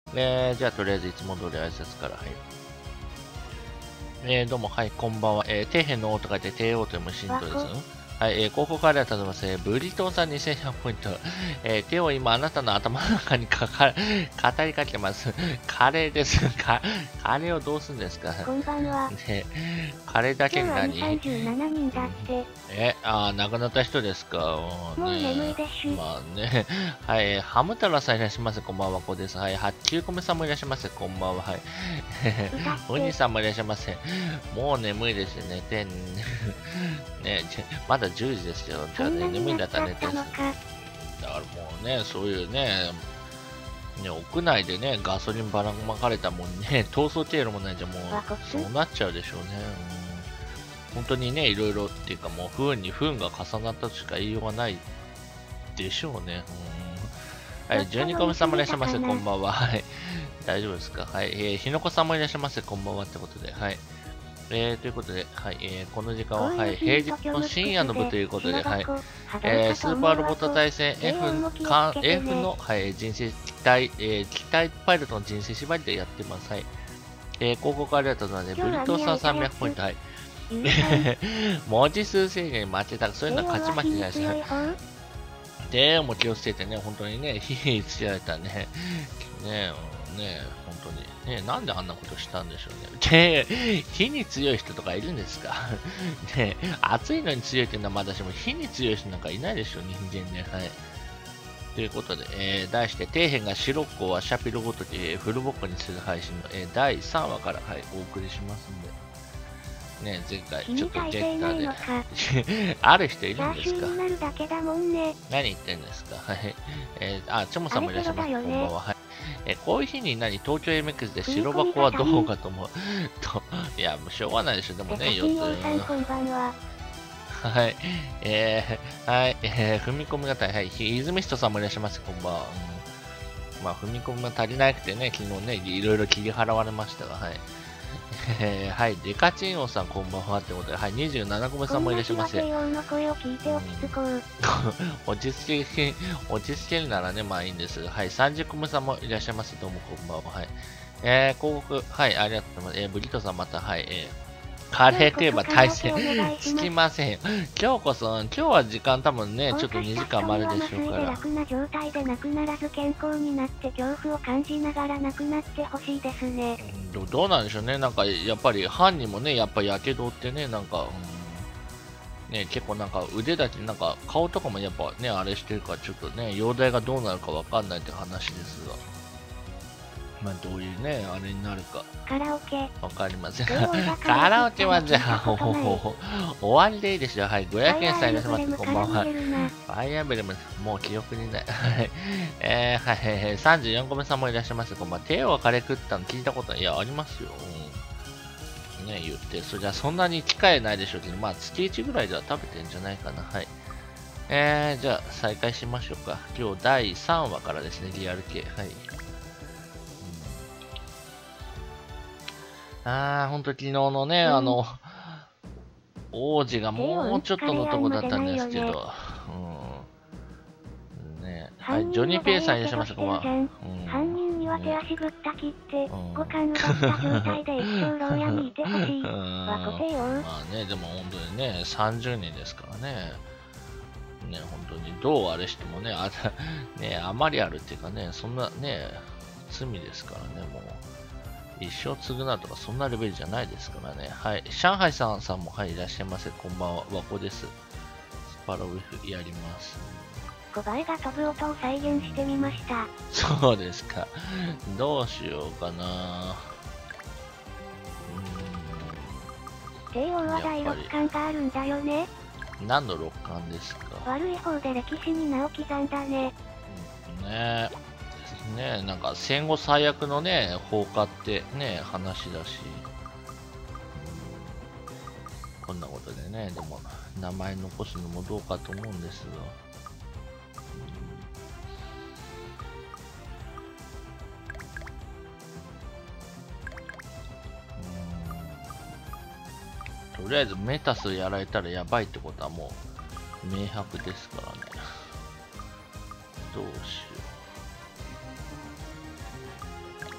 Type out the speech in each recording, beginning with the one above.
じゃあとりあえずいつも通り挨拶から、はい。どうも、はい、こんばんは。底辺の王と書いて、帝王と読む神道です。はい、高校から立てます、ブリトンさん2100ポイント。手を今あなたの頭の中に語りかけます。カレーです。カレーをどうすんですか？ こんばんは。 ね、カレーだけに何？ 今日は37人だって。 亡くなった人ですか？ もう眠いです。 まあね。はい、ハム太郎さんいらっしゃいませ。こんばんは、こうです。はい、9個目さんもいらっしゃいませ。こんばんは。はい。お兄さんもいらっしゃいませ。もう眠いですよ。寝てん。ね、まだ10時ですよ。じゃあね、眠いんだったら寝てんす。だからもうね、そういうね、屋内でね、ガソリンばらまかれたもんね、逃走経路もないじゃもう、そうなっちゃうでしょうね。本当にね、いろいろっていうかもう不運に不運が重なったとしか言いようがないでしょうね。はい、12個目さんもいらっしゃいませ。こんばんは。はい。大丈夫ですか？はい。ひのこさんもいらっしゃいませ。こんばんはってことで。はい。ということで、はい、この時間は、はい、平日の深夜の部ということで、はい、スーパーロボット対戦 F の、はい、人生、機体パイロットの人生縛りでやってます。はい。広告ありがとうございます。ブリトーさん300ポイント、はい。文字数制限に負けたら、そういうのは勝ち負けじゃないですか。でも気をつけてね、本当にね、火つけられたね、ね、本当に。ね、なんであんなことしたんでしょうね。火に強い人とかいるんですか？ね、暑いのに強いっていうのはまだしも、火に強い人なんかいないでしょ、人間ね。はい。ということで、題して、底辺が白子はシャピロごとき、フルボッコにする配信の、第3話から、はい、お送りしますんで。ね、前回、ちょっとゲッターで。ある人いるんですか？何言ってんですか？はい。チョモさんもいらっしゃいます。こんばんは。はい。こういう日に東京 MX で白箱はどうかと思う。いや、もうしょうがないでしょ。でもね、4つ。 こんばんは。 はい。はい。踏み込みが大変。イズミストさんもいらっしゃいます。こんばんは。まあ、踏み込みが足りなくてね、昨日ね、いろいろ切り払われましたが、はい。はい、デカチンオさんこんばんはってことで、はい、27個目さんもいらっしゃいませ。落ち着けるならね、まあいいんです。はい、30個目さんもいらっしゃいませ。どうもこんばんは。はい。広告、はい、ありがとうございます。ブリトさんまた、はい、カレー食えば大戦つきませんよ。今日は時間多分ね、ちょっと2時間もあるでしょうから。 楽な状態でなくならず健康になって恐怖を感じながらなくなってほしいですね。 どうなんでしょうね。なんか、やっぱり犯人もね、やっぱやけどってね、なんか、ね、結構なんか腕だけ、なんか顔とかもやっぱね、あれしてるから、ちょっとね、容体がどうなるかわかんないって話ですが。まあ、どういうね、あれになるか。 カラオケ。 わかりません。カラオケはじゃあ、終わりでいいですよ。はい、500円さえいらっしゃいます。こんばんは。ファイアーブレム、もう記憶にない。はい。はい、34個目さんもいらっしゃいます。こんばんは。手をカレー食ったの聞いたことない。いや、ありますよ。ね、言って。そりゃそんなに機会ないでしょうけど、まあ、月1ぐらいでは食べてんじゃないかな。はい。じゃあ、再開しましょうか。今日第3話からですね、リアル系。はい。ほんと昨日のね、王子がもうちょっとのとこだったんですけど、ね、はい、ジョニー・ペイさんいらっしゃいましたか、 犯人には手足ぶった切って、五感奪った状態で一生牢屋にいてほしい。は固定よ。 まあね、でも本当にね、30人ですからね。ね、本当にどうあれしてもね、ね、あまりあるっていうかね、そんなね、罪ですからね、もう。一生償うとかそんなレベルじゃないですからね。はい。上海さんも、はい、いらっしゃいませ。こんばんは。和子です。スパロウィフやります。 小バエが飛ぶ音を再現してみました。 そうですか。どうしようかな。 帝王は第6巻があるんだよね。 何の6巻ですか？ 悪い方で歴史に名を刻んだね。 ね、なんか戦後最悪のね、放火ってね、話だし、こんなことでね、でも名前残すのもどうかと思うんですが、とりあえずメタスやられたらやばいってことはもう明白ですからね。どうしよ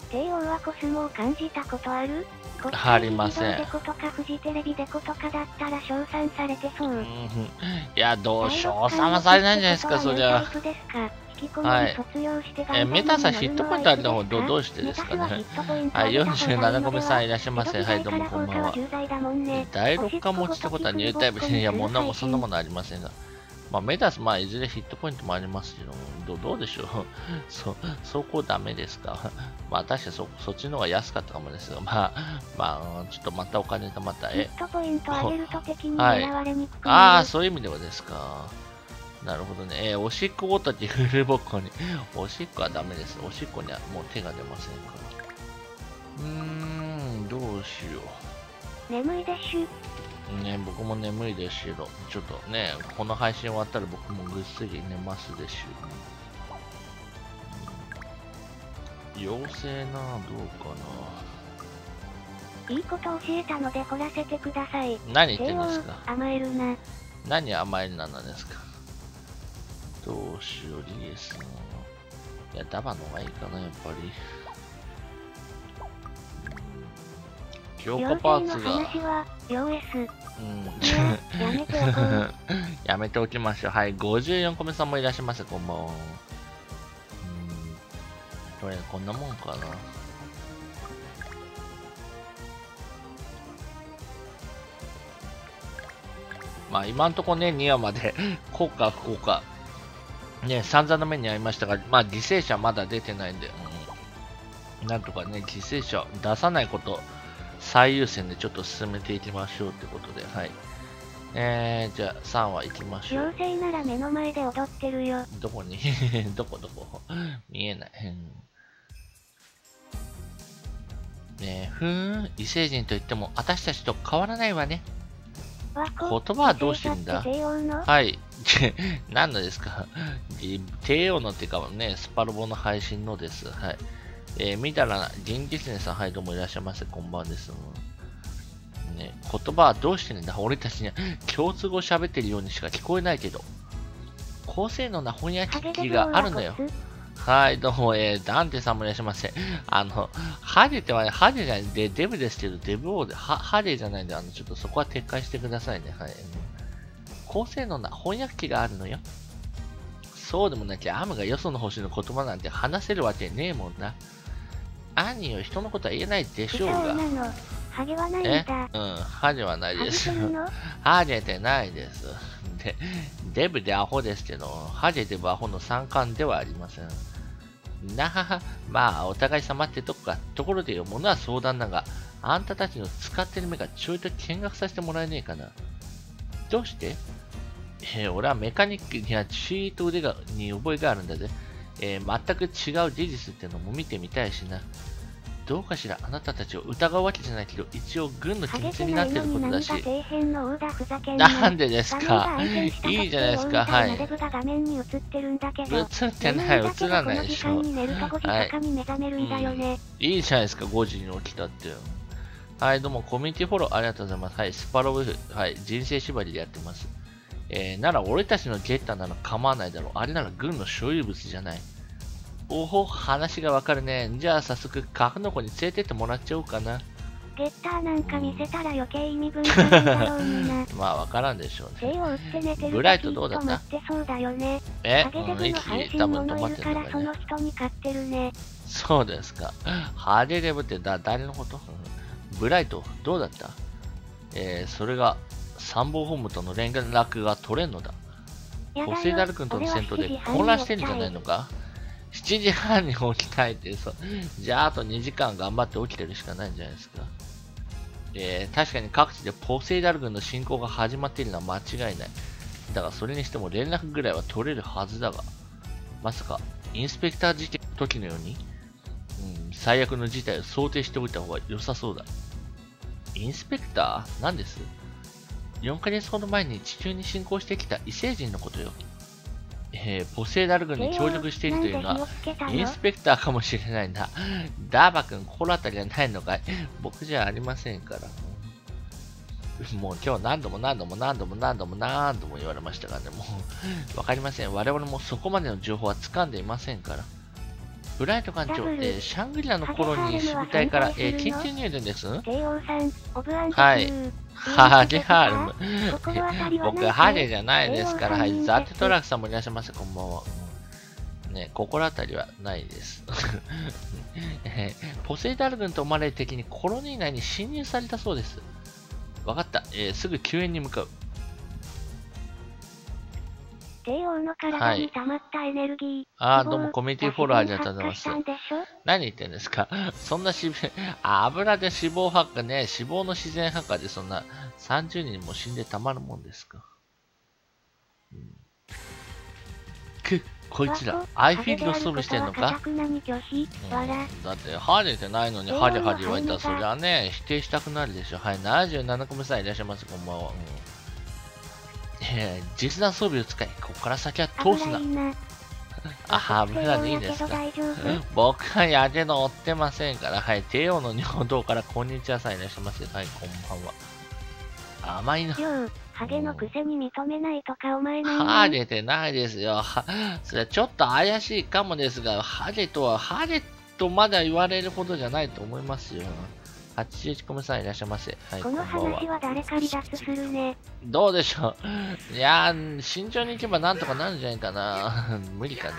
帝王はコスモを感じたことある？ ありません。 デコとかフジテレビデコとかだったら称賛されてそう。 いや、称賛はされないんじゃないですか、そりゃ。はい。メタさんヒットポイントあるのどうしてですかね。はい、47個目さんいらっしゃいませ。はい、どうもこんばんは。第6巻持ちってことはニュータイプいや、そんなものありませんが。まあ、メタス、いずれヒットポイントもありますけど、どうでしょう。そこダメですか。確かにそっちの方が安かったかもですが、ちょっとまたお金貯まった。 ヒットポイント上げると敵に狙われにくくなる。 ああ、そういう意味ではですか。なるほどね。おしっこごときフルボッコに。おしっこはダメです。おしっこにはもう手が出ませんから。どうしよう。眠いでしゅ。 ね、僕も眠いですけど、ちょっとね、この配信終わったら僕もぐっすり寝ますでしょ。妖精な、どうかな。いいこと教えたので掘らせてください。 何言ってんですか？ 甘えるな。 何甘えるななんですか？どうしよう、リエスの。いや、ダバの方がいいかな、やっぱり。強化パーツが。やめておきましょう。はい、54個目さんもいらっしゃいませ、こんばんは。こんなもんかな。今んとこね、2話まで、効か不効か。ね、散々な目に遭いましたが、犠牲者まだ出てないんで、なんとかね、犠牲者出さないこと、最優先でちょっと進めていきましょうってことで、はい。じゃあ3話行きましょう。 妖精なら目の前で踊ってるよ。 どこにどこ見えない。異星人といっても私たちと変わらないわね。言葉はどうしてるんだ？はい。何のですか？帝王のっていうかね、スパロボの配信のです。はい。見たら、銀キツネさん、はい、どうもいらっしゃいませ。こんばんです。ね、言葉はどうしてるんだ？俺たちには共通語喋ってるようにしか聞こえないけど。高性能な翻訳機器があるのよ。はい、どうも、ダンテさんもいらっしゃいませ。ハゲってはね、ハゲじゃない、デブですけど、デブ王で、ハゲじゃないんで、ちょっとそこは撤回してくださいね。はい。高性能な翻訳機があるのよ。そうでもなきゃ、アムがよその星の言葉なんて話せるわけねえもんな。兄よ、人のことは言えないでしょうが。 ハゲはないんだ。 ハゲはないです。ハゲてないです。デブでアホですけど、ハゲデブアホの三冠ではありません。なはは、お互い様ってとこか。ところでよ、ものは相談だが、あんたたちの使ってる目がちょいと見学させてもらえねえかな。どうして？俺はメカニックには血と腕に覚えがあるんだぜ。全く違う事実ってのも見てみたいしな。どうかしら、あなたたちを疑うわけじゃないけど、一応軍の機密になってることだし。なんでですか？いいじゃないですか、はい。映ってない、映らないでしょ。はい。いいじゃないですか、5時に起きたって。はい、どうも、コミュニティフォローありがとうございます。はい、スパロボフ、はい、人生縛りでやってます。なら俺たちのゲッターなら構わないだろう。あれなら軍の所有物じゃない。おほ、話がわかるね。じゃあ早速、カフの子に連れてってもらっちゃおうかな。 ゲッターなんか見せたら余計意味分かるだろうにな。 わからんでしょうね。 手を打って寝てるブライトどうだった？ ってそうだよね。 ハゲデブの配信ものいるからその人に買ってるね。 そうですか。ハゲデブって誰のこと？ブライトどうだった？それが参謀本部との連絡が取れんのだ。ホセイダル君との戦闘で混乱してるんじゃないのか？7時半に起きたいってそう。じゃああと2時間頑張って起きてるしかないんじゃないですか。確かに各地でポセイダル軍の侵攻が始まっているのは間違いない。だがそれにしても連絡ぐらいは取れるはずだが。まさか、インスペクター事件の時のように、最悪の事態を想定しておいた方が良さそうだ。インスペクター？何です？ 4 ヶ月ほど前に地球に侵攻してきた異星人のことよ。ポセイダル軍に協力しているというのは、インスペクターかもしれないんだ。ダーバ君、心当たりはないのかい？僕じゃありませんから。もう今日何度も言われましたがね、もうわかりません。我々もそこまでの情報は掴んでいませんから。 ブライト館長、シャングリラの頃に守備隊から、緊急入電です。はい。ハゲハーレム。僕、ハゲじゃないですから、はい。ザットトラックさんもいらっしゃいませ、こんばんは。ね、心当たりはないです。ポセイダル軍と思われる敵にコロニー内に侵入されたそうです。わかった。すぐ救援に向かう。 帝王の体に溜まったエネルギー。 ああ、どうもコミュニティフォローありがとうございます。何言ってんですか。そんな油で脂肪発火ね、脂肪の自然発火でそんな30人も死んでたまるもんですか。こいつら、アイフィールド装備してんのか。だって、ハゲてないのにハゲハゲ言われたら、そりゃね、否定したくなるでしょ。はい、77個目さんいらっしゃいます、こんばんは。実弾装備を使い、ここから先は通すな。油でいいですか。僕はやけど追ってませんから、はい、帝王の尿道からこんにちはさんいらっしゃいます。はい、こんばんは。甘いな。 ハゲのくせに認めないとかお前な。 ハゲてないですよ。それはちょっと怪しいかもですが、ハゲとまだ言われるほどじゃないと思いますよ。81個目さんいらっしゃいませ。はい、 この話は誰か離脱するね。 どうでしょう。いやー、慎重に行けばなんとかなるんじゃないかな。無理かね。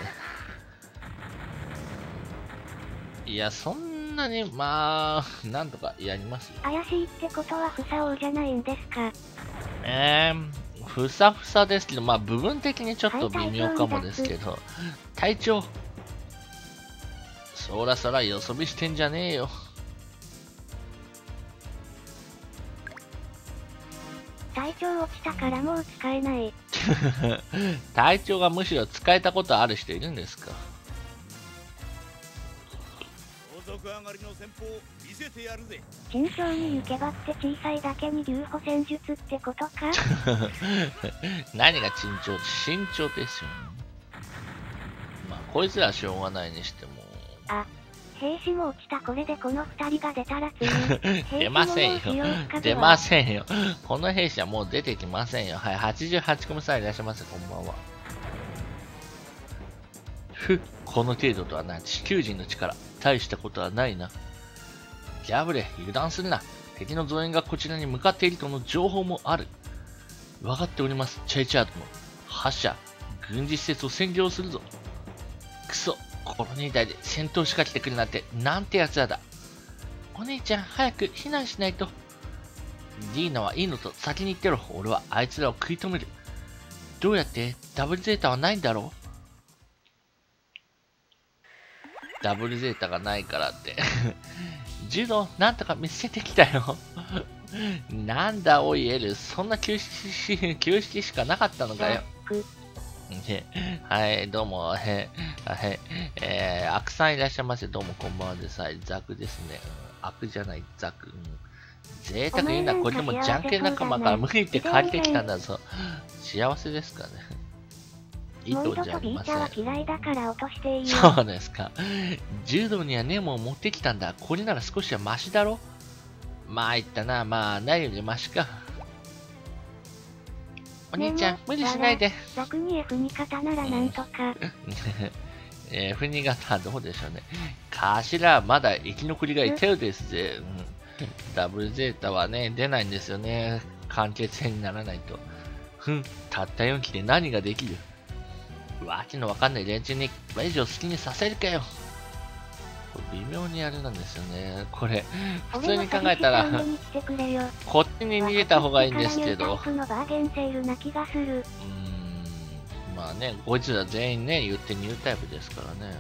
いや、そんなに、まあ、なんとかやりますよ。 怪しいってことはふさおうじゃないんですか。 ふさふさですけど、まあ部分的にちょっと微妙かもですけど、隊長、そらそらよそ見してんじゃねえよ。 隊長落ちたからもう使えない。 隊長がむしろ使えたことある人いるんですか。 慎重に行けばって小さいだけに留保戦術ってことか。 何が慎重ですよ、ね。まあこいつらはしょうがないにしても。 兵士も落ちた。これでこの2人が出たら次出ませんよ。出ませんよ。この兵士はもう出てきませんよ。はい、88個目さんいらっしゃいませ。こんばんは。この程度とはな、地球人の力。大したことはないな。ギャブレ、油断するな。敵の増援がこちらに向かっているとの情報もある。分かっております、チェイチャー殿。発射、軍事施設を占領するぞ。クソ、コロニー内で戦闘仕掛けてくるなんて、なんてやつらだ。お姉ちゃん、早く避難しないと。ディーナはいいのと先に行ってろ。俺はあいつらを食い止める。どうやってダブルゼータはないんだろう。ダブルゼータがないからって。柔道、なんとか見つけてきたよ。なんだおいエル、そんな旧式しかなかったのかよ。はい、どうも、はい、アクさんいらっしゃいませ。どうもこんばんはです。はい、ザクですね。アクじゃない、ザク。贅沢言うな、これでもじゃんけん仲間から無理って借りてきたんだぞ。幸せですかね。意図じゃありません。そうですか。柔道にはネモを持ってきたんだ。これなら少しはマシだろ。まあ言ったな。まあないよりマシか。お兄ちゃん、無理しないで。 楽に F に型ならなんとか。 F に型どうでしょうね。頭まだ生き残りがいたようですぜ。ダブルゼータはね、出ないんですよね。関係性にならないと。たった4機で何ができる。わけのわかんない連中にこれ以上好きにさせるかよ。これ微妙にあれなんですよね。これ、普通に考えたら、こっちに逃げた方がいいんですけど。まあね、こいつら全員ね、言ってニュータイプですからね。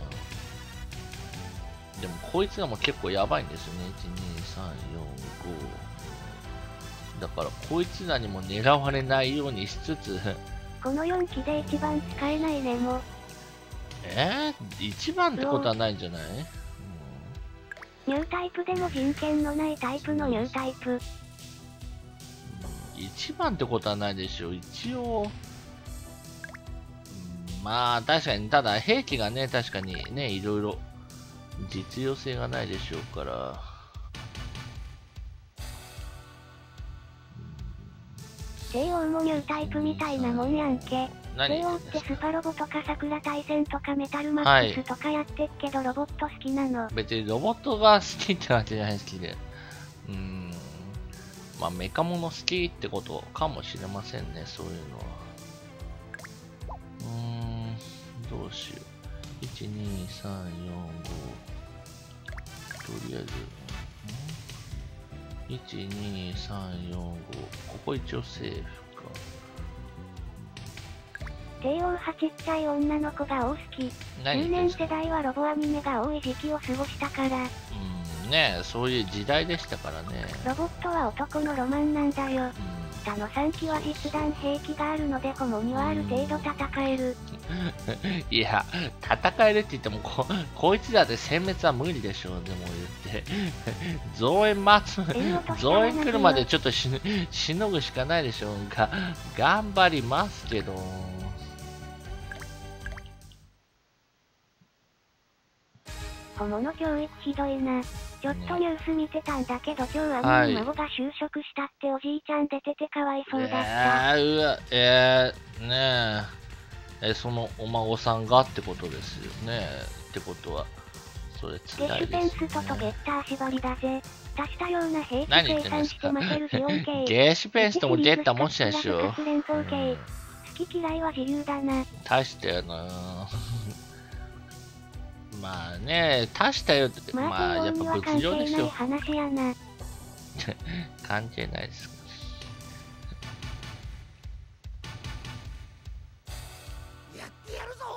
でもこいつらも結構やばいんですよね。1、2、3、4、5。だからこいつらにも狙われないようにしつつ、 この4機で一番使えないねも。 一番ってことはないんじゃない？ ニュータイプでも人権のないタイプのニュータイプ。 一番ってことはないでしょう。一応、まあ確かに、ただ兵器がね、確かにね、いろいろ実用性がないでしょうから。 帝王もニュータイプみたいなもんやんけ。 何 KO ってスパロボとか桜大戦とかメタルマックスとかやってっけど、ロボット好きなの。 別にロボットが好きってわけじゃない好きで。まあメカモノ好きってことかもしれませんね、そういうのは。どうしよう。1、2、3、4、5。とりあえず。1、2、3、4、5。ここ一応セーフか。 低音派ちっちゃい女の子が多好き。10年世代はロボアニメが多い時期を過ごしたから。 ねえ、そういう時代でしたからね。 ロボットは男のロマンなんだよ。他の3機は実弾兵器があるので、ホモにはある程度戦える。 いや、戦えるって言ってもこいつらで殲滅は無理でしょう、でも言って。増援来るまでちょっとしのぐしかないでしょうが、頑張りますけど。 ホモの教育ひどいな。ちょっとニュース見てたんだけど、今日は孫が就職したっておじいちゃん出ててかわいそうだった。 ねえ。そのお孫さんがってことですよね。ってことは、それ辛いですね。 ゲシュペンストとゲッター縛りだぜ。足したような兵器生産してませるジオン系。 ゲシュペンストもゲッターもしないでしょ。 好き嫌いは自由だな。 足したよな。まあね、足したよって、まあやっぱ物量ですよ。関係ないです。やってやるぞ。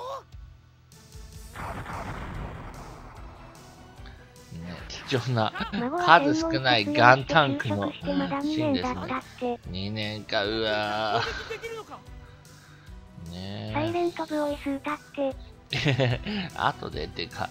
ね、貴重な数少ないガンタンクのシーンですね。2年か、うわー。ねえ。 サイレントボイス歌って。 後でってか、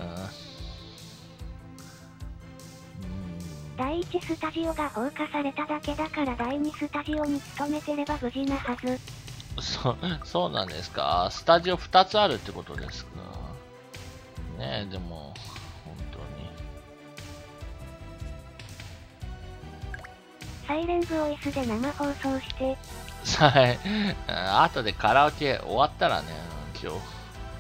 第1スタジオが放火されただけだから第2スタジオに勤めてれば無事なはず。 そうなんですか。スタジオ2つあるってことですか。ねえ、でも、本当に。 サイレンボイスで生放送して。 後でカラオケ終わったらね、今日。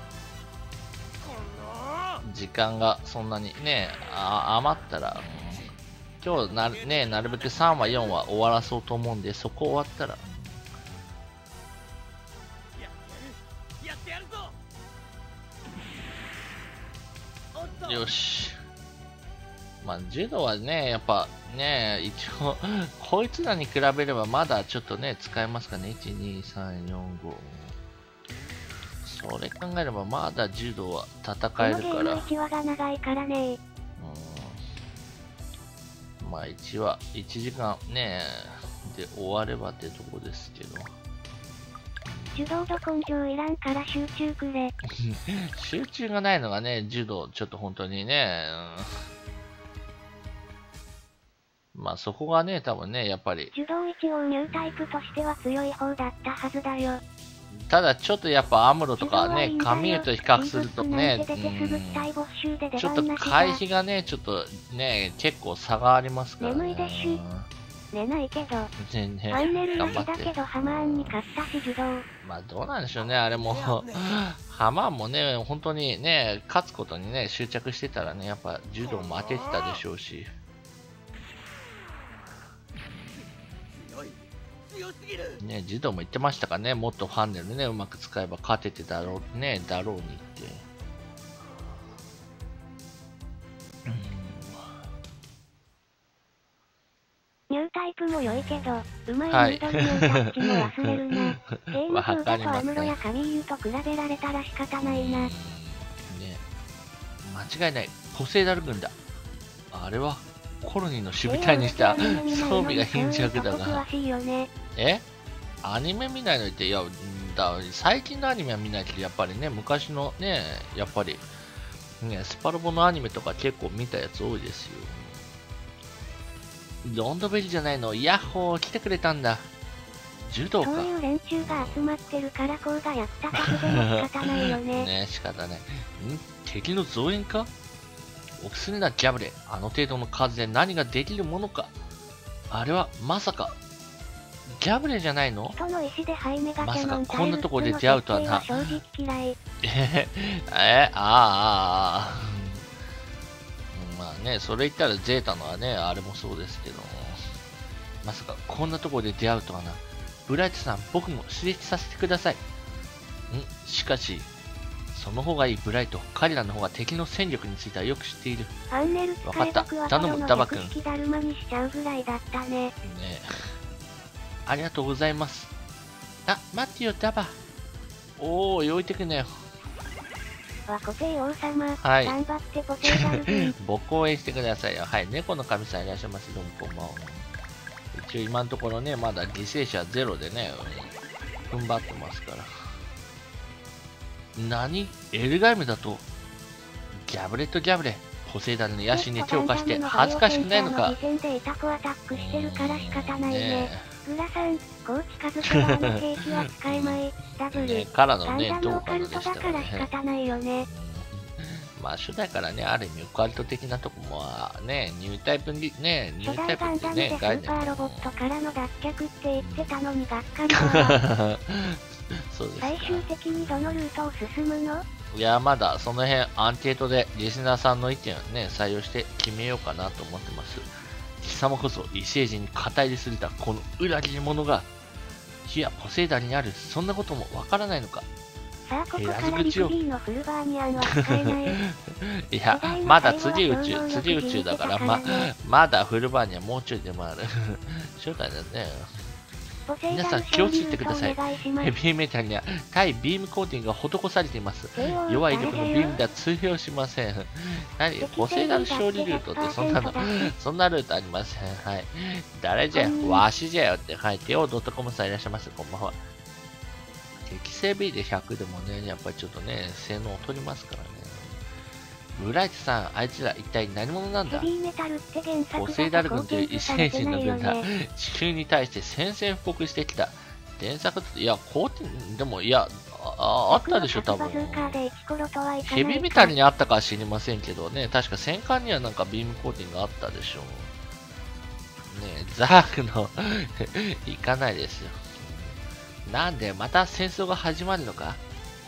時間がそんなにね、余ったら、今日なるべく3話、4話終わらそうと思うんで、そこ終わったら。よし。まあ、柔道はね、やっぱね、一応、こいつらに比べればまだちょっとね、使えますかね。1、2、3、4、5。それ考えればまだ柔道は戦えるから。 1話が長いからね。 まあ1話、1時間ね、で終わればってとこですけど。 柔道と根性いらんから集中くれ。 集中がないのがね、柔道ちょっと本当にね、まあそこがね、多分ね、やっぱり。 柔道一応ニュータイプとしては強い方だったはずだよ。 ただちょっとやっぱアムロとかね、カミューと比較するとね、ちょっと回避がね、ちょっとね、結構差がありますからね。 眠いでしゅ。寝ないけど。ファンネルなしだけどハマーンに勝ったし柔道。 まあどうなんでしょうね、あれも。ハマーンもね、本当にね、勝つことにね、執着してたらね、やっぱ柔道負けてたでしょうし。ね、児童も言ってましたかね、もっとファンネルね、うまく使えば勝ててだろうね、だろうにって。 ニュータイプも良いけど、うまいミドルのタッチも忘れるな。ゲーム上だとアムロやカミーユと比べられたら仕方ないな。ね、 間違いない、ポセイダル軍だ。あれはコロニーの守備隊にした装備が貧弱だが。アニメ見ないのって、いや、最近のアニメは見ないけど、やっぱりね、昔のね、やっぱり、ね、スパロボのアニメとか結構見たやつ多いですよ。ロンドベリじゃないの、ヤッホー、来てくれたんだ。柔道か。 そういう連中が集まってるからこうがやった数でも仕方ないよね。 ね、仕方ない。敵の増援か？おくすねなギャブレ、あの程度の数で何ができるものか。あれはまさか。 ギャブレじゃないの？ 人の意思でハイメガキャノンまさかこんなところで出会うとはな。 正直嫌い。 まあね、それ言ったらゼータのはね、あれもそうですけど、まさかこんなところで出会うとはな。ブライトさん、僕も刺激させてください。しかし、その方がいいブライト。彼らの方が敵の戦力についてはよく知っている。わかった。頼む、ダバ君。 だるまにしちゃうぐらいだったね。 ねありがとうございます。あ、待ってよ、ダバ。おー、置いてくねよ。 わこせい王様、 はい、 頑張ってポセイダル君。 僕応援してくださいよ。はい、猫の神さんいらっしゃいます。どうもこんばんは。一応今のところね、まだ犠牲者ゼロでね、踏ん張ってますから。何？エルガイムだと、ギャブレとギャブレ、ポセイダルの野心に手を貸して恥ずかしくないのか。 グラさん、こう近づくわの兵器は使えまい。ダブル。 ね、からのね、 どうかでしたから仕方ないよね。 まあ初代からね、ある意味オカルト的なとこもね、ニュータイプにね、ニュータイプってね、 スーパーロボットからの脱却って言ってたのにがっかりだ。 そうです。 最終的にどのルートを進むの？ いや、まだその辺アンケートでリスナーさんの意見をね、採用して決めようかなと思ってます。貴様こそ異星人に肩入れするたこの裏切り者が、火やポセイダにある、そんなこともわからないのか。 さあ、ここからビクビーのフルバーニアンは使えない。 いや、まだ次宇宙だから、まだフルバーニアンもうちょいでもある。初代だね。皆さん気をつけてください。ヘビーメタルには対ビームコーティングが施されています。弱い力のビームでは通用しません。何？ポセイダル勝利ルートってそんなルートありません。はい。誰じゃわしじゃよって、はい。テオ.com さんいらっしゃいます。こんばんは。適正 B で100でもね、やっぱりちょっとね、性能を取りますからね。ブライトさん、あいつら一体何者なんだ？ポセイダル軍という異星人の軍が地球に対して宣戦布告してきた。伝作って、いや、でも、いや、あったでしょ、多分。ヘビーメタルにあったかは知りませんけどね、確か戦艦にはなんかビームコーティングがあったでしょう。ねザークの行かないですよ。なんで、また戦争が始まるのか？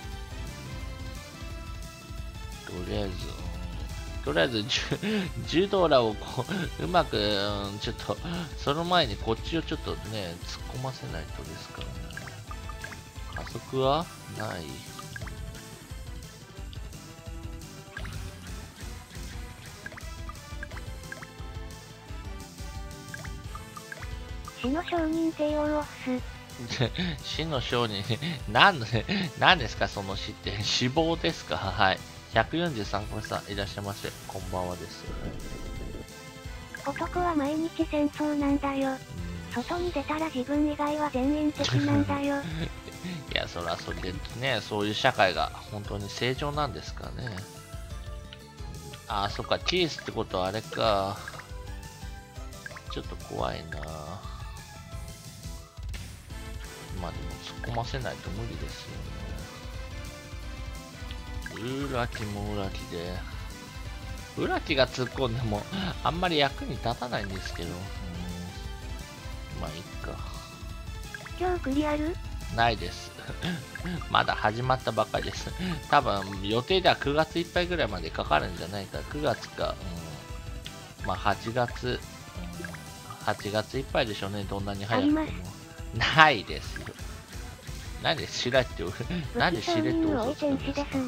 とりあえず、柔道らをうまく、ちょっと、その前にこっちをちょっとね、突っ込ませないとですからね。加速はない。 死の承認帝王を死の承認、何ですか、その死って。死亡ですか？はい。143個さんいらっしゃいませ。こんばんはです。 男は毎日戦争なんだよ。外に出たら自分以外は全員敵なんだよ。 いや、そらそれでね、そういう社会が本当に正常なんですかね。あ、そっか、キースってことはあれか。ちょっと怖いな。まあでも突っ込ませないと無理ですよね。裏木も裏木で。裏木が突っ込んでもあんまり役に立たないんですけど。まあいいか。 今日クリアル？ ないです。まだ始まったばっかりです。多分予定では9月いっぱいぐらいまでかかるんじゃないか。9月か。まあ8月。8月いっぱいでしょうね。どんなに早くても。ないですよ。なんでしれっと嘘つくんですか？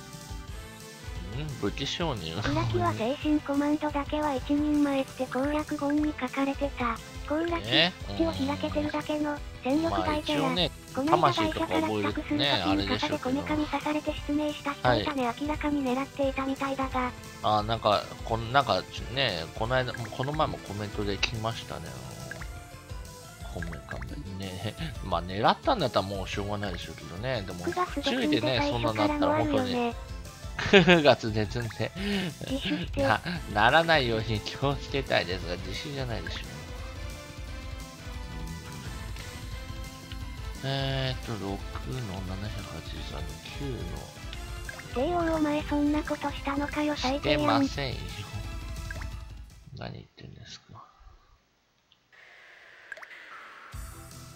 武器承認。 裏木は精神コマンドだけは一人前って攻略本に書かれてた。攻略口を開けてるだけの戦力外でや、この間会社から帰宅する時に傘でこめかみ刺されて失明した人いたね。明らかに狙っていたみたいだが。 なんかね、この前もコメントで聞きましたね。こめかみね。まあ狙ったんだったらもうしょうがないでしょうけどね。でも注意でね、そんななったら本当に9月ですんでならないように気をつけたいですが、自信じゃないでしょう。6の783の9の。 帝王お前そんなことしたのかよ、最低やん。 してませんよ。何言ってんですか。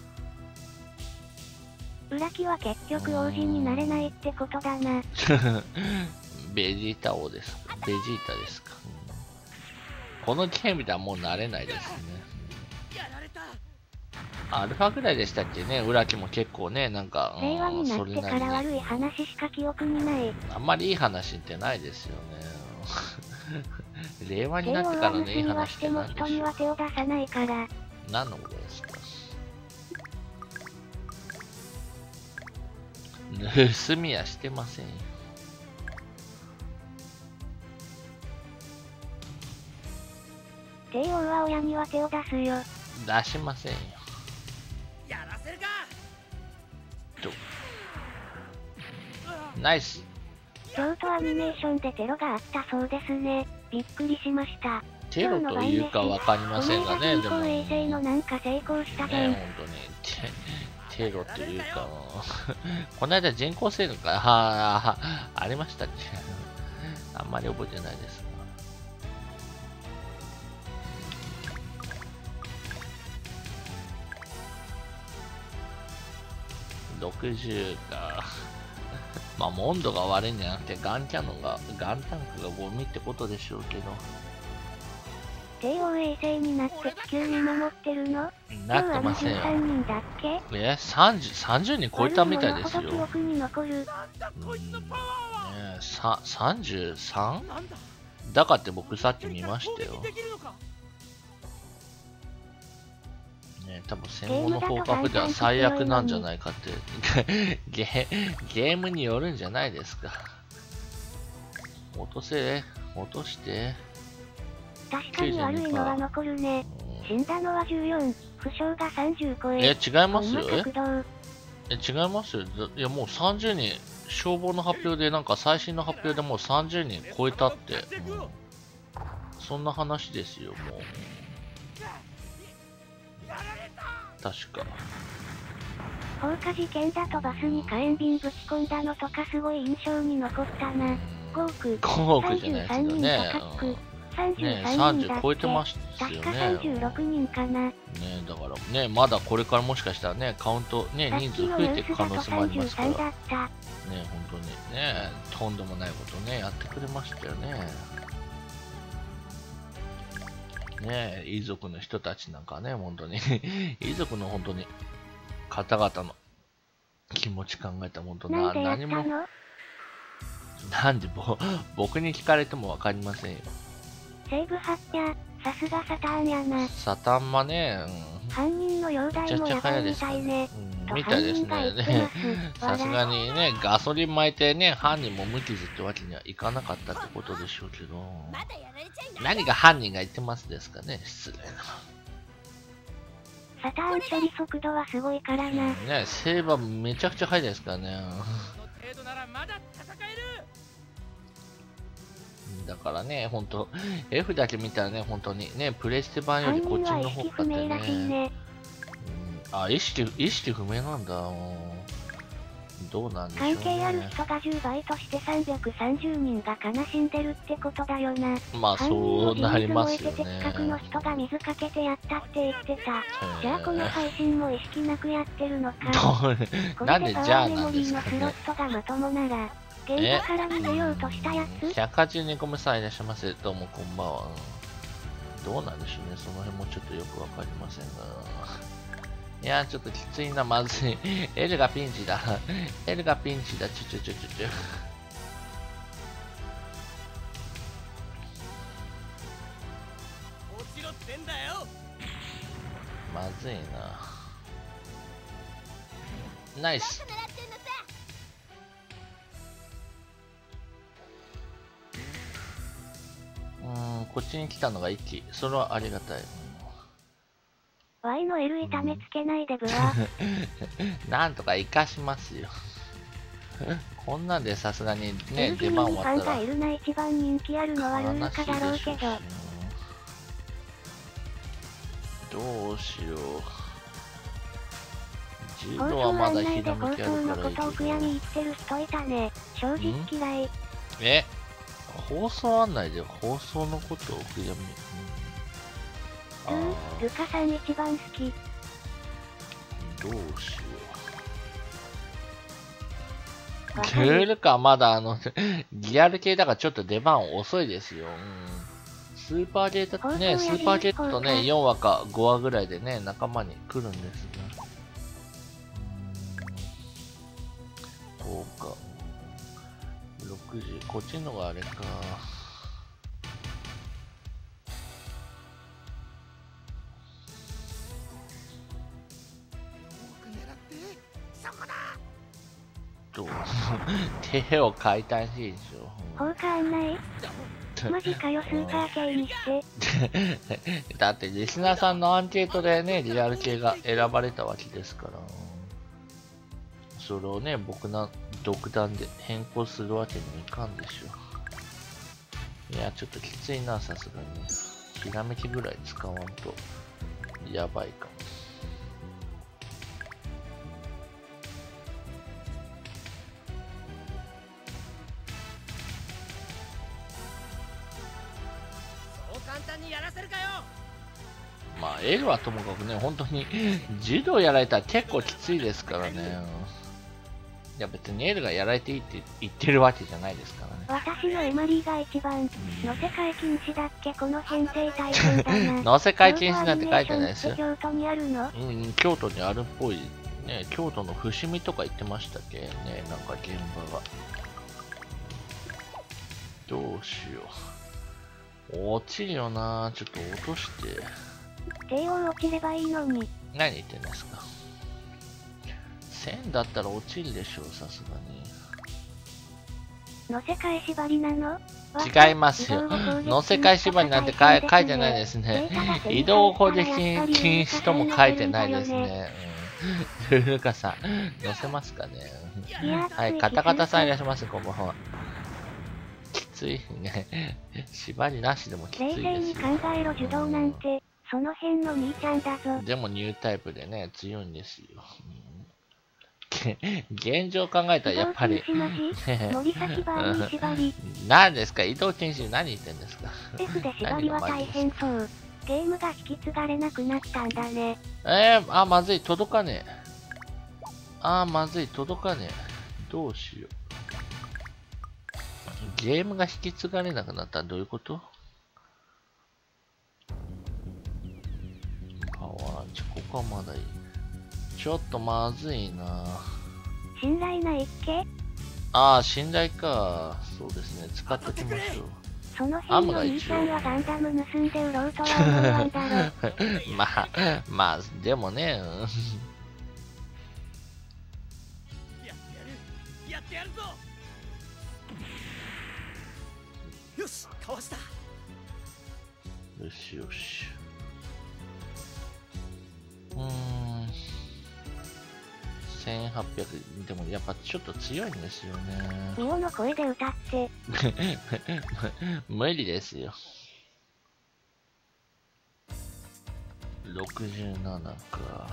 裏木は結局王子になれないってことだな。 ベジータ王です。ベジータですか。このゲームではもうなれないですね。アルファぐらいでしたっけね、裏木も結構ね、なんか、 令和になってから悪い話しか記憶にない。 あんまりいい話ってないですよね。令和になってからね、いい話ってないでしょ。 人には手を出さないから。 何のことですか。盗みはしてませんよ。 帝王は親には手を出すよ。 出しませんよ。 やらせるか。 ナイス。 京都アニメーションでテロがあったそうですね。びっくりしました。 テロというかわかりませんがね、でも。 衛星のなんか成功したじゃん。 ね、本当に。テロというか、この間人工制御がありましたっけ。あんまり覚えてないです。60か。まあ、モンドが悪いんじゃなくて、ガンタンクがゴミってことでしょうけど。 帝王衛星になって地球に守ってるの？ なってませんよ。30人超えたみたいですよ。33？ だかって僕さっき見ましたよ。ね、多分戦後の方角では最悪なんじゃないかってゲームによるんじゃないですか。落として。 確かに悪いのは残るね。死んだのは14、負傷が30超え。 違いますよ。違いますよ。いやもう30人、消防の発表でなんか最新の発表でもう30人超えたって、そんな話ですよ、もう。確か。 放火事件だとバスに火炎瓶ぶち込んだのとかすごい印象に残ったな。 5億じゃないですよね。30超えてましたよね。 確か36人かな。 ね、だからね、まだこれからもしかしたらね、カウント、ね、人数増えていく可能性もありますから。ね、本当にね、とんでもないことね、やってくれましたよね。ね、遺族の人たちなんかね、本当に遺族の本当に方々の気持ち考えた本当な何もなんで僕に聞かれてもわかりませんよ。 セーブ発表、さすがサターンやな。 サタンマね、 犯人の容体もやばいみたいね。 みたいですね。さすがにね、ガソリン巻いてね、犯人も無傷ってわけにはいかなかったってことでしょうけど、何が犯人が言ってますですかね、失礼な。 サターン処理速度はすごいからな。 ね、セーバーめちゃくちゃ速いですからね。だからね、ほんと、F だけ見たらね、本当にね、プレステ版よりこっちの方がね。意識不明なんだ。どうなんでしょうね。 関係ある人が10倍として330人が悲しんでるってことだよな。 まあそうなりますよね。 近くの人が水かけてやったって言ってた。じゃあこの配信も意識なくやってるのか。 なんでじゃあなんですかね。 これでパワーメモリーのスロットがまともなら、現場から逃げようとしたやつ ？182個目さんいらっしゃいませ。どうもこんばんは。どうなんでしょうね。その辺もちょっとよくわかりませんが。いやー、ちょっときついな、まずい。L がピンチだ。L がピンチだ。ちょ。まずいな。ナイス。こっちに来たのが1機。それはありがたい。 Y の L 痛めつけないでブワなんとか生かしますよ。こんなんでさすがにね、出番終わったら。 ファンがいるな一番人気あるのはルーカだろうけど。 どうしよう。柔道はまだひらめきあるからいいけど。 放送のことを悔やみ言ってる人いたね。正直嫌い。 放送案内で放送のことを悔やみ。 ルカさん一番好き。 どうしよクールか、まだリアル系だからちょっと出番遅いですよ。スーパーゲートね、スーパーゲートとね、4話か5話ぐらいでね、仲間に来るんですが。そうか。6時、こっちのがあれか。手を変えたいしでしょ。 放火案内マジかよ、スーパー系にして。 だってリスナーさんのアンケートでね、リアル系が選ばれたわけですから。それをね、僕の独断で変更するわけにもいかんでしょ。いや、ちょっときついな、さすがに。ひらめきぐらい使わんと、やばいかも。まあ、L はともかくね、本当に柔道やられたら結構きついですからね。いや、別に L がやられていいって言ってるわけじゃないですからね。 私のエマリーが一番、乗せ替え禁止だっけ、この編成大変だな。 乗せ替え禁止なんて書いてないですよ。 京都にあるの？ 京都にあるっぽい。ね、京都の伏見とか言ってましたっけね、なんか現場が。どうしよう。落ちるよな、ちょっと落として。 低温落ちればいいのに。 何言ってんですか。1000だったら落ちるでしょう、さすがに。 乗せ替え縛りなの？ 違いますよ。乗せ替え縛りなんて書いてないですね。移動攻撃禁止とも書いてないですね。ルルカさん、乗せますかね。はい、カタカタさんいらっしゃいます、こんばんは。きついね。縛りなしでもきついですよ。 冷静に考えろ、受動なんて、その辺の兄ちゃんだぞ。 でもニュータイプでね、強いんですよ。現状考えたらやっぱり何ですか、移動禁止何言ってんですか。 F で縛りは大変そう。ゲームが引き継がれなくなったんだね。 まずい、届かねえ。まずい、届かねえ。どうしよう。ゲームが引き継がれなくなったらどういうこと？パワーランチ、ここはまだいい。ちょっとまずいな。 信頼ないっけ？ 信頼か。そうですね、使っときましょう。 その辺の兄ちゃんはガンダム盗んで売ろうとは思わんだろ。 まあ、でもね。 やってやるぞ。よし、かわした。 よしよし。1800、でもやっぱちょっと強いんですよね。 ミオの声で歌って。 無理ですよ。67か。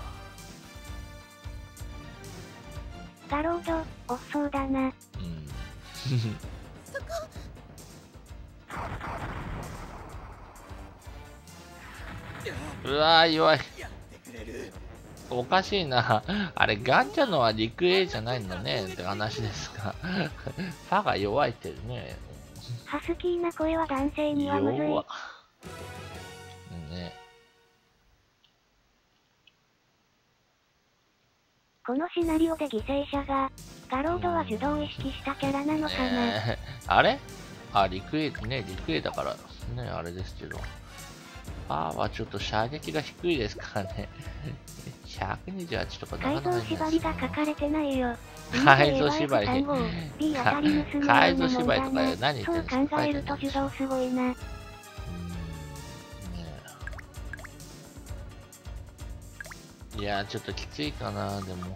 ガロード、遅そうだな。うわー、弱い。おかしいな。あれ、ガンチャのは陸 A じゃないんだねって話ですが。ファが弱いってるね。 ハスキーな声は男性にはむずい。 弱ね。 このシナリオで犠牲者が、ガロードは受動を意識したキャラなのかな。 あれ陸 A ね、陸 A だからね、あれですけど。パーはちょっと射撃が低いですからね。128とかなかなか改造縛りが書かれてないよ。 改造縛り。 改造縛りとか何言ってんですか。 そう考えると受動すごいな。 いや、ちょっときついかな、でも。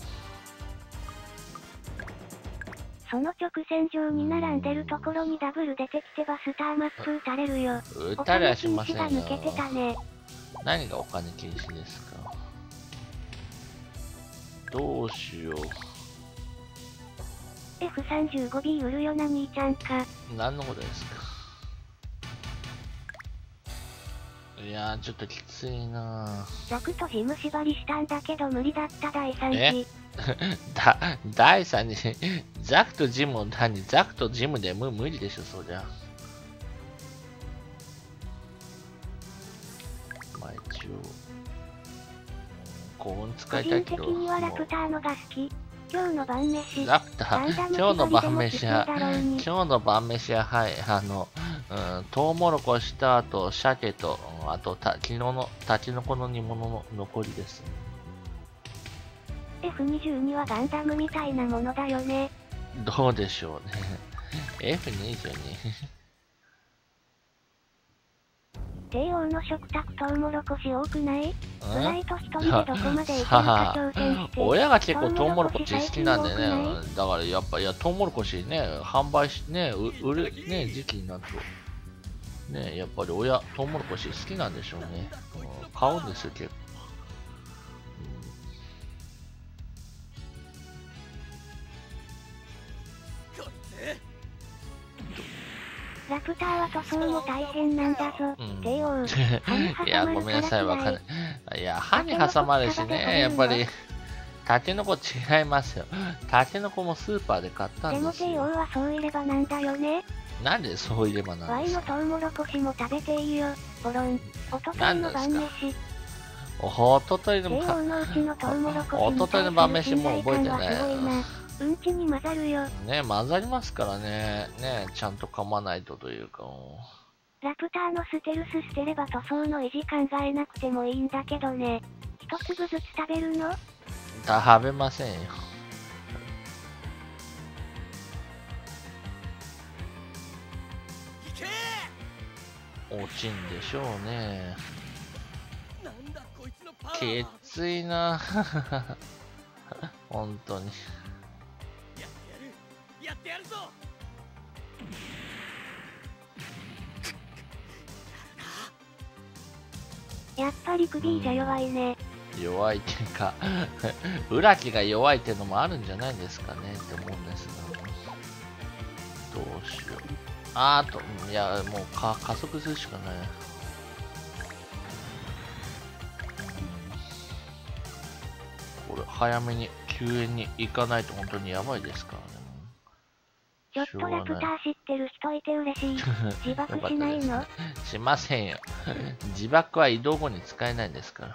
その直線上に並んでるところにダブル出てきてバスターマップ撃たれるよ。 撃たれはしませんよ。 お金禁止が抜けてたね。 何がお金禁止ですか。どうしよう。 F35B 売るよな兄ちゃんか。 何のことですか。いやー、ちょっときついな。 6とジム縛りしたんだけど無理だった第3次。 第3次ザクとジムをザクとジムで無理でしょ、そりゃ。まあ一応、幸運使いたいけど。 個人的にはラプターのが好き。今日の晩飯。 ラプター、今日の晩飯は、はい、トウモロコシと、あと、鮭と、あと、昨日のタケノコの煮物の残りです。 F22 はガンダムみたいなものだよね。 どうでしょうね。F22。 帝王の食卓トウモロコシ多くない？フライト一人でどこまで行けるか挑戦して。 親が結構トウモロコシ好きなんでね。だからやっぱ、トウモロコシね、販売し、ね、売る、ね、時期になると。ね、やっぱりトウモロコシ好きなんでしょうね。買うんですよ、結構。 ラプターは塗装も大変なんだぞ。帝王。 いや、ごめんなさい、わかんない。いや、歯に挟まるしね、やっぱり。タケノコ違いますよ。タケノコもスーパーで買ったんですよ。 でも帝王はそういればなんだよね。 なんでそういればなんですか。 ワイのトウモロコシも食べていいよ。ボロン。おとといの晩飯。 おとといの晩飯も覚えてない。 うんちに混ざるよ。 ね、混ざりますからね。ね、ちゃんと噛まないとというか。 ラプターのステルス捨てれば塗装の維持考えなくてもいいんだけどね。一粒ずつ食べるの？ 食べませんよ。落ちんでしょうね。きついな。本当に。 やってやるぞ。 やっぱりクビーじゃ弱いね。 弱いっていうか浦木が弱いってのもあるんじゃないんですかねって思うんですが、どうしよう。いや、もう加速するしかない。これ早めに救援に行かないと本当にやばいですからね。 ちょっとラプター知ってる人いて嬉しい。自爆しないの？ しませんよ。自爆は移動後に使えないんですから。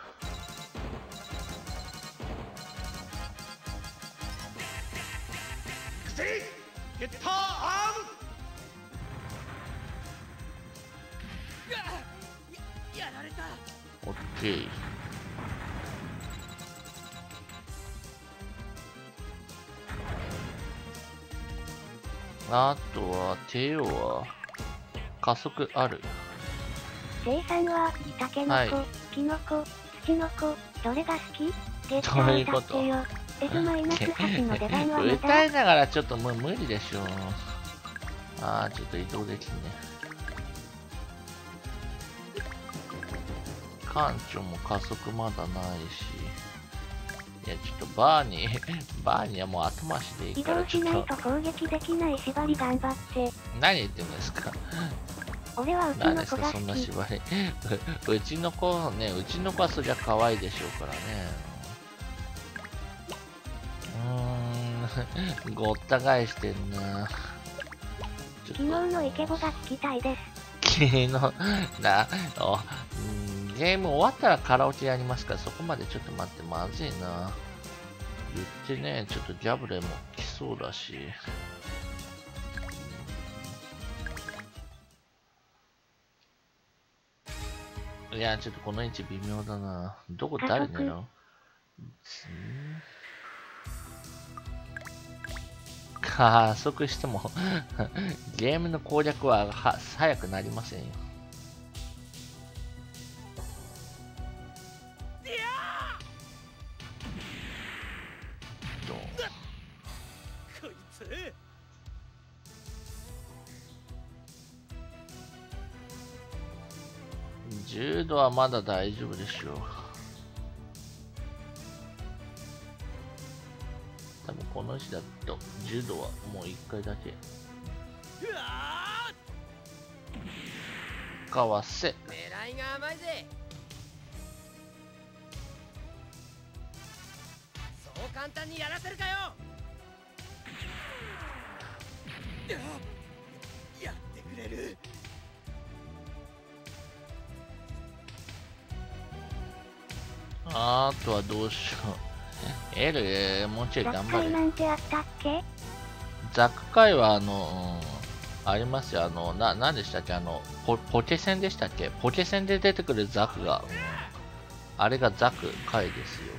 ゲッターアーム。やられた。 オッケー。あとは、帝王は、加速ある。 生産は、タケノコ、キノコ、ツチノコ、どれが好き？ゲッター歌ってよ。S-8 の出番はまだ。 歌いながらちょっともう無理でしょ。ちょっと移動できんね。艦長も加速まだないし。いや、ちょっとバーニーはもう後回しでいいからちょっと。 移動しないと攻撃できない縛り頑張って。 何言ってんですか。 俺はうちの子が好き。何ですか、 そんな縛り。うちの子はそりゃ可愛いでしょうからね。ごった返してんな。 昨日のイケボが聞きたいです。 昨日、ゲーム終わったらカラオケやりますから、そこまでちょっと待って、まずいな。言ってね、ちょっとジャブレも来そうだし。いや、ちょっとこの位置微妙だな。どこ誰狙う？加速してもゲームの攻略は早くなりませんよ。 こいつ。 10度はまだ大丈夫でしょう。多分この石だと10度はもう1回だけ。かわせ。 狙いが甘いぜ。そう簡単にやらせるかよ。 やってくれる。 あとはどうしよう。L、もうちょい頑張れ。 なんてあったっけ？ ザク会はありますよ。何でしたっけ、ポケセンでしたっけ、ポケセンで出てくるザクが、あれがザク会ですよ。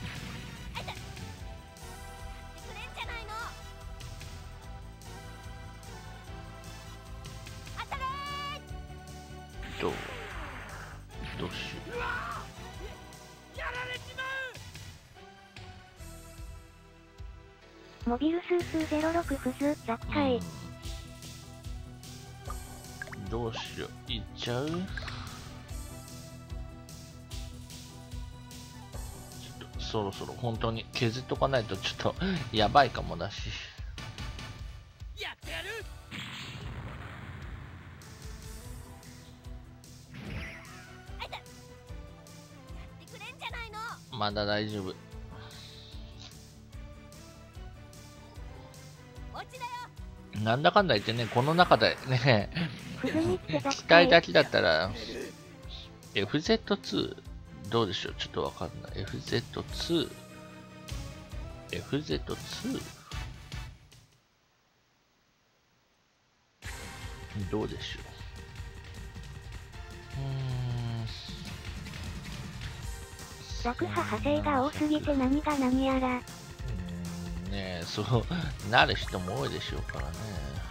どうしよう。 やられちまう。 モビルスーツ06フズザク会。 どうしよう。いっちゃう？ちょっとそろそろ本当に削っとかないとちょっとやばいかもだし。 やってやる。 まだ大丈夫。なんだかんだ言ってね、この中でね、機体だけだったら、FZ2、どうでしょう、ちょっとわかんない。FZ2、どうでしょう。 爆破派生が多すぎて何が何やら。 ねえ、そうなる人も多いでしょうからね。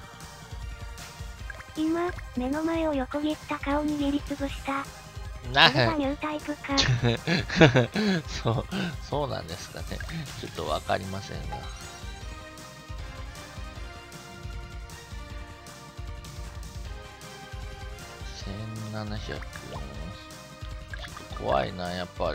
今、目の前を横切った顔握りつぶした。それがニュータイプか。 そうなんですかね。ちょっとわかりませんが。1700。ちょっと怖いな、やっぱり。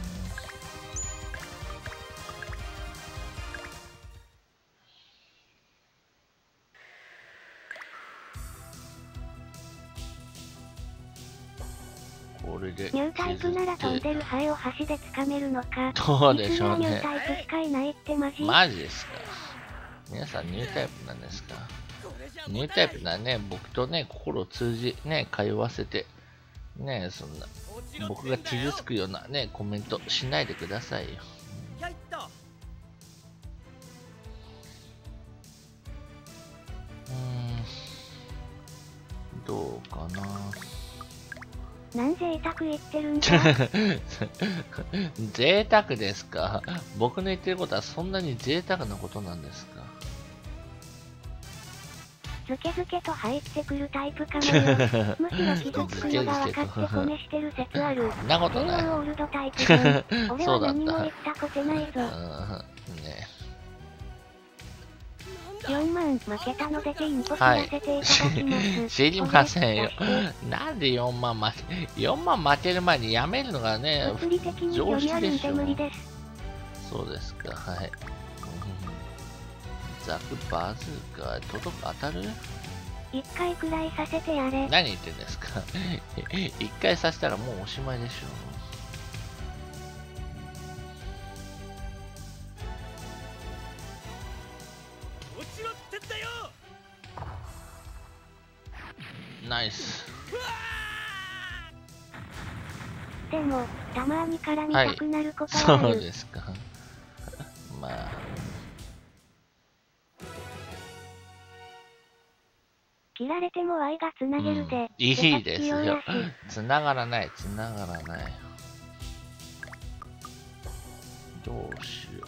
これでニュータイプなら飛んでるハエを箸で掴めるのか。 どうでしょうね。 ニュータイプしかいないってマジ？ マジですか。皆さんニュータイプなんですか。ニュータイプなね、僕とね、心を通じ、ね、通わせて、ね、そんな、僕が傷つくようなね、コメントしないでくださいよ。どうかな。 なん贅沢言ってるんだ。 贅沢ですか。僕の言ってることはそんなに贅沢なことなんですか。 ズケズケと入ってくるタイプかもよ。むしろ傷つくのが分かって褒めしてる説ある。 そんなことない。 オールドタイプじゃん。俺は何も言ったことないぞ。 ね。 4万負けたのでチンポ知らせていただきます。 知りませんよ。なんで4万負ける前にやめるのがね、 物理的に余裕あるんで無理です。 そうですか、はい。ザクバズーカ当たる ？1回くらいさせてやれ。 何言ってんですか。1回させたらもうおしまいでしょ。ナイス。 でも、たまにから見たくなることはある。 そうですか。まあ。 切られても Y がつなげるで。 いいですよ。つながらない。どうしよ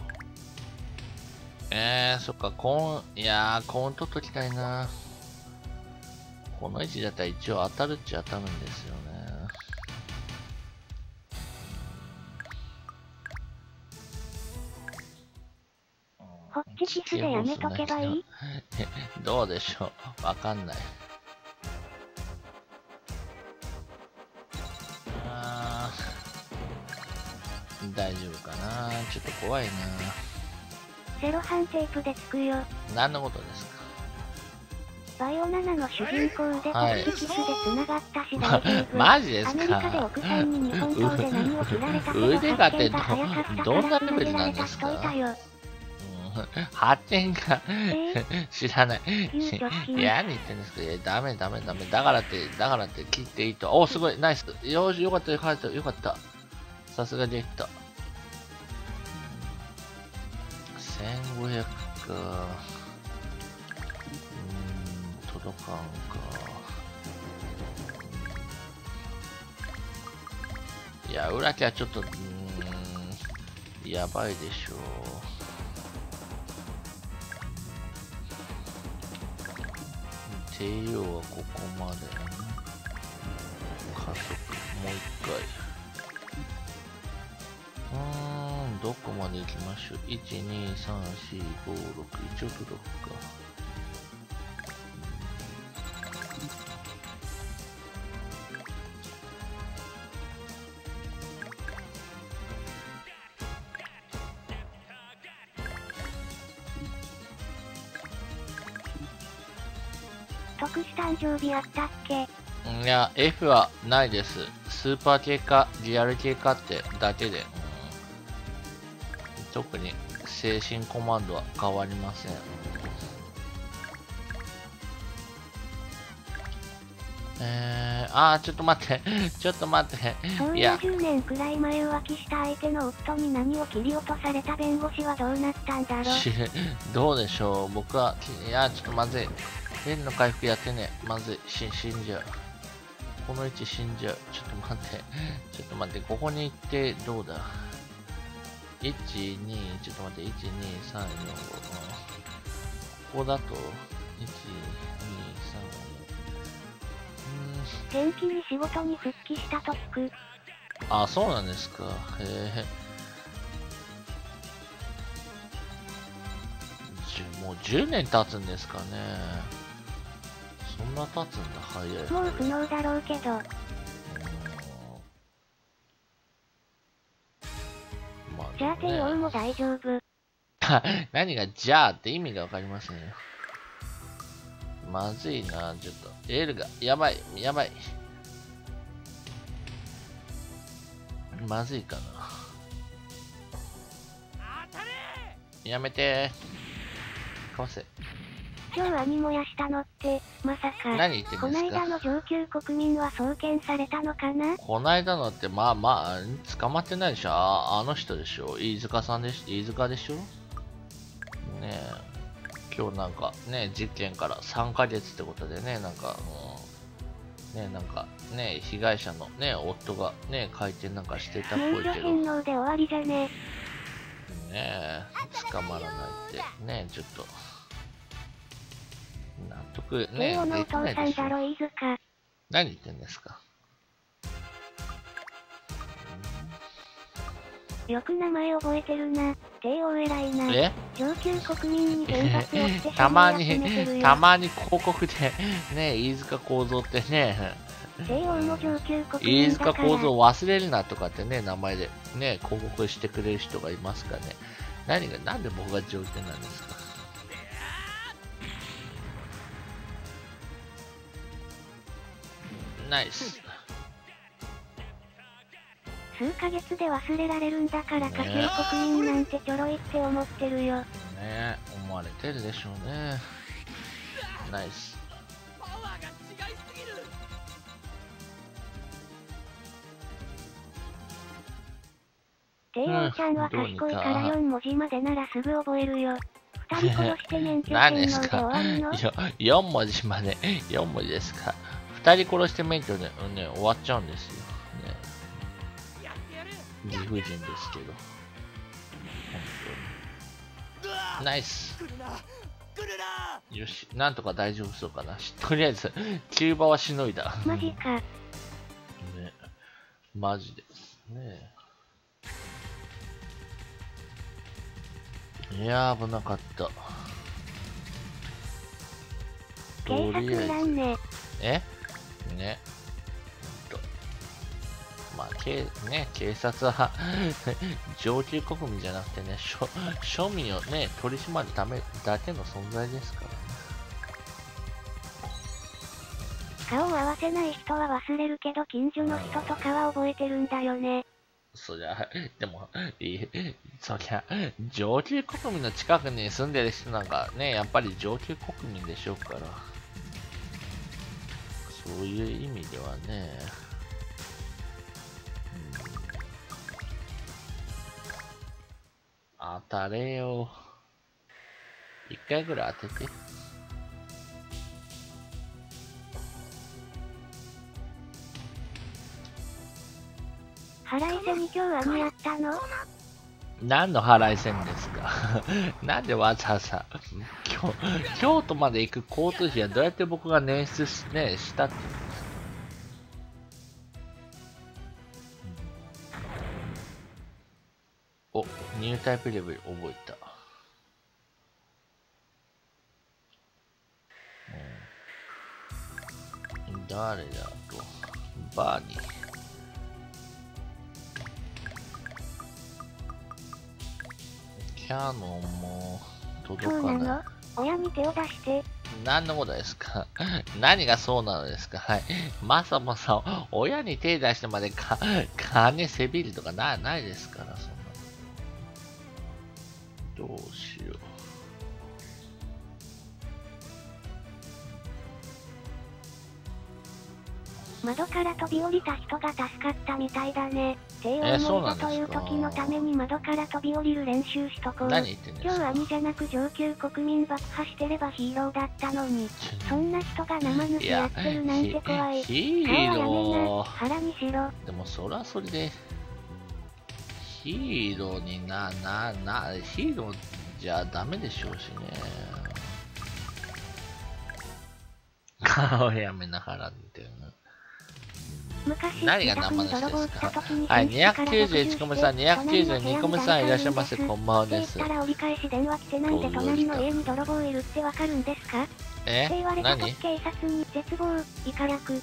う。そっか、いやー、コーン取っときたいな。この位置だったら一応当たるっちゃ当たるんですよね。 ホッチキスでやめとけばいい？ どうでしょう、わかんない。大丈夫かな。ちょっと怖いな。 セロハンテープでつくよ。 何のことですか。 バイオ7の主人公でホッチキスで繋がった次第マジですか。 アメリカで奥さんに日本刀で何を切られたけど腕がって発見が早かったからどんなレベルなんですか。 発展が知らない。 急貯金いや、何言ってんですか。いや、ダメ。だからって切っていいと。お、すごい、ナイス。よし、よかった、よかった。さすができた。1500か。届かんか。いや、裏キャちょっと、やばいでしょう。帝王はここまで。加速、もう一回。どこまで行きましょう。1、2、3、4、5、6、一応届くか。 特殊誕生日あったっけ？ いや、F はないです。スーパー系か、リアル系かってだけで。特に精神コマンドは変わりません。ちょっと待って。 そういや、10年くらい前浮気した相手の夫に何を切り落とされた弁護士はどうなったんだろう。 どうでしょう。僕は、いや、ちょっとまずい。変の回復やってね。まずい。死んじゃう。この位置死んじゃう。ちょっと待って。ここに行って、どうだ。1、2、ちょっと待って。1、2、3、4、5。ここだと、1、2、3、 元気に仕事に復帰したと聞く。 あ、そうなんですか。へえ。もう10年経つんですかね。そんな経つんだ、早い。 もう不能だろうけど。じゃあ帝王も大丈夫。 何がじゃあって意味がわかりませんよ。まずいな、ちょっと。L が、やばい。まずいかな。やめてー。かわせ。 今日兄燃やしたのって、まさか、 何言ってんですか。 こないだの上級国民は送検されたのかな。 こないだのって、まあ、捕まってないでしょ。あの人でしょ。飯塚でしょ。ねえ。今日なんかね、実験から3ヶ月ってことでね、被害者のね、夫がね、会見なんかしてたっぽいけど。 免許返納で終わりじゃね。 ねえ、捕まらないって、ね、ちょっと。納得ね、 帝王のお父さんだろ、飯塚。 何言ってんですか。 よく名前覚えてるな。帝王偉いな。上級国民に原発をしてたまに広告でね、飯塚幸三ってね、 帝王も上級国民だから。 飯塚幸三忘れるなとかってね、名前でね、広告してくれる人がいますかね。なんで僕が上級なんですか。ナイス。 数ヶ月で忘れられるんだから下級国民なんてちょろいって思ってるよ。 ね、思われてるでしょうね。ナイス。 パワーが違いすぎる。 帝王ちゃんは賢いから4文字までならすぐ覚えるよ。2人殺して免許返納で終わるの ？4文字まで、4文字ですか。2人殺して免許で、ね、終わっちゃうんですよ。ね、理不尽ですけど。本当に。ナイス。よし、なんとか大丈夫そうかな。とりあえず、キューバはしのいだ。 マジか。 ね、マジで。ねえ。いやー、危なかった。 警察いらんね。 ね。まあ、警察は上級国民じゃなくてね、庶民をね、取り締まるためだけの存在ですからね。 顔を合わせない人は忘れるけど、近所の人とかは覚えてるんだよね。 そりゃ、でも、そりゃ、上級国民の近くに住んでる人なんかね、やっぱり上級国民でしょうから。そういう意味ではね。当たれよ。一回ぐらい当てて。 腹いせに今日はやったの？ 何の腹いせんですかなんでわざわざ京都まで行く交通費はどうやって僕が捻出し、ね、したって言うんですか。お、ニュータイプレベル覚えた。誰だと、バーニー。キャノンも届かない。 そうなの？親に手を出して。 何のことですか何がそうなのですか。はい。まさまさ、親に手出してまで金せびるとかないですから、そんな。どうしよう。 窓から飛び降りた人が助かったみたいだね。低温のいざという時のために窓から飛び降りる練習しとこう。 何言ってんですか。 今日兄じゃなく上級国民爆破してればヒーローだったのに。そんな人が生抜きやってるなんて怖い。 ヒーロー。 腹にしろ。 でもそらそれで、ヒーローにヒーローじゃダメでしょうしね。顔やめながらっていうの。何が生主ですか。はい、291コムさん、292コムさんいらっしゃいませ、こんばんはです。 折り返し電話来てなんで隣の家に泥棒いるってわかるんですか？って言われた時警察に絶望、以下略。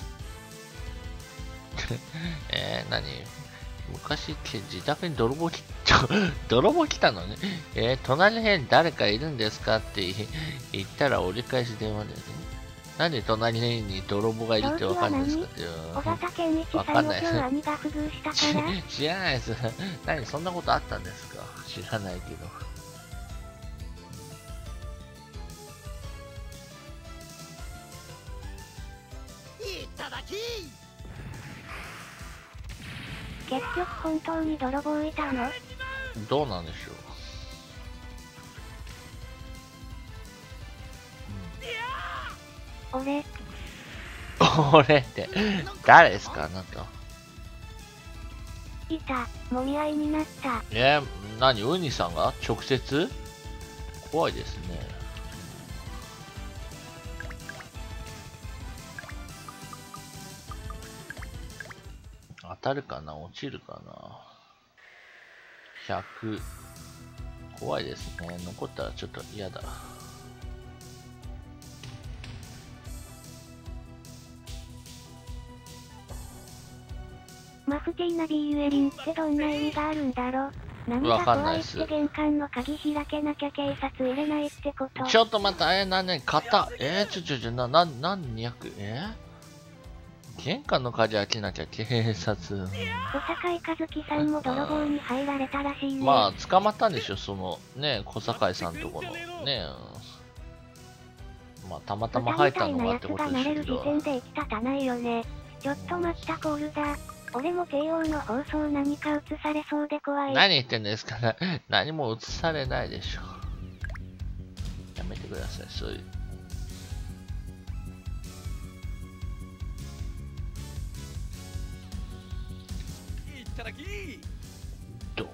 何昔って自宅に泥棒来たのね。隣の部屋に誰かいるんですかって言ったら折り返し電話ですね。なんで隣の家に泥棒がいるってわかるんですかっていう。 小型健一さんを今日兄が不遇したから知らないです。何そんなことあったんですか。知らないけど。 いただき。 結局本当に泥棒いたの？ どうなんでしょう。俺って誰ですかあなた。 いた、もみ合いになった。 何ウニさんが直接？怖いですね。当たるかな落ちるかな。100。怖いですね。残ったらちょっと嫌だ。 マフティーナビーユエリンってどんな意味があるんだろ。何が怖いって玄関の鍵開けなきゃ警察入れないってこと。 ちょっと待った、型何200、玄関の鍵開けなきゃ警察。 小坂井和樹さんも泥棒に入られたらしいね。 まあ、捕まったんでしょ、その、ね、小坂井さんとこの、ね、まあ、たまたま入ったのがってことですけど。 時点で生きたたないよね。ちょっと待ったコールだ。俺も帝王の放送何か映されそうで怖い。 何言ってんですかね。何も映されないでしょ。やめてください、そういう。 いただき。 どう？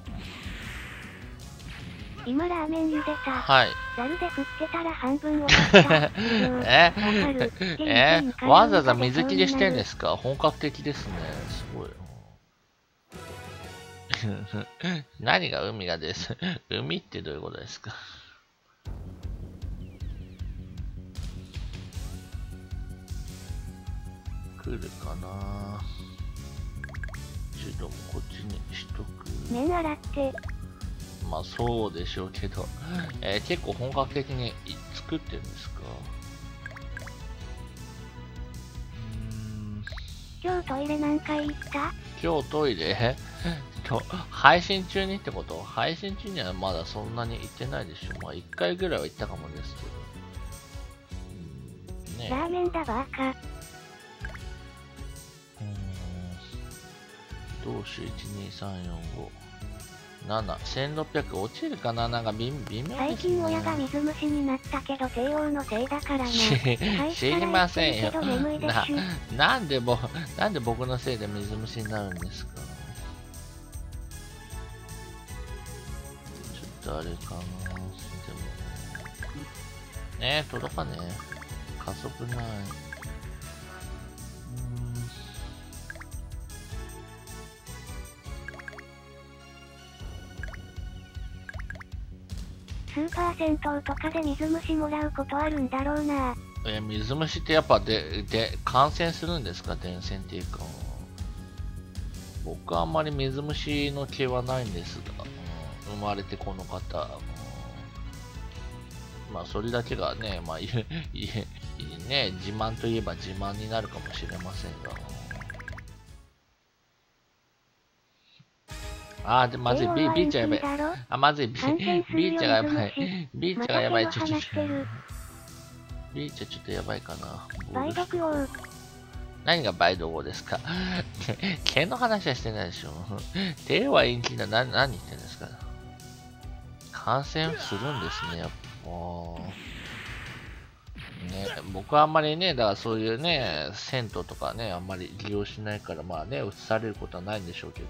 今ラーメン茹でた。 はい。 ざるで振ってたら半分終わった。 わざわざ水切りしてんですか？本格的ですね。すごい。何が海がです。海ってどういうことですか？来るかな。ちょっとこっちにしとく。 麺洗って。 まあそうでしょうけど、結構本格的に作ってるんですか？ 今日トイレ何回行った？ 今日トイレ配信中にってこと？配信中にはまだそんなに行ってないでしょ。まあ1回ぐらいは行ったかもですけど。ね、 ラーメンだバーカ。 どうしよう、1、2、3、4、5。7、1600落ちるかな、なんか微妙ですね。 最近親が水虫になったけど帝王のせいだからな。 知りませんよ。 眠いでしゅ。 なんで僕のせいで水虫になるんですか。ちょっとあれかな。でもね、届かねえ。加速ない。 スーパー銭湯とかで水虫もらうことあるんだろうな。 水虫ってやっぱ感染するんですか？伝染っていうか。僕はあんまり水虫の気はないんですが、生まれてこの方、まあそれだけがね、まあね、自慢といえば自慢になるかもしれませんが。で、まずい、ビーチャがやばい。まずい、ビーチャがやばい。ビーチャがやばい。ビーチャちょっとやばいかな。 梅毒王。 何が梅毒王ですか？毛の話はしてないでしょ。手は陰気な、何言ってんですか？感染するんですね、やっぱ。ね、僕はあんまりね、だからそういうね、銭湯とかね、あんまり利用しないから、まあね、移されることはないんでしょうけど。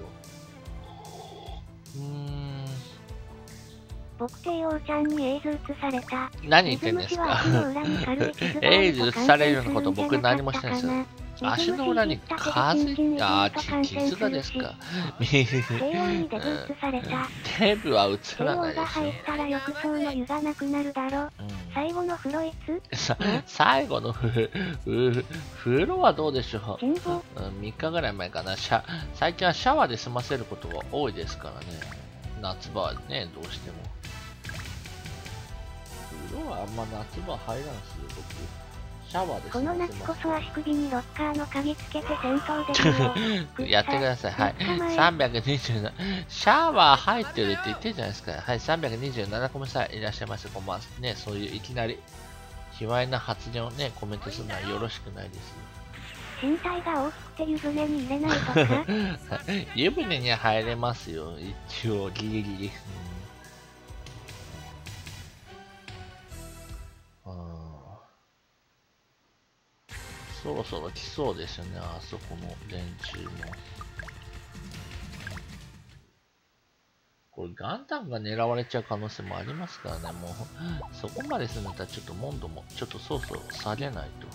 僕帝王ちゃんにエイズ移された。 何言ってんですか？エイズ移されるのこと僕何もしてないですよ。足の裏に風傷がですか？デブは映らないでしょ。 入ったら浴槽の湯がなくなるだろ。最後の風呂いつ？ 最後の風呂はどうでしょう。3日ぐらい前かな。最近はシャワーで済ませることが多いですからね。夏場はね、どうしても。風呂はあんま夏場入らんすよ、僕。シャワーでこの夏こそ足首にロッカーの鍵つけて銭湯でやってください。はい。327。シャワー入ってるって言ってるじゃないですか。はい。327個目さんいらっしゃいませ。こんばんは。ね、そういういきなり、卑猥な発言をね、コメントするのはよろしくないですよ。 身体が大きくて湯船に入れないとか湯船には入れますよ。一応、ギリギリ。そろそろ来そうですよね、あそこの連中も。これ、ガンダムが狙われちゃう可能性もありますからね、もう、そこまでするんだったら、ちょっと温度も、ちょっとそろそろ下げないと。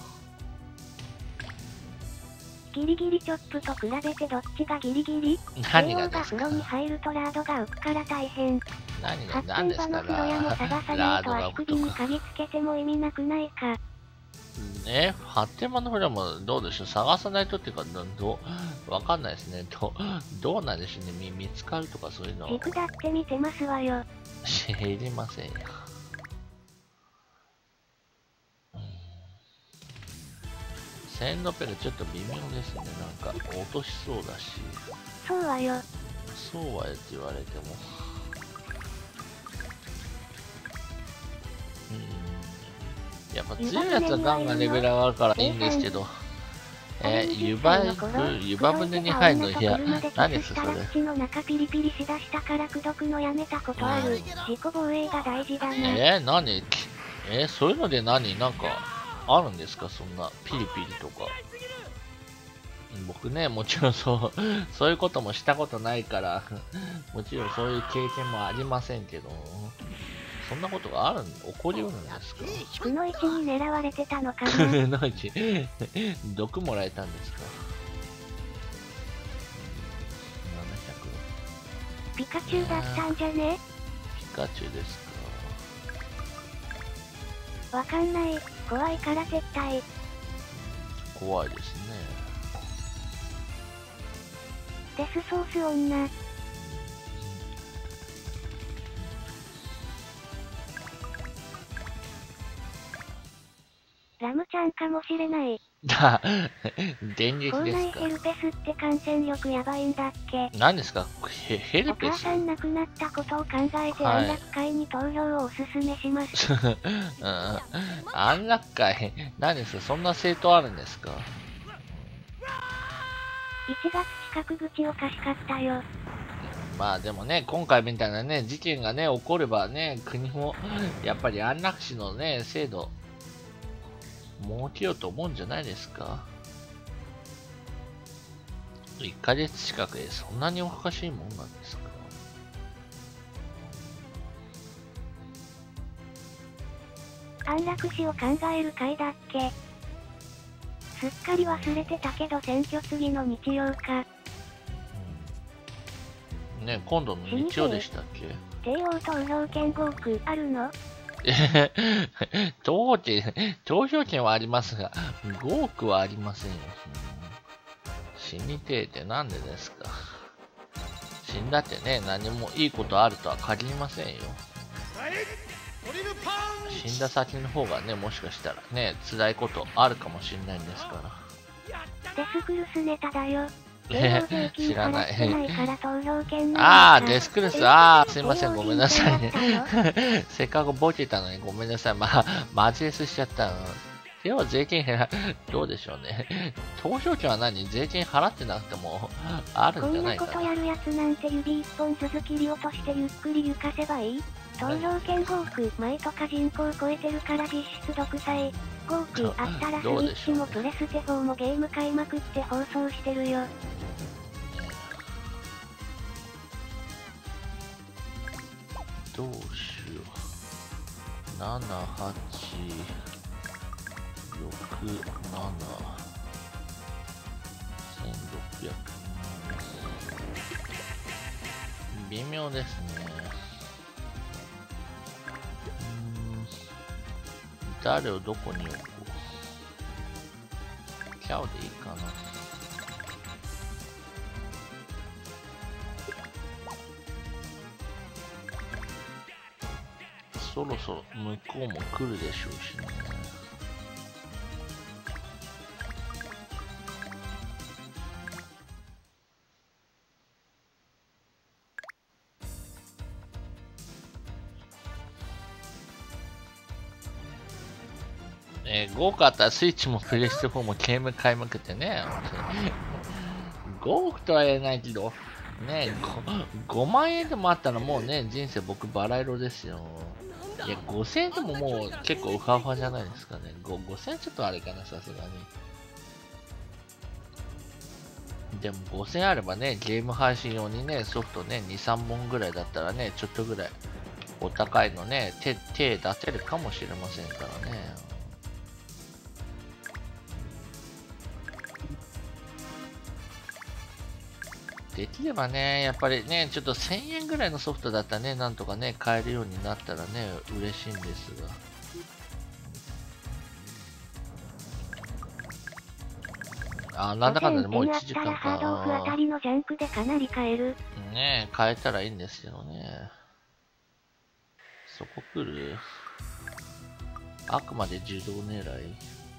ギリギリチョップと比べてどっちがギリギリ？ 何がですか？ 風呂に入るとラードが浮くから大変。 何ですか？ ラードが浮くと足首に鍵つけても意味なくないか。 発展場のフラもどうでしょう？探さないとっていうか、わかんないですね。どうなんでしょうね。見つかるとかそういうの。 軸だって見てますわよ。 知りませんよ。1600ちょっと微妙ですね。なんか落としそうだし。 そうはよ。 そうはよって言われても。やっぱ強いやつはガンガンレベル上がるからいいんですけど。湯船に入るの、いや、何ですかそれ。 口の中ピリピリしだしたから口説くのやめたことある。自己防衛が大事だな。 何？そういうのでなんか、あるんですかそんな、ピリピリとか。僕ね、もちろんそういうこともしたことないから、もちろんそういう経験もありませんけど、そんなことが起こりうるんですか？ くのいちに狙われてたのかな？ くのいち、毒もらえたんですか？ 700。ピカチュウだったんじゃね？ ピカチュウですか？わかんない。怖いから絶対。 怖いですね。 デスソース女。ラムちゃんかもしれない。 電撃校ですか。 内ヘルペスって感染力やばいんだっけ。 何ですかヘルお母ペス。 さん亡くなったことを考えてはい安楽会に投票をおすすめします。 安楽会何ですかそんな政党あるんですか。 1月近く口おかしかったよ。 まあでもね、今回みたいなね、事件がね、起こればね、国もやっぱり安楽死のね、制度、設けようと思うんじゃないですか。1ヶ月近くでそんなにおかしいもんなんですか。 安楽死を考える会だっけ。すっかり忘れてたけど選挙次の日曜か。 ね、今度の日曜でしたっけ。 帝王投票権5億あるの。 投票権はありますが、5億はありませんよ。死にてえってなんでですか。死んだってね、何もいいことあるとは限りませんよ。死んだ先の方がね、もしかしたらね、辛いことあるかもしれないんですから。 デスクルスネタだよ。 知らない。デスクルス、すいません、ごめんなさいね。せっかくボケたのにごめんなさい。マジレスしちゃったの。では税金どうでしょうね。投票権は何税金払ってなくてもあるんじゃないかな。 こんなことやるやつなんて指一本ずつ切り落としてゆっくり行かせばいい。投票権5億前とか人口超えてるから実質独裁。5億あったらスイッチもプレステ4もゲーム買いまくって放送してるよ。 どうしよう。7、8、6、7、1600。微妙ですね。誰をどこに置こう。キャオでいいかな。そろそろ向こうも来るでしょうしね。豪華あったらスイッチもプレステ4もゲーム買いまくってね、5億とは言えないけど、ね、5万円でもあったらもうね、人生僕バラ色ですよ。いや、5000円でももう結構ウハウハじゃないですかね。5000円ちょっとあれかな、さすがに。でも5000円あればね、ゲーム配信用にね、ソフトね、2、3本ぐらいだったらね、ちょっとぐらいお高いのね、手出せるかもしれませんからね。できればね、やっぱりね、ちょっと1000円ぐらいのソフトだったらね、なんとかね、買えるようになったらね、嬉しいんですが。なんだかんだでもう1時間か。ね買えたらいいんですけどね。そこ来る？あくまで自動狙い。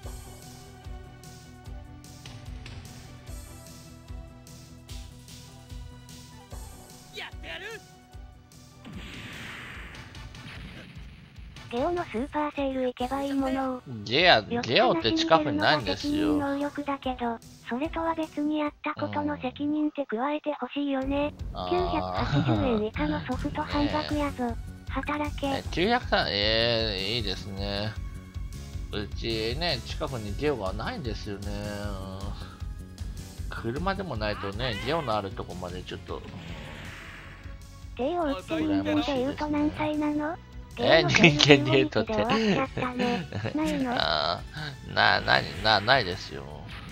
ゲオのスーパーセール行けばいいものを。 ゲオって近くにないんですよ。 能力だけど、それとは別にやったことの責任って加えてほしいよね。980円以下のソフト半額やぞ。働け。 900円、いいですね。うちね、近くにゲオがないんですよね。車でもないとね、ゲオのあるとこまでちょっと。 ゲオって人間で言うと何歳なの？ 人間で言うとって。ないですよ。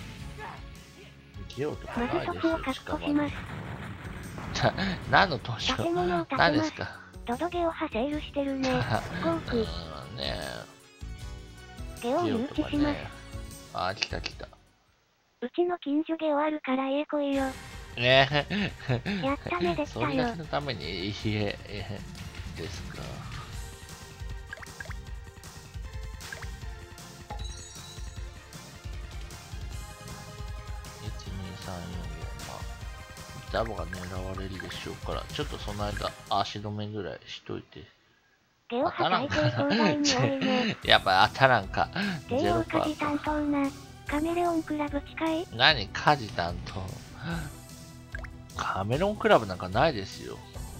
ゲオとかないですよ。何の投資を何ですか？ ドドゲオ派セールしてるね。5億。 ねゲオ誘致します。 来た来た。 うちの近所ゲオあるから家来いよ。 やったねできたよ。 それだけのために家ですか。 ダブが狙われるでしょうから、ちょっとその間、足止めぐらいしといて。 ゲオ派最低相談に多いね。 やっぱ当たらんか。 ゲオ家事担当な。カメレオンクラブ近い？ 何家事担当。カメレオンクラブなんかないですよ。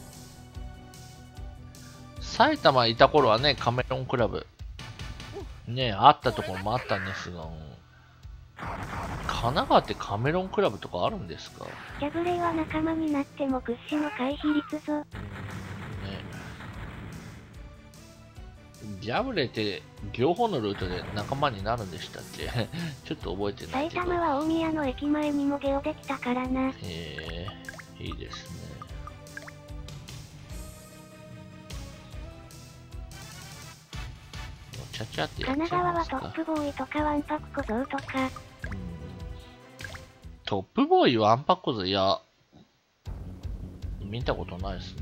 埼玉いた頃はね、カメレオンクラブ。ねあったところもあったんですが、神奈川ってカメレオンクラブとかあるんですか？ ジャブレイは仲間になっても屈指の回避率ぞ。 ジャブレって両方のルートで仲間になるんでしたっけ？ちょっと覚えてないけど。 埼玉は大宮の駅前にもゲオできたからな。 いいですね。ちゃちゃってやっ神ちゃいますか。 奈川はトップボーイとかワンパク小僧とか。 トップボーイワンパク小僧、いや、見たことないですね。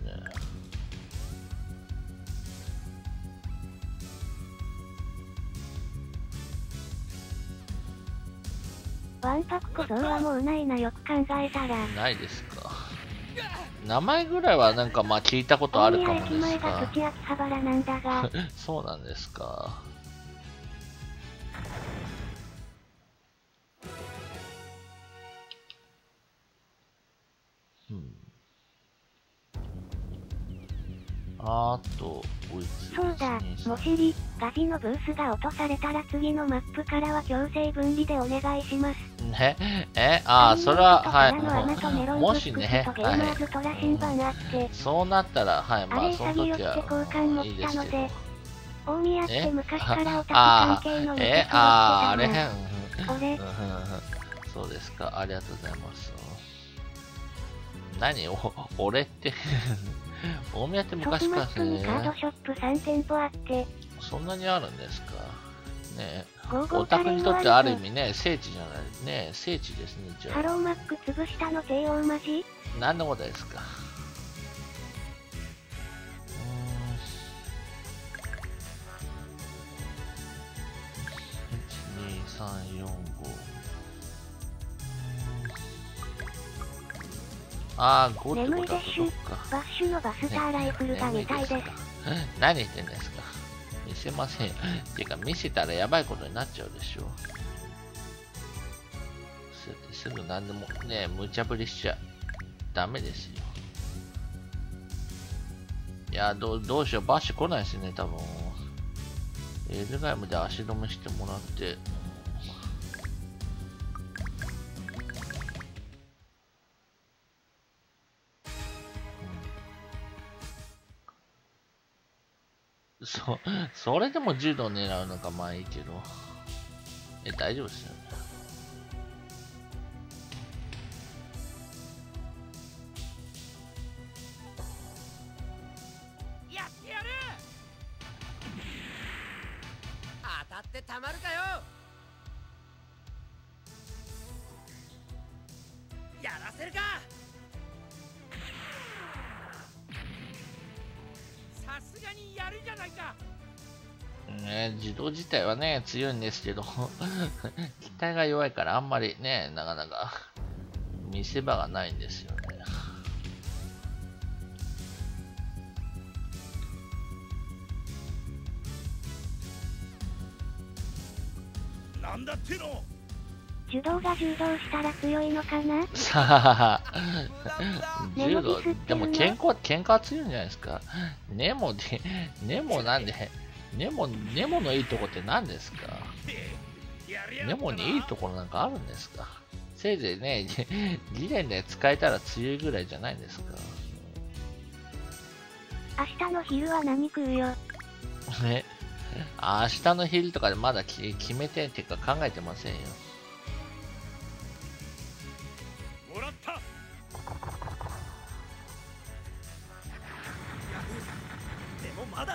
ワンパク小僧はもうないな、よく考えたら。 ないですか。名前ぐらいはなんかまあ聞いたことあるかもですが。 大宮駅前が土秋葉原なんだが。 そうなんですか。あと、 そうだ、もしり、ガジのブースが落とされたら次のマップからは強制分離でお願いします。 それは、はい、もしね、そうなったら、はい、まあ、その時は、いいですけど。 大宮って昔からオタク関係の店あれ俺そうですか、ありがとうございます。何俺って大宮って昔からですね。カードショップ3店舗あって。 そんなにあるんですかね。オタクにとってある意味ね、聖地じゃないね、聖地ですね、じゃあ。 ハローマック潰したの帝王マジ？ 何のことですか。1、2、3、4、5。5ってことはどっか。 バッシュのバスターライフルが見たいです。 何言ってんですか。見せませんよ。てか見せたらやばいことになっちゃうでしょ。すぐ何でもね、無茶ぶりしちゃダメですよ。いや、どうしよう。バッシュ来ないですね、多分。エルガイムで足止めしてもらって。それでも柔道狙うのかまあいいけど。大丈夫ですよね。 やってやる。当たってたまるかよ。やらせるか。さすがにやるじゃないか。 自動自体はね、強いんですけど、機体が弱いからあんまりね、なかなか見せ場がないんですよね。 なんだっての。 柔道が柔道したら強いのかな。 さあ、柔道、でも喧嘩は強いんじゃないですか。ネモなんで、ネモのいいとこって何ですか。ネモにいいところなんかあるんですか。せいぜいね、ギレンで使えたら強いぐらいじゃないんですか。 明日の昼は何食うよ。 ね、明日の昼とかでまだ決めてっていうか考えてませんよ。 もらった。でもまだ。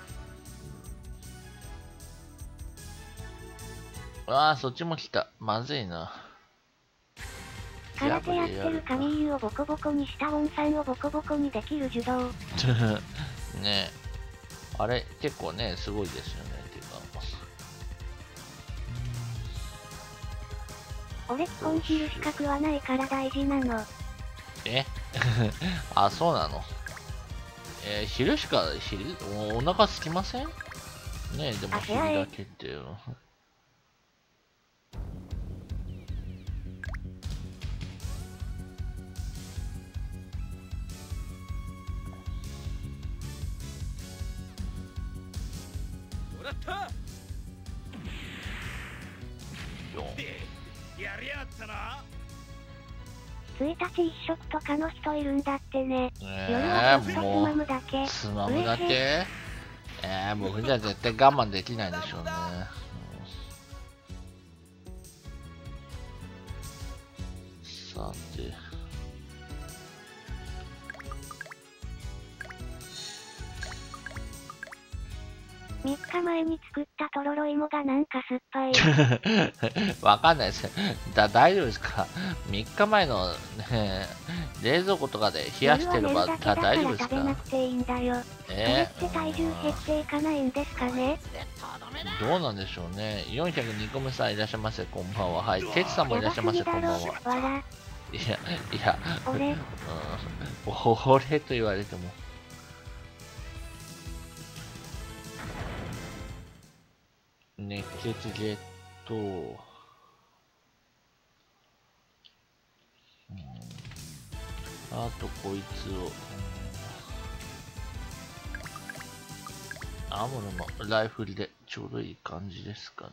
そっちも来た。まずいな。 空手やってるカミーユをボコボコにしたウォンさんをボコボコにできる柔道。 ねあれ、結構ね、すごいですよね。っていうか。 俺基本ヒル資格はないから大事なの。 えあ、そうなの。昼しか、お腹空きませんねえ、でも昼だけっていう。 もらったやりやがったな。 1日1食とかの人いるんだってね。夜はちょっとつまむだけ。 つまむだけ僕じゃ絶対我慢できないでしょうね。さて。 3日前に作ったとろろ芋がなんか酸っぱい。 わかんないです。大丈夫ですか ?3 日前の、ね、冷蔵庫とかで冷やしてれば大丈夫ですか？ 食べなくていいんだよ。それって体重減っていかないんですかね？ どうなんでしょうね。402個目さんいらっしゃいませ、こんばんは。はい。てつさんもいらっしゃいませ、こんばんは。いや、 俺と言われても。熱血ゲット。あとこいつを。アムロのライフルでちょうどいい感じですかね。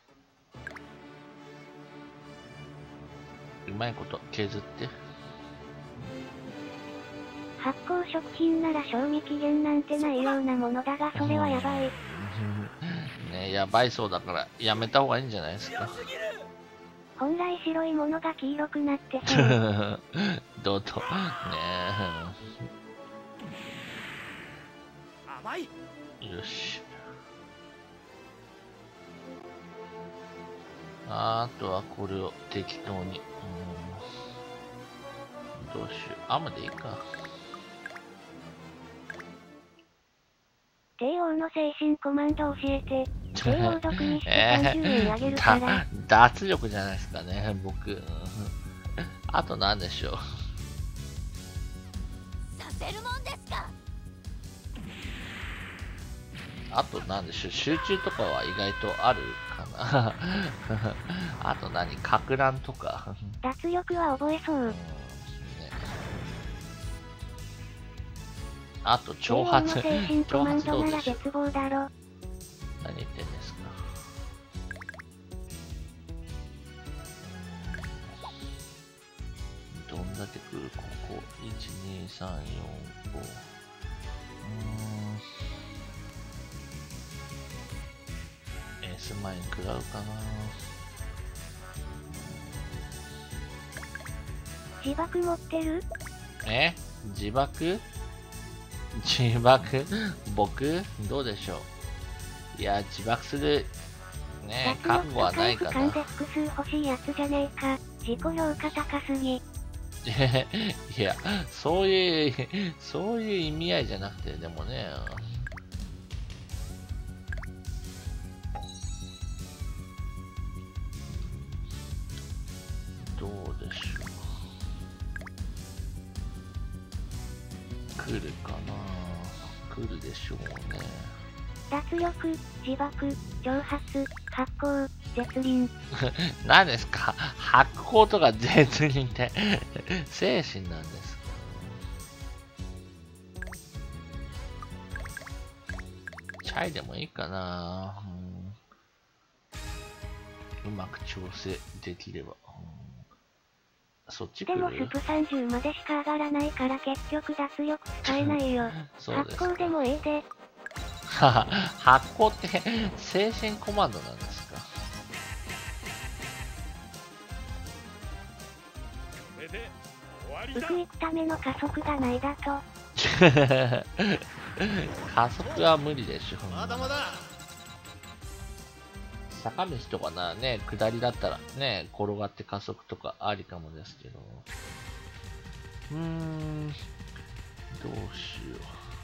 うまいこと削って。 発酵食品なら賞味期限なんてないようなものだが、それはやばい。 ね、やばいそうだからやめた方がいいんじゃないですか。 本来白いものが黄色くなってそう。 どうとね甘い。 よし。あとはこれを適当に。どうしよう。アムでいいか。 帝王の精神コマンド教えて。帝王毒にして30円あげるから。 脱力じゃないですかね、僕。あと何でしょう。 させるもんですか。 あと何でしょう。集中とかは意外とあるかな。あと何、か乱とか。 脱力は覚えそう。 あと挑発。 挑発どうでしょう。絶望だろ。 何言ってんですか。どんだけ来るここ。1、2、3、4、5。S マイン食らうかな。 自爆持ってる？ 自爆自爆僕どうでしょう。いや、自爆するね、覚悟はないかな。 で複数欲しいやつじゃねえか。自己評価高すぎ。 いや、そういう意味合いじゃなくて、でもね。どうでしょう。来るかな。来るでしょうね。 脱力、自爆、挑発、発光、絶倫。 何ですか？発光とか絶倫って精神なんですか？チャイでもいいかな。うまく調整できれば。そっち来る？ でもスプ30までしか上がらないから結局脱力使えないよ。発光でもええで。 発光って精神コマンドなんですか？ 浮く行くための加速がないだと。 加速は無理でしょ。 まだまだ。 坂道とかなね、下りだったらね、転がって加速とかありかもですけど。どうしよう。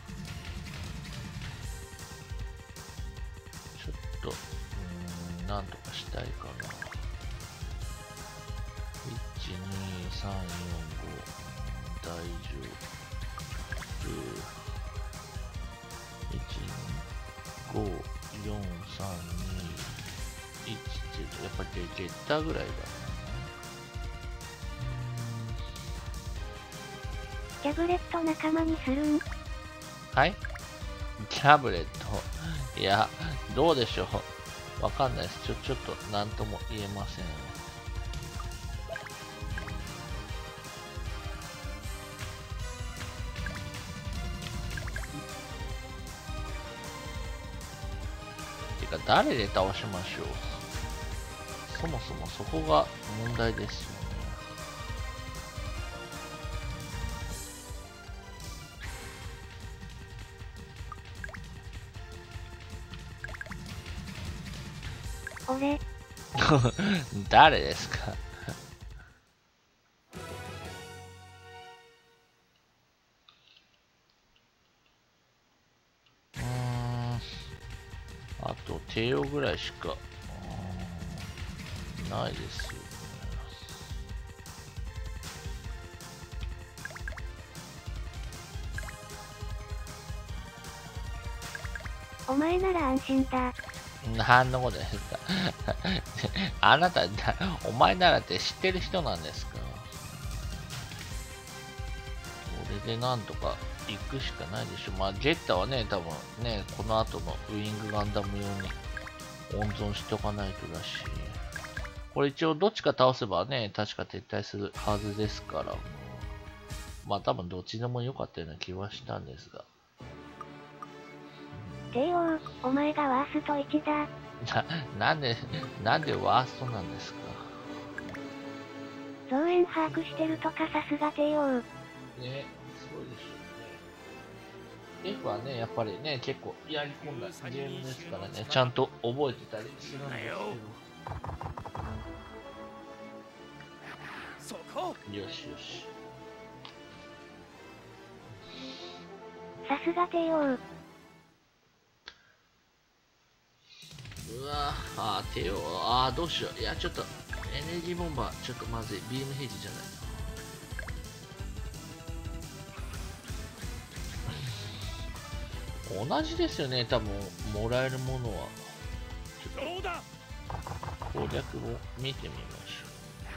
ちょっと、なんとかしたいかな。1、2、3、4、5。 丈夫。1、5、4、3、2、1、0。やっぱりゲッターぐらいだな。 キャブレット仲間にするん？ はい、キャブレット。いや、どうでしょう。わかんないです。ちょっと何とも言えません。てか、誰で倒しましょう。そもそもそこが問題ですよね。 俺。 誰ですか？あと帝王ぐらいしかないですよね。 お前なら安心だ。 何のことですか？あなた、お前ならって知ってる人なんですか？これでなんとか行くしかないでしょ。まあ、ジェッタはね、多分ね、この後のウィングガンダム用に温存しておかないとだし。これ一応どっちか倒せばね、確か撤退するはずですから、まあ多分どっちでも良かったような気はしたんですが。 帝王、お前がワースト1だ。 なんでワーストなんですか？ 増援把握してるとかさすが帝王。 ね、そうでしょうね。F はね、やっぱりね、結構やり込んだゲームですからね、ちゃんと覚えてたりするんですけど。よしよし。 さすが帝王。 うわ帝王、どうしよう。いや、ちょっと、エネルギーボンバー、ちょっとまずい。ビームヘイジじゃない。同じですよね、多分、もらえるものは。ちょっと、攻略を見てみまし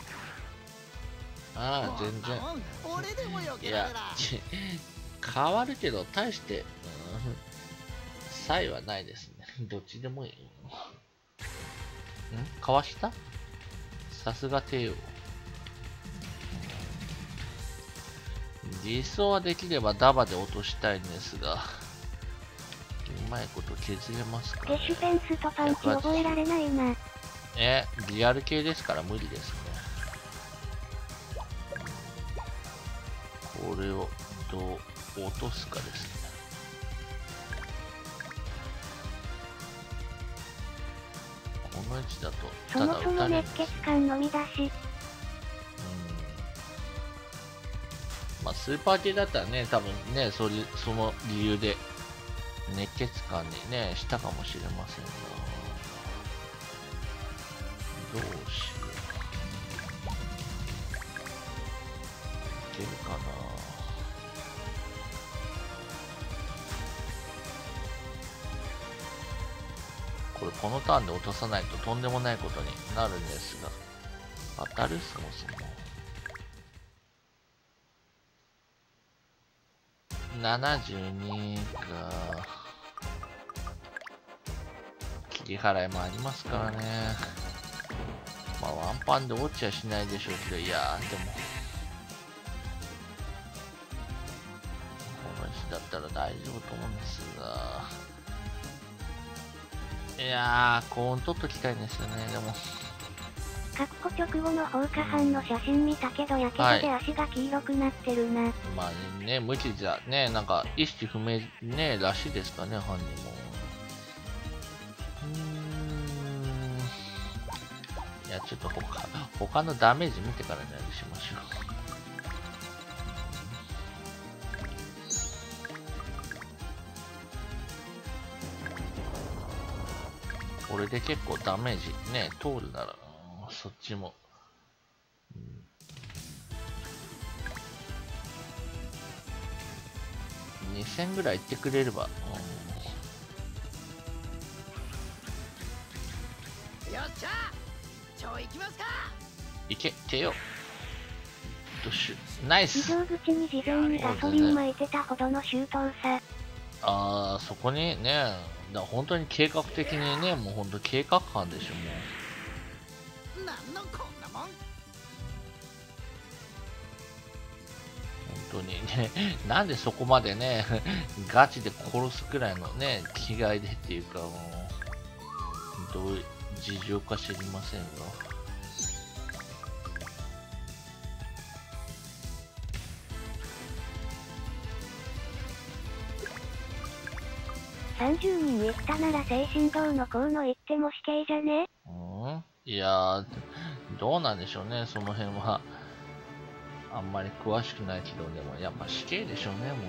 ょう。全然。いや、変わるけど、大して、差異はないですね。どっちでもいい。かわした？さすが帝王。実装はできればダバで落としたいんですが、うまいこと削れますかね。 ゲシュペンスとパンチ覚えられないな。 リアル系ですから無理ですね。これをどう落とすかですね。この位置だとそもそも熱血感のみだし。 まあスーパー系だったらね、多分ね、その理由で熱血感にね、したかもしれませんが、どうしよう。いけるかな。これこのターンで落とさないととんでもないことになるんですが、当たる？そもそも72か。切り払いもありますからね。まあワンパンで落ちはしないでしょうけど、いやーでもこの位置だったら大丈夫と思うんですが、いやー高音取っときたいんですよね。でも確保直後の放火犯の写真見たけどやけどで足が黄色くなってるな。まあね、無知じゃね、なんか意識不明ねらしいですかね、犯人も。いや、ちょっと他のダメージ見てからにしましょう。これで結構ダメージね、通るなら、そっちも。 2000ぐらいいってくれれば。 よっしゃ超行きますか。 いけてよ。ナイス。 非常口に事前にガソリン巻いてたほどの周到さ。 ああ、そこにね、本当に計画的にね、もう本当計画感でしょ、もう。 なんのこんなもん。 本当にね、なんでそこまでね、ガチで殺すくらいのね、気概でっていうか、もう、どう事情か知りませんが。 30人いったなら精神道の河野行っても死刑じゃね？ いやー、どうなんでしょうね、その辺は。あんまり詳しくないけど、でもやっぱ死刑でしょうね、も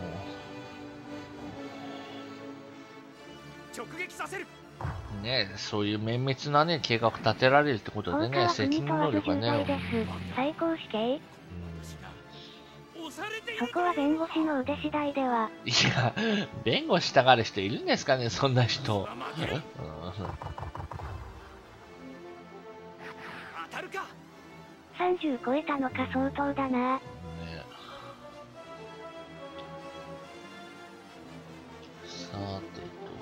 直撃させる。 う。ね、そういう綿密なね、計画立てられるってことでね、責任能力がね。 最高死刑？そこは弁護士の腕次第では。 いや、弁護したがる人いるんですかね、そんな人。 当たるか。 30超えたのか相当だな。 ね、さて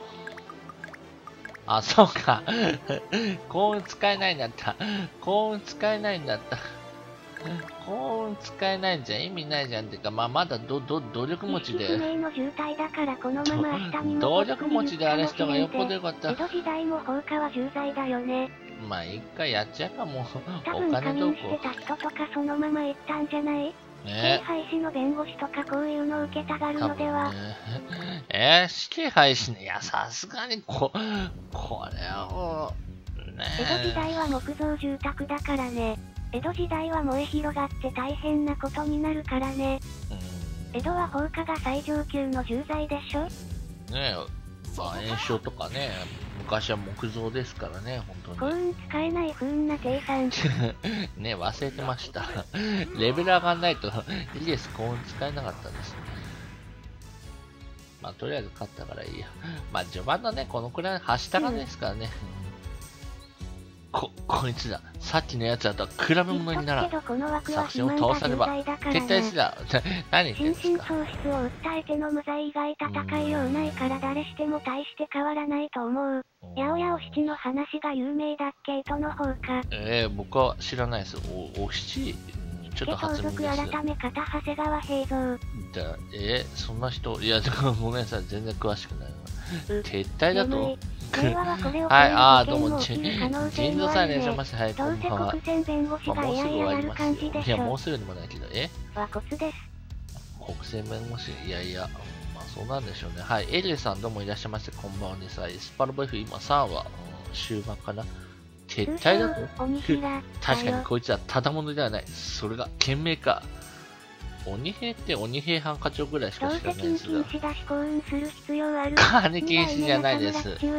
と。あ、そうか。幸運使えないんだった。幸運使えないんだった。幸運使えないんじゃ意味ないじゃんっていうか、まあ、まだ努力持ちで。 意識不明の渋滞だからこのまま明日にも努力持ちであれした方がよっぽどよかった。 江戸時代も放火は重罪だよね。 まあ一回やっちゃうかも。 多分加入してた人とかそのまま行ったんじゃない？死刑廃止の弁護士とかこういうの受けたがるのでは。 死刑廃止ね。いや、さすがにこれはね。 江戸時代は木造住宅だからね。江戸時代は燃え広がって大変なことになるからね。江戸は放火が最上級の重罪でしょ？ ねえ、まあ炎症とかね、昔は木造ですからね、本当に。 幸運使えない不運な計算。 ね、忘れてました。レベル上がんないといいです、幸運使えなかったですね。まあとりあえず勝ったからいいや。まあ序盤のね、このくらいはしたがですからね。こいつだ。さっきのやつだとは比べ物にならん。作戦を倒されば撤退しだ。何言ってんですか。 心神喪失を訴えての無罪以外戦いようないから誰しても大して変わらないと思う。八百屋お七の話が有名だっけとの方か。 僕は知らないです。お七ちょっと初耳です。 改め方長谷川平蔵。 そんな人、いや、ごめんなさい、全然詳しくない。撤退だとはい、どうも、陣蔵さんいらっしゃいませ。はい、こんばんは。もうすぐ終わりますよ。いや、もうすぐでもないけど、 和骨です。 国選弁護士、いやいや、まあそうなんでしょうね。はい、エリレさんどうもいらっしゃいませ。こんばんはです。スパルボ F、今3話、終盤かな。撤退だと確かにこいつはただ者ではない。それが賢明か。鬼平って鬼平犯科長ぐらいしか知らないですが。金禁止じゃないです。知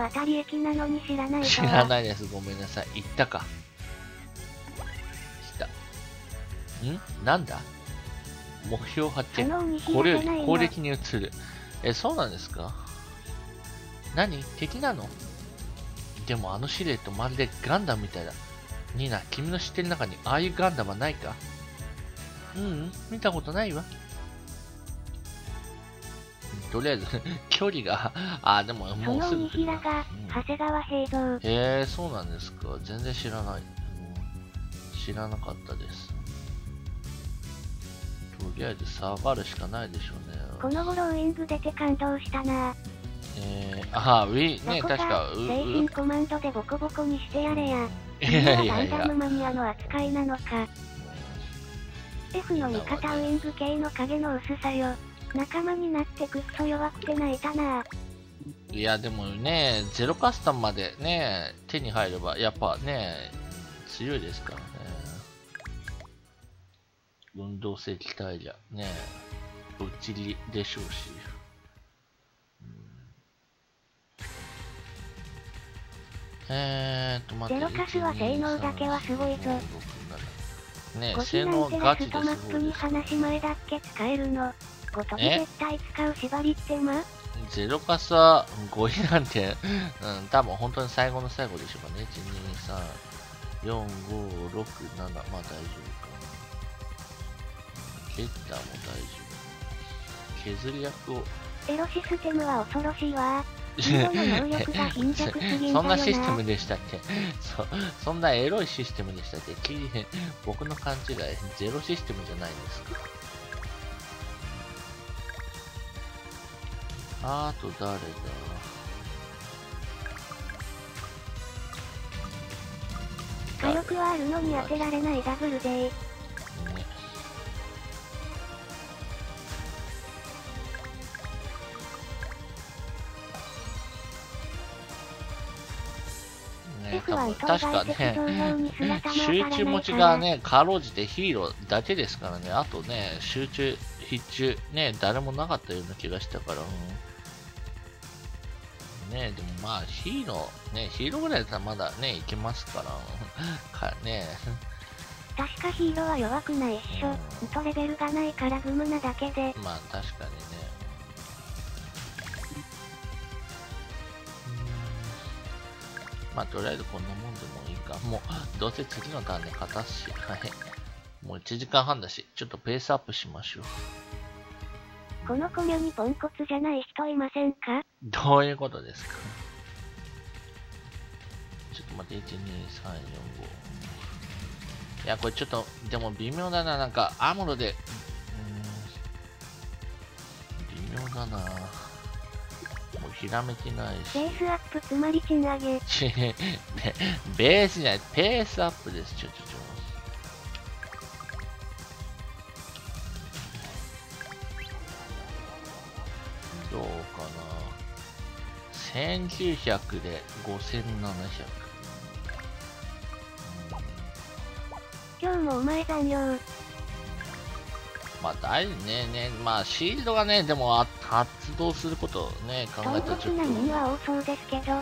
らないです。ごめんなさい。言ったか。来た。なんだ目標発見。これより攻撃に移る。そうなんですか？何？敵なの？でもあのシルエットまるでガンダムみたいだ。ニーナ、君の知ってる中にああいうガンダムはないか？見たことないわ。とりあえず、距離が、でももうすぐ。 長谷川平蔵。 そうなんですか。全然知らない。知らなかったです。とりあえず下がるしかないでしょうね。 この頃ウィング出て感動したな。 確か、 精神コマンドでボコボコにしてやれや。ガンダムマニアの扱いなのか。F の味方ウィング系の影の薄さよ。仲間になってくっそ弱くて泣いたな。 いやでもね、ゼロカスタムまでね、手に入ればやっぱね、強いですからね。運動性機体じゃね、ぶっちりでしょうし。 ゼロカスは性能だけはすごいぞ。 ね、性能ガチですごいです。 に話前だっけ使えるの。 ごとに絶対使う縛りってゼロカスは5位なんて、多分本当に最後の最後でしょうかね。1、2、3、4、5、6、7、まあ大丈夫かな。ゲッターも大丈夫。削り役を。 エロシステムは恐ろしいわ。ヒーローの能力が貧弱すぎんだよな。 そんなシステムでしたっけそんなエロいシステムでしたっけ僕の勘違い。ゼロシステムじゃないですか。あと誰だ。 火力はあるのに当てられないダブルで。 確かね、集中持ちがね、かろうじてヒーローだけですからね、あとね、集中、必中、ね、誰もなかったような気がしたから、ね、でもまあ、ヒーローぐらいだったらまだね、いけますから、ね。 確かヒーローは弱くないっしょ。とレベルがないからグムなだけで。 まあ、確かにね。まあ、とりあえずこんなもんでもいいか。もう、どうせ次のターンで勝たすし、はい。もう1時間半だし、ちょっとペースアップしましょう。 このコミュにポンコツじゃない人いませんか？ どういうことですか？ちょっと待って、1、2、3、4、5。いや、これちょっと、でも微妙だな、なんか、アムロで、微妙だな。もうひらめきないし。 ペースアップつまり賃上げ。 ベースじゃない、ペースアップです。どうかな。1900で5700。 今日もお前残業。 まあ大事ね、まあシールドがね、でも発動することをね、考えたらちょっと。 なには多そうですけど。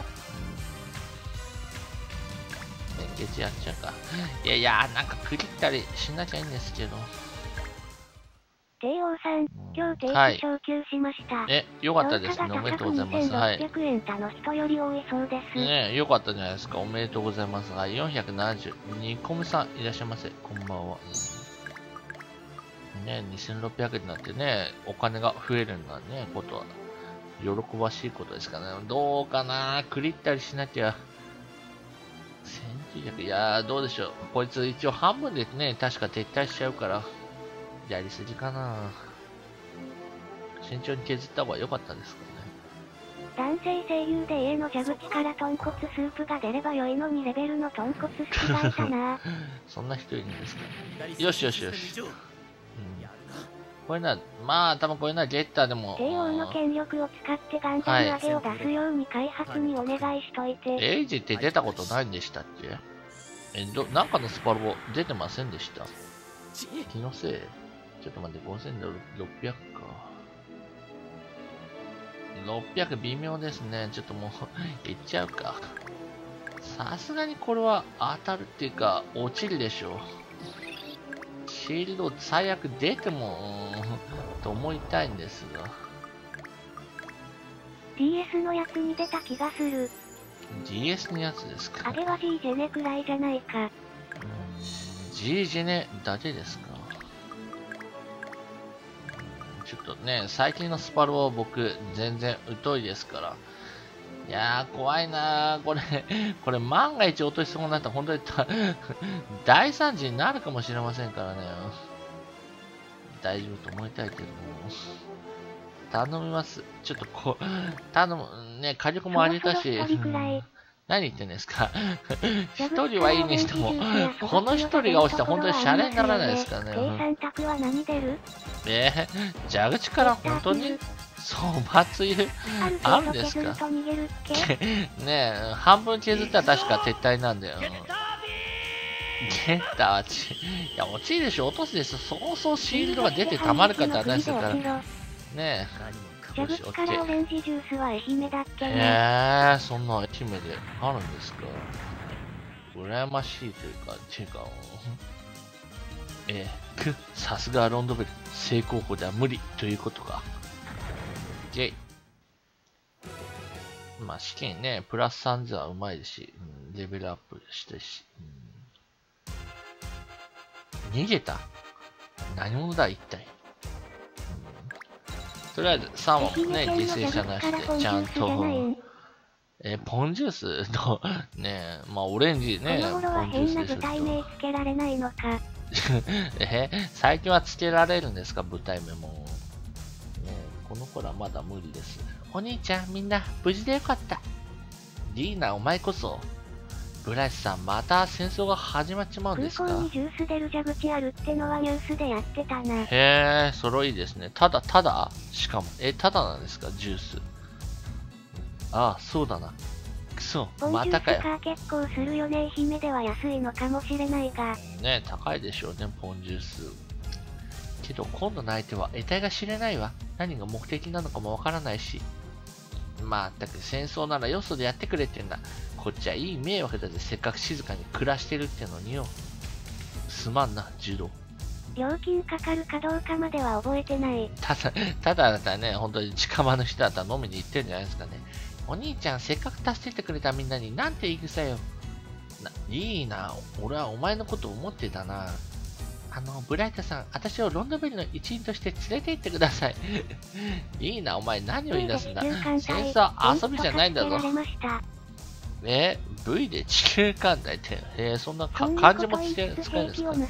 連結やっちゃうか。いや、なんかクリったりしなきゃいいんですけど。 帝王さん、今日定期昇給しました。 よかったですね。おめでとうございます。はい。 600円他の人より多いそうです。 ね、よかったじゃないですか。おめでとうございます。はい、470。ニコムさん、いらっしゃいませ。こんばんは。ね、2600円になってね、お金が増えるんだね、ことは。喜ばしいことですかね。どうかな、クリったりしなきゃ。1900、いやー、どうでしょう。こいつ一応半分でね、確か撤退しちゃうから。やりすぎかな。慎重に削った方が良かったですかね。 男性声優で家の蛇口から豚骨スープが出れば良いのにレベルの豚骨好きがいたな。 そんな人いるんですか。よし。これな、まあ多分これな、ゲッターでも。 帝王の権力を使ってガンダム上げを出すように開発にお願いしといて。 エイジって出たことないんでしたっけ？なんかのスパロボ出てませんでした？気のせい？ちょっと待って、5600か。600微妙ですね。ちょっともう、いっちゃうか。さすがにこれは当たるっていうか、落ちるでしょう。シールド最悪出ても、と思いたいんですが。 DS のやつに出た気がする。 DS のやつですか？ あれは G ジェネくらいじゃないか。 G ジェネだけですか？ちょっとね、最近のスパロボは僕、全然疎いですから。いやー、怖いなー。これ万が一落としそうになったら本当に大惨事になるかもしれませんからね。大丈夫と思いたいけども。頼みます。ちょっと頼む。ね、火力も上げたし。何言ってんですか。一人はいいにしても、この一人が落ちたら本当にシャレにならないですからね。 計算択は何出る？ 蛇口から本当にそう罰湯あるんですか？ねえ、半分削ったら確か撤退なんだよ。ゲッターいや、落ちるでしょ、落とすでしょ。そうシールドが出てたまるかって話だから。ねえ。 蛇口からオレンジジュースは愛媛だっけね。 そんな愛媛であるんですか？羨ましいというか、 さすがロンドベル。正攻法では無理ということか。まあ試験ね、プラス30はうまいですし、レベルアップしてし、逃げた何者だ一体、とりあえず3話もね、犠牲者なしでちゃんと、ポンジュースのね、まあオレンジね、 この頃は変な舞台名つけられないのか。 最近はつけられるんですか、舞台名も。ね、この頃はまだ無理です。お兄ちゃん、みんな無事でよかった。リーナ、お前こそ。ブラシさん、また戦争が始まっちまうんですか。 空港にジュース出る蛇口あるってのはニュースでやってたな。 へえ、それいいですね。ただしかも、ただなんですか、ジュース。ああ、そうだな。くそ、またかよ。 ポンジュースか結構するよね。愛媛では安いのかもしれないが。 ね、高いでしょうね、ポンジュース。けど、今度の相手は得体が知れないわ。何が目的なのかもわからないし。まったく戦争ならよそでやってくれってんだ。こっちはいい迷惑だぜ。せっかく静かに暮らしてるってのによ。すまんな、柔道。 料金かかるかどうかまでは覚えてない。 ただだったらね、本当に近場の人だったら飲みに行ってるんじゃないですかね。お兄ちゃん、せっかく助けてくれたみんなになんて言い草よ。いいな、俺はお前のこと思ってたな。ブライトさん、私をロンドベルの一員として連れて行ってください。いいな、お前何を言い出すんだ。戦争遊びじゃないんだぞ。V で地球艦隊って、そんな漢字も使えるんですか。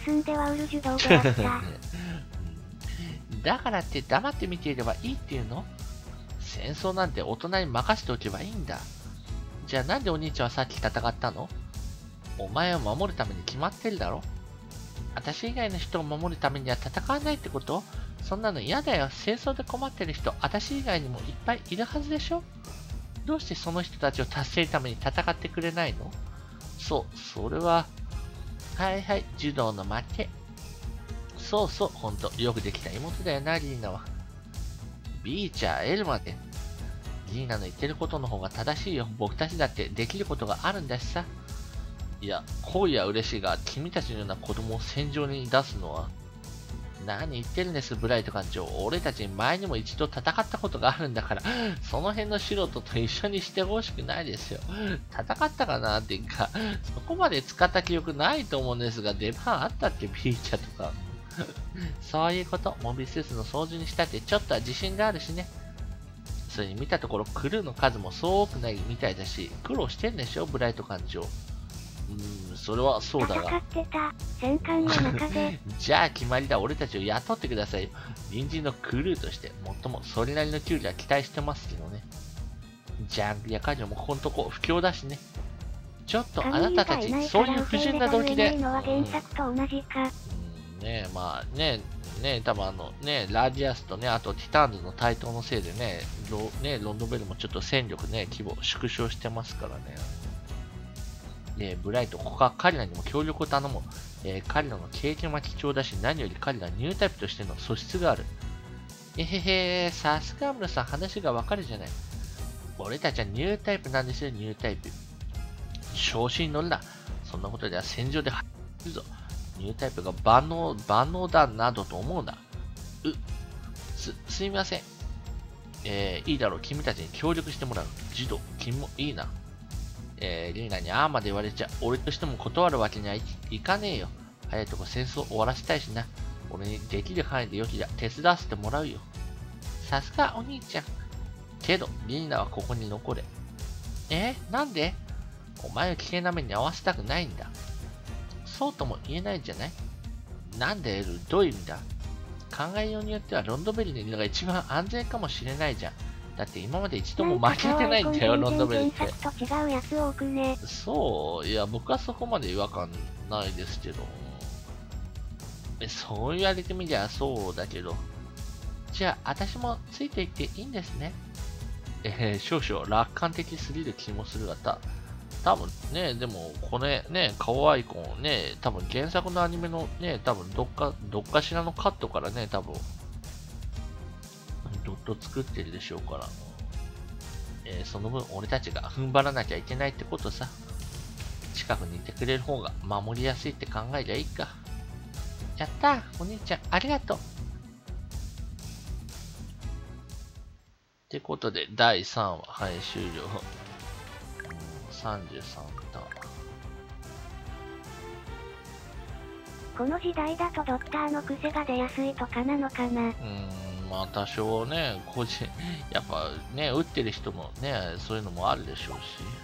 だからって黙って見ていればいいっていうの？戦争なんて大人に任せておけばいいんだ。じゃあなんでお兄ちゃんはさっき戦ったの？お前を守るために決まってるだろ。私以外の人を守るためには戦わないってこと？そんなの嫌だよ。戦争で困ってる人、私以外にもいっぱいいるはずでしょ？どうしてその人たちを助けるために戦ってくれないの？それは。はいはい、柔道の負け。そうそう、ほんと、よくできた妹だよな、リーナは。ビーチャー、エルマで。リーナの言ってることの方が正しいよ。僕たちだってできることがあるんだしさ。いや、恋は嬉しいが、君たちのような子供を戦場に出すのは。何言ってるんです、ブライト艦長。俺たち前にも一度戦ったことがあるんだから、その辺の素人と一緒にしてほしくないですよ。戦ったかなっていうか、そこまで使った記憶ないと思うんですが、出番あったっけ、ビーチャーとか。そういうこと、モビスーツの操縦にしたってちょっとは自信があるしね。それに見たところ、クルーの数もそう多くないみたいだし、苦労してんでしょ、ブライト艦長。それはそうだが。 戦ってた戦艦の中でじゃあ決まりだ、俺たちを雇ってくださいよ。隣人のクルーとして、もっともそれなりの給料は期待してますけどね。ジャングやカジョもここんとこ不況だしね。ちょっとあなたたち、そういう不純な動機で。ねえ、まあね、多分ラジアスとね、あとティターンズの台頭のせいでね、ロンドベルもちょっと戦力ね、規模縮小してますからね。ブライト、ここは彼らにも協力を頼もう。彼らの経験は貴重だし、何より彼らはニュータイプとしての素質がある。さすが村さん、話がわかるじゃない。俺たちはニュータイプなんですよ、ニュータイプ。調子に乗るな。そんなことでは戦場で走るぞ。ニュータイプが万能だなどと思うな。すみません。いいだろう、君たちに協力してもらう。児童、君もいいな。リーナにああまで言われちゃ、俺としても断るわけにはいかねえよ。早いとこ戦争終わらせたいしな。俺にできる範囲でよきじゃ手伝わせてもらうよ。さすがお兄ちゃん。けど、リーナはここに残れ。なんで？お前を危険な目に遭わせたくないんだ。そうとも言えないんじゃない？なんでエル、どういう意味だ？考えようによってはロンドベルにいるのが一番安全かもしれないじゃん。だって今まで一度も負けてないんだよ、ロンドベルって。そう、いや、僕はそこまで違和感ないですけど。そう言われてみりゃそうだけど。じゃあ、私もついていっていいんですね。少々楽観的すぎる気もするが、多分ね、でも、これね、顔アイコンね、多分原作のアニメのね、多分どっかしらのカットからね、多分、ドット作ってるでしょうから、その分俺たちが踏ん張らなきゃいけないってことさ。近くにいてくれる方が守りやすいって考えりゃいいか。 やったー、お兄ちゃん、ありがとう。ってことで、第3話、はい、終了。33ターン。 この時代だとドクターの癖が出やすいとかなのかな。 まあ多少ね、個人、やっぱね、打ってる人もね、そういうのもあるでしょう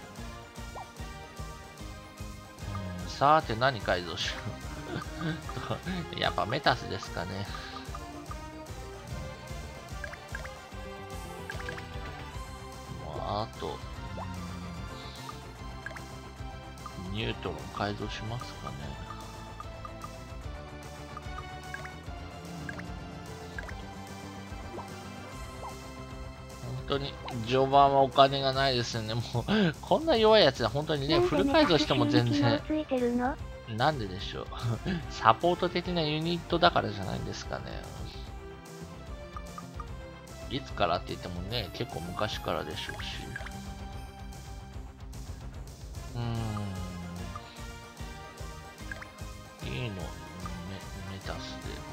し。さーて何改造しよう。やっぱメタスですかね。あと、ニュートロン改造しますかね。本当に序盤はお金がないですよね。もうこんな弱いやつは本当にね、フル改造しても全然。なんででしょう。サポート的なユニットだからじゃないんですかね。いつからって言ってもね、結構昔からでしょうし。いいの、メタス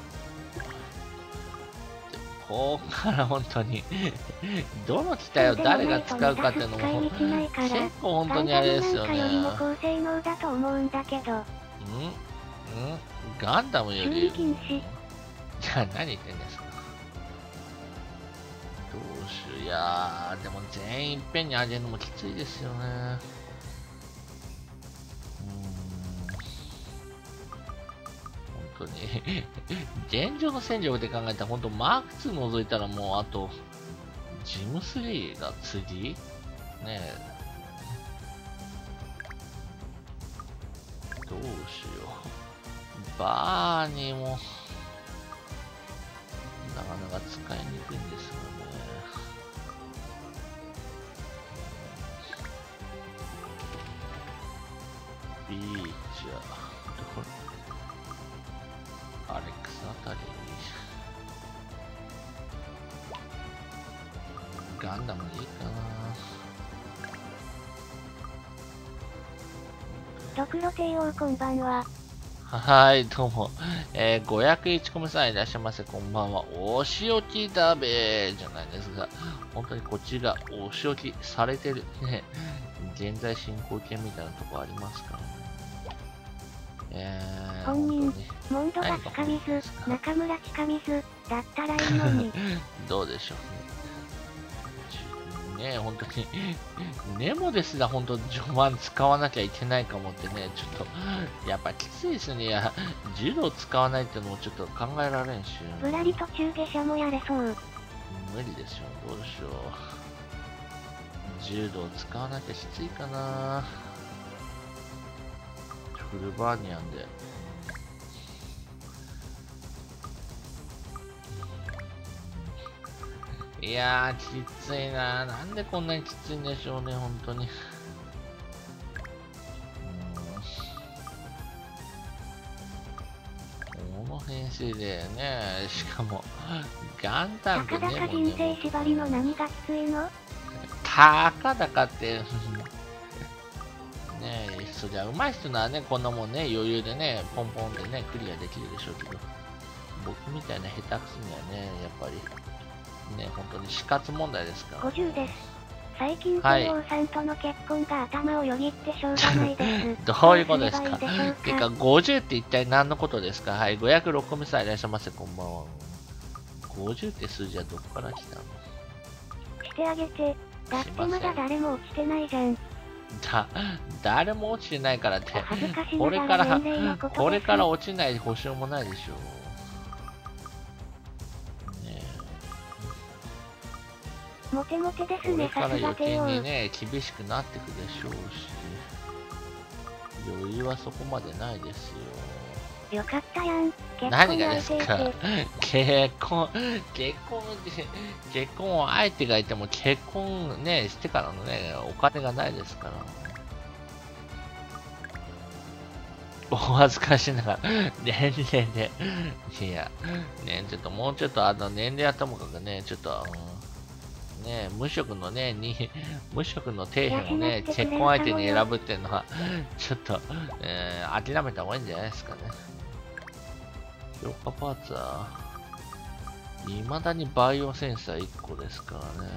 で。ここから本当にどの機体を誰が使うかっていうのも結構本当にあれですよね。ガンダムより。じゃあ何言ってんですか。どうしよう。いやー、でも全員いっぺんに上げるのもきついですよね。本当に現状の戦力で考えたら本当マーク2除いたらもうあとジム3が次ねえ、どうしよう。バーニーもなかなか使いにくいんですよね。ビーチャーアレックスあたりガンダムでいいかな。 ドクロ帝王こんばんは。 はい、どうも。501コムさんいらっしゃいませ、こんばんは。お仕置きだべーじゃないですが、本当にこちら、お仕置きされてる。ね、現在進行形みたいなとこありますからね。 本人、モンドが近水、中村近水だったらいいのに。 どうでしょうね。ねえ、本当に、ネモですら本当、序盤使わなきゃいけないかもってね、ちょっと、やっぱきついですね。いや、柔道使わないってのもちょっと考えられんし。 ぶらり途中下車もやれそう。 無理でしょ、どうしよう。柔道使わなきゃきついかな。フルバーニアンで。いやー、きついな。なんでこんなにきついんでしょうね、本当に。この編成でね、しかも、ガンタンクね。 たかだか人生縛りの何がきついの？ たかだかって、ねえ、そりゃ上手い人ならね、こんなもんね、余裕でね、ポンポンでね、クリアできるでしょうけど、僕みたいな下手くそにはね、やっぱり、ね、本当に死活問題ですから。 50です。最近、帝王さんとの結婚が頭をよぎってしょうがないです。 どういうことですか。てか、50って一体何のことですか。はい、506個目さんいらっしゃいませ、こんばんは。50って数字はどこから来たの？ してあげて。だってまだ誰も落ちてないじゃん。 誰も落ちてないからって、これから落ちない保証もないでしょう。ねえ。モテモテですね、 これから余計にね、厳しくなってくでしょうし、余裕はそこまでないですよ。 よかったやん。 何がですか。結婚相手がいても結婚ね、してからのね、お金がないですから。お恥ずかしながら、年齢で。いや、ね、ちょっともうちょっと年齢はともかくね、ちょっと、ね、無職の底辺をね、結婚相手に選ぶっていうのは、ちょっと、諦めた方がいいんじゃないですかね。 強化パーツは、未だにバイオセンサー1個ですからね。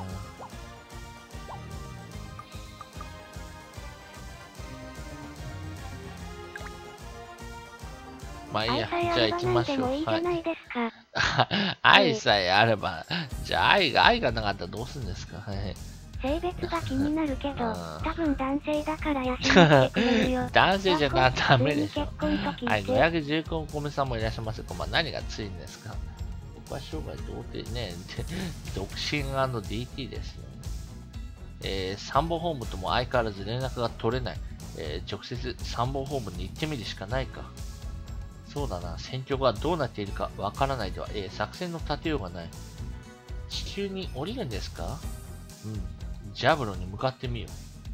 まあいいや、じゃあ行きましょう。はい。愛さえあれば、じゃあ愛がなかったらどうするんですか。はい。 性別が気になるけど、多分男性だから養ってくれるよ。 男性じゃダメでしょ。はい、519個目さんもいらっしゃいますが、何がついんですか。僕は生涯童貞ね、独身 &DT ですよ。参謀本部とも相変わらず連絡が取れない。直接参謀本部に行ってみるしかないか。そうだな、戦況がどうなっているかわからないでは、作戦の立てようがない。地球に降りるんですか？うん。ジャブロに向かってみよ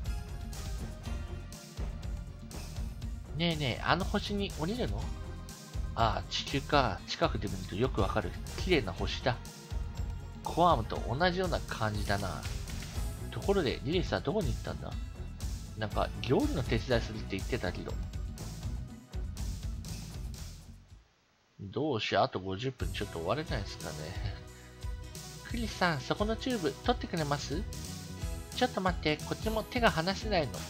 う。ねえねえ、あの星に降りるの？ああ、地球か。近くで見るとよくわかる。綺麗な星だ。コアムと同じような感じだな。ところで、リリスはどこに行ったんだ？なんか、料理の手伝いするって言ってたけど。どうしよう、あと50分ちょっと終われないですかね。クリスさん、そこのチューブ取ってくれます？ちょっと待って、こっちも手が離せないの。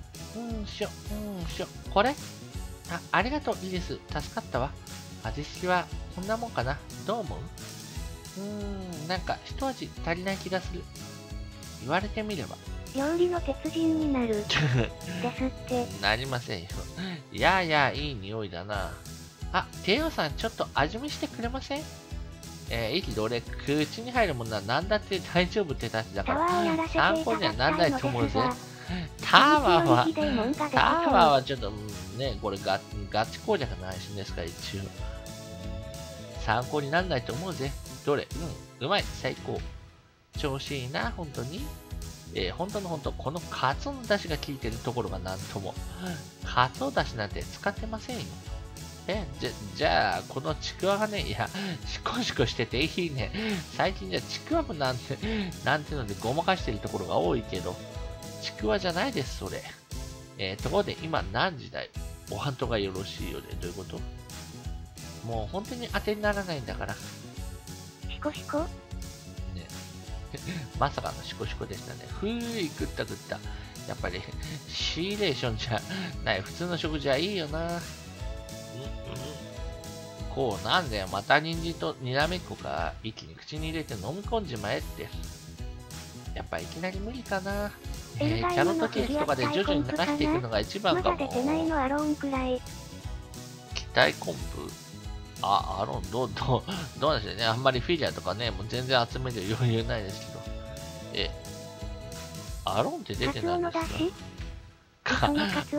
これ？ありがとう、リリス。助かったわ。味付けはこんなもんかな。どう思う？なんか一味足りない気がする。言われてみれば。 料理の鉄人になる。ですって。 なりませんよ。いや、いい匂いだな。あ、テオさん、ちょっと味見してくれません？いいけど俺、口に入るものは何だって大丈夫ってたちだから、参考にはなんないと思うぜ。タワーはちょっと、ね、これガチ攻略の配信ですから、一応。参考になんないと思うぜ。どれ？うまい、最高。調子いいな、本当に。本当、このカツオの出汁が効いてるところがなんとも。カツオ出汁なんて使ってませんよ。じゃあ、このちくわがね、いや、シコシコしてていいね。最近じゃちくわぶなんてのでごまかしてるところが多いけど、ちくわじゃないです、それ。ところで今何時だい？おはんとがよろしいようで、どういうこと？もう本当に当てにならないんだから。 シコシコ？ね。 まさかのシコシコでしたね。食った。やっぱり、シーレーションじゃない、普通の食事はいいよな。こうなんだよ、また人参とにらめっこか、一気に口に入れて飲み込んじまえって。やっぱいきなり無理かな。キャロットケーキとかで徐々に流していくのが一番かも。 まだ出てないのアローンくらい。 期待コンプ？アローンどうなんでしょうね。あんまりフィギュアとかね、もう全然集める余裕ないですけど。アローンって出てないんですか？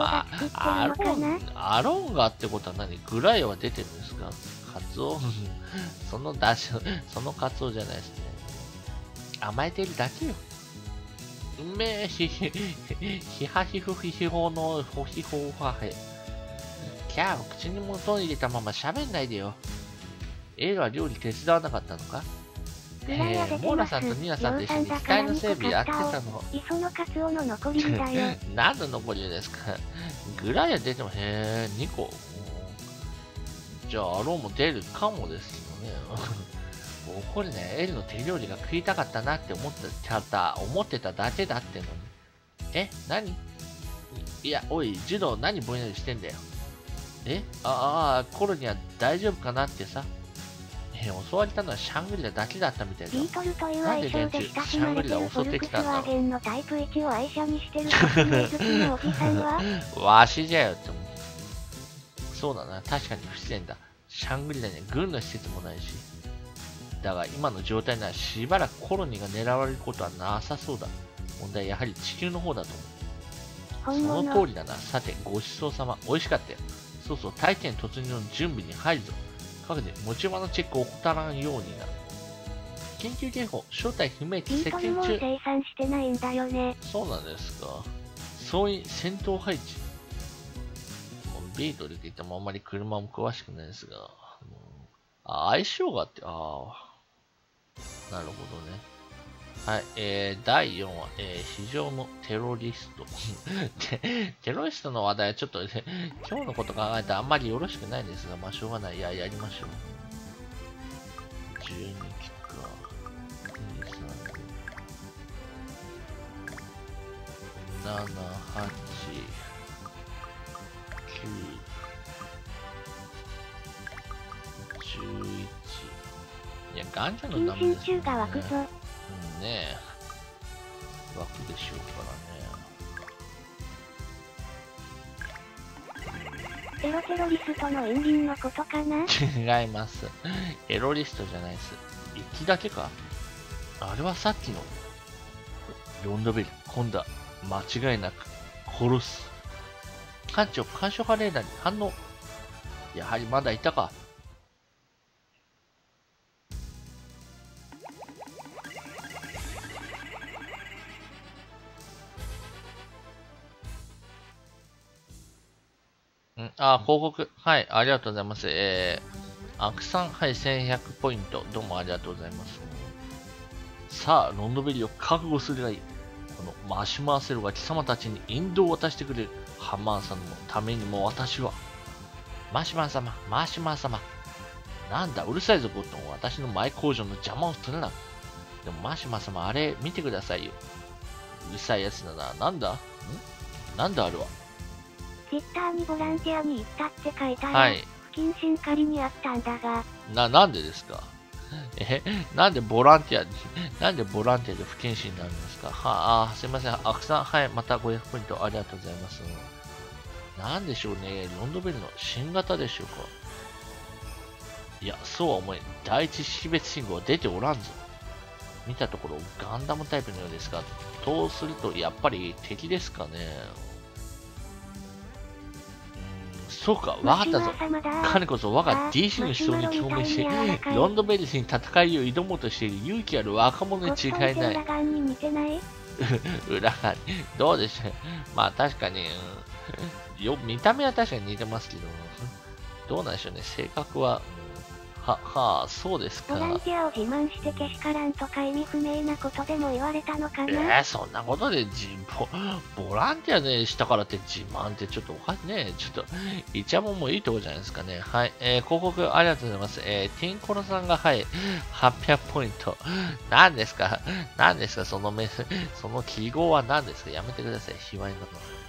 アロンガってことは何？グライは出てるんですか？カツオそのカツオじゃないですね。甘えてるだけよ。うめえ、ひはひふひひほのほひほはへ。キャー、口に物を入れたまま喋んないでよ。エイは料理手伝わなかったのか？モーラさんとニアさんと一緒に機体の整備やってたの。 磯のカツオの残りだよ。 何の残りですか？グライア出ても、2個。じゃあ、アローも出るかもですよね。これね、エルの手料理が食いたかったなって思ってただけだってのに。何？いや、おい、ジュド何ぼんやりしてんだよ。コロニは大丈夫かなってさ。襲われたのはシャングリラだけだったみたいだ。 ビートルという愛称で親しまれてるフォルクスワーゲンのタイプ1を愛車にしてる革命好きなおじさんはわしじゃよって思う。そうだな、確かに不自然だ。シャングリラには軍の施設もないし。だが今の状態ならしばらくコロニーが狙われることはなさそうだ。問題はやはり地球の方だと思う。その通りだな。さて、ごちそうさま。美味しかったよ。そう大気圏突入の準備に入るぞ。各で持ち場のチェックを怠らんようにな。緊急警報、正体不明って接近中。生産してないんだよね。 そうなんですか。総員戦闘配置。ビートルって言ってもあんまり車も詳しくないですが。相性があって、なるほどね。 はい、第4話、非常のテロリスト。テロリストの話題はちょっと、ね、今日のこと考えたらあんまりよろしくないんですが、まあしょうがない。いや、やりましょう。12期か。2、3、7、8、9。11。いや、ガンジャのダメですよね。 が湧くぞ。 うんねえ。湧くでしょうからね。 テロリストのエンジンのことかな。 違います。エロリストじゃないです。1機だけか。あれはさっきの。ロンドベル、今度は間違いなく殺す。艦長、干渉派レーダーに反応。やはりまだいたか。広告。はい、ありがとうございます。アクさん、はい、1100ポイント。どうもありがとうございます。さあ、ロンドベリーを覚悟するがいい。このマシュマーセルが貴様たちに引導を渡してくれる。ハンマーさんのためにも私は。マシュマー様、マシュマー様。なんだ、うるさいぞ、ゴットン。私のマイ工場の邪魔をするな。でも、マシュマー様、あれ、見てくださいよ。うるさいやつだな。なんだなんだあれは。 ツイッターにボランティアに行ったって書いたよ。 はい。 不謹慎狩りにあったんだが。 なんでですかなんでボランティアで不謹慎になるんですか。すいません。アクさん、はい、また500ポイントありがとうございます。なんでしょうね。ロンドベルの新型でしょうか。いや、そうは思え。第一識別信号は出ておらんぞ。見たところ、ガンダムタイプのようですが、とすると、やっぱり敵ですかね。そうか、わかったぞ。彼こそ我が DC の思想に共鳴し、ロンドベルスに戦いを挑もうとしている勇気ある若者に違いない。 裏側に似てない？ 裏側に。どうでしょう。まあ確かに、見た目は確かに似てますけど、どうなんでしょうね。性格は、そうですか。 ボランティアを自慢してけしからんとか意味不明なことでも言われたのかな。 そんなことでボランティアでしたからって自慢ってちょっとおかしいね。ちょっと、イチャモンもいいとこじゃないですかね。はい。広告ありがとうございます。ティンコロさんが、はい、800ポイント。何ですかその記号は何ですか。やめてください。卑猥なの。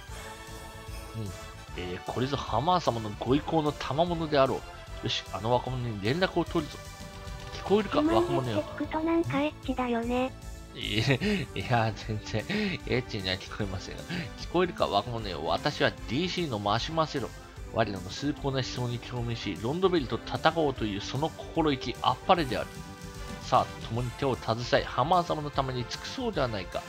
これぞハマー様のご意向の賜物であろう。よし、あの若者に連絡を取るぞ。聞こえるか、若者よ。 聞くとなんかエッチだよね。 いや、全然、エッチには聞こえませんが。聞こえるか、若者よ。私は DC のマシュマセロ。我らの崇高な思想に共鳴し、ロンドベルと戦おうというその心意気あっぱれである。さあ、共に手を携え、ハマー様のために尽くそうではないか。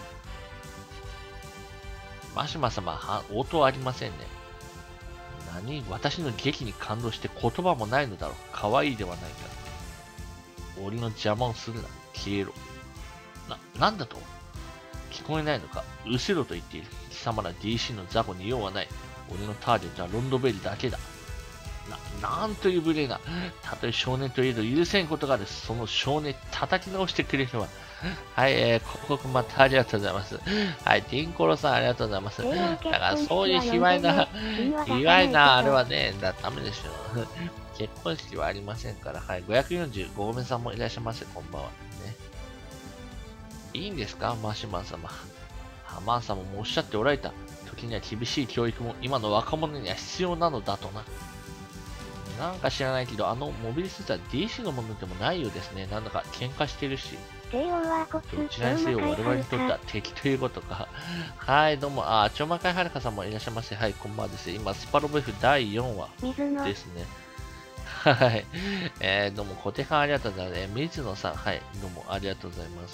マシュマ様、応答ありませんね。私の劇に感動して言葉もないのだろう。可愛いではないか。俺の邪魔をするな。消えろ。なんだと聞こえないのか。失せろと言っている。貴様ら DC の雑魚に用はない。俺のターゲットはロンドベルだけだ。なんという無礼な。たとえ少年といえど許せんことがある。その少年叩き直してくれるわ。はい、広告またありがとうございます。はい、ティンコロさんありがとうございます。だからそういう卑猥なあれはね、ダメでしょ。結婚式はありませんから。はい、545号目さんもいらっしゃいませ。こんばんは。ね、いいんですかマシュマン様。ハマー様もおっしゃっておられた。時には厳しい教育も今の若者には必要なのだとな。なんか知らないけど、モビルスーツは DC のものでもないようですね。なんだか喧嘩してるし。どちらにせよ我々にとっては敵ということか。はい、どうも。超魔界はるかさんもいらっしゃいませ。はい、こんばんはです。今、スパロボ F 第4話ですね。はい。どうも、小手さんありがとうございます。水野さん、はい、どうもありがとうございます。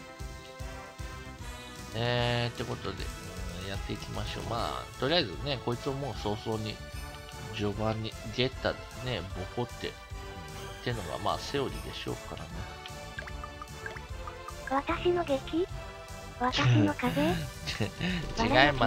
ってことで、やっていきましょう。まあ、とりあえずね、こいつをもう早々に、序盤にゲッタね、ボコって、ってのがまあセオリーでしょうからね。 私の劇？私の風？違います。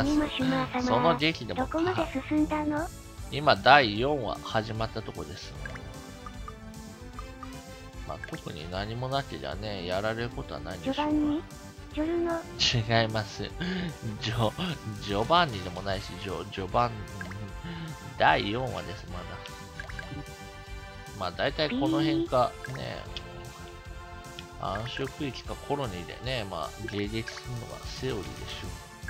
その劇でもどこまで進んだの？ 今第4話始まったところです。 まあ、特に何もなってじゃね、やられることはないんでしょう序盤にジョルノ。 違います。ジョバンニでもないし、序盤、第4話です、まだ。まあ、大体この辺か、ね、暗色区域かコロニーでね、まあ、迎撃するのがセオリーでしょう。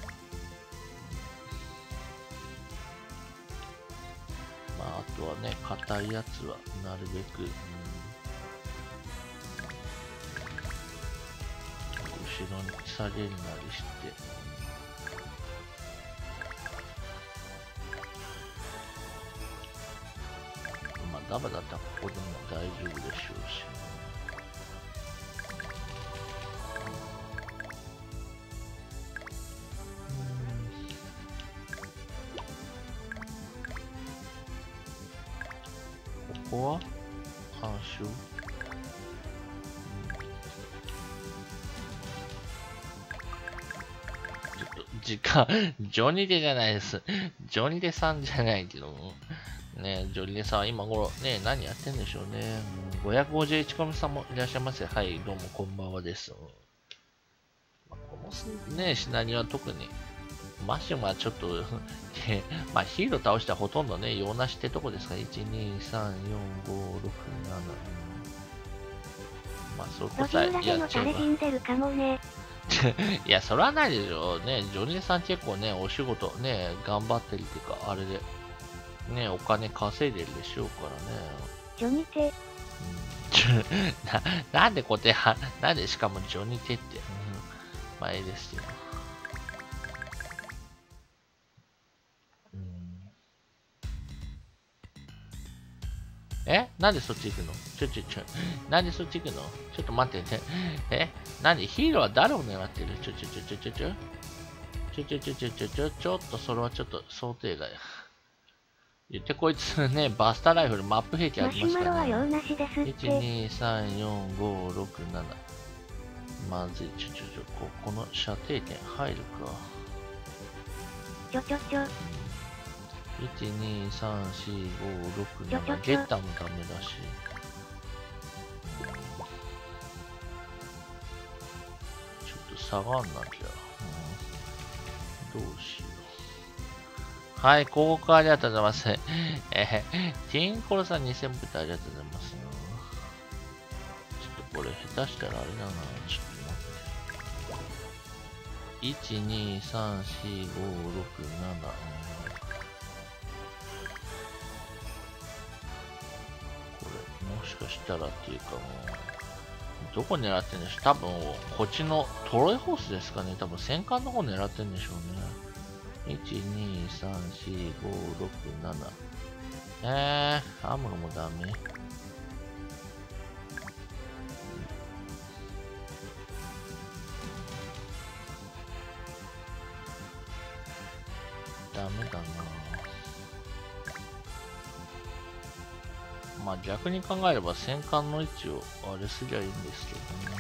まあ、あとはね、硬いやつはなるべく、後ろに下げるなりして、まあ、ダバだったらここでも大丈夫でしょうし、ここは暗証時間、ジョニデじゃないです。ジョニデさんじゃないけども。ね、ジョニデさんは今頃ね、何やってんでしょうね。551コメさんもいらっしゃいませ。はい、どうもこんばんはです。このね、シナリオは特に、マシュマはちょっとまあヒーロー倒したらほとんどね、用なしってとこですか。1、2、3、4、5、6、7。まあそこさえやっちゃえば。いや、それはないでしょうね。ジョニーさん結構ね、お仕事ね、頑張ってるっていうか、あれで、ね、お金稼いでるでしょうからね。 ジョニテ。 なんで固定派、なんでしかもジョニテって。まあいいですよ。なんでそっち行くの？なんでそっち行くの？ちょっと待ってね。なんでヒーローは誰を狙ってる？ちょっとそれはちょっと想定外。言ってこいつね、バスターライフルマップ兵器ありますからね。1、2、3、4、5、6、7。まずい、ここの射程圏入るか。1、2、3、4、5、6、7。ゲッターもダメだし。ちょっと下がんなきゃ。どうしよう。はい、広告ありがとうございます。ティンコロさん2000部隊ありがとうございます。ちょっとこれ下手したらあれだな。ちょっと待って。1、2、3、4、5、6、7。もしかしたらっていうかもう、どこ狙ってんでしょう。多分、こっちのトロイホースですかね。多分、戦艦の方狙ってんでしょうね。1、2、3、4、5、6、7。アムロもダメ。ダメだな。まあ逆に考えれば戦艦の位置をあれすりゃいいんですけどね。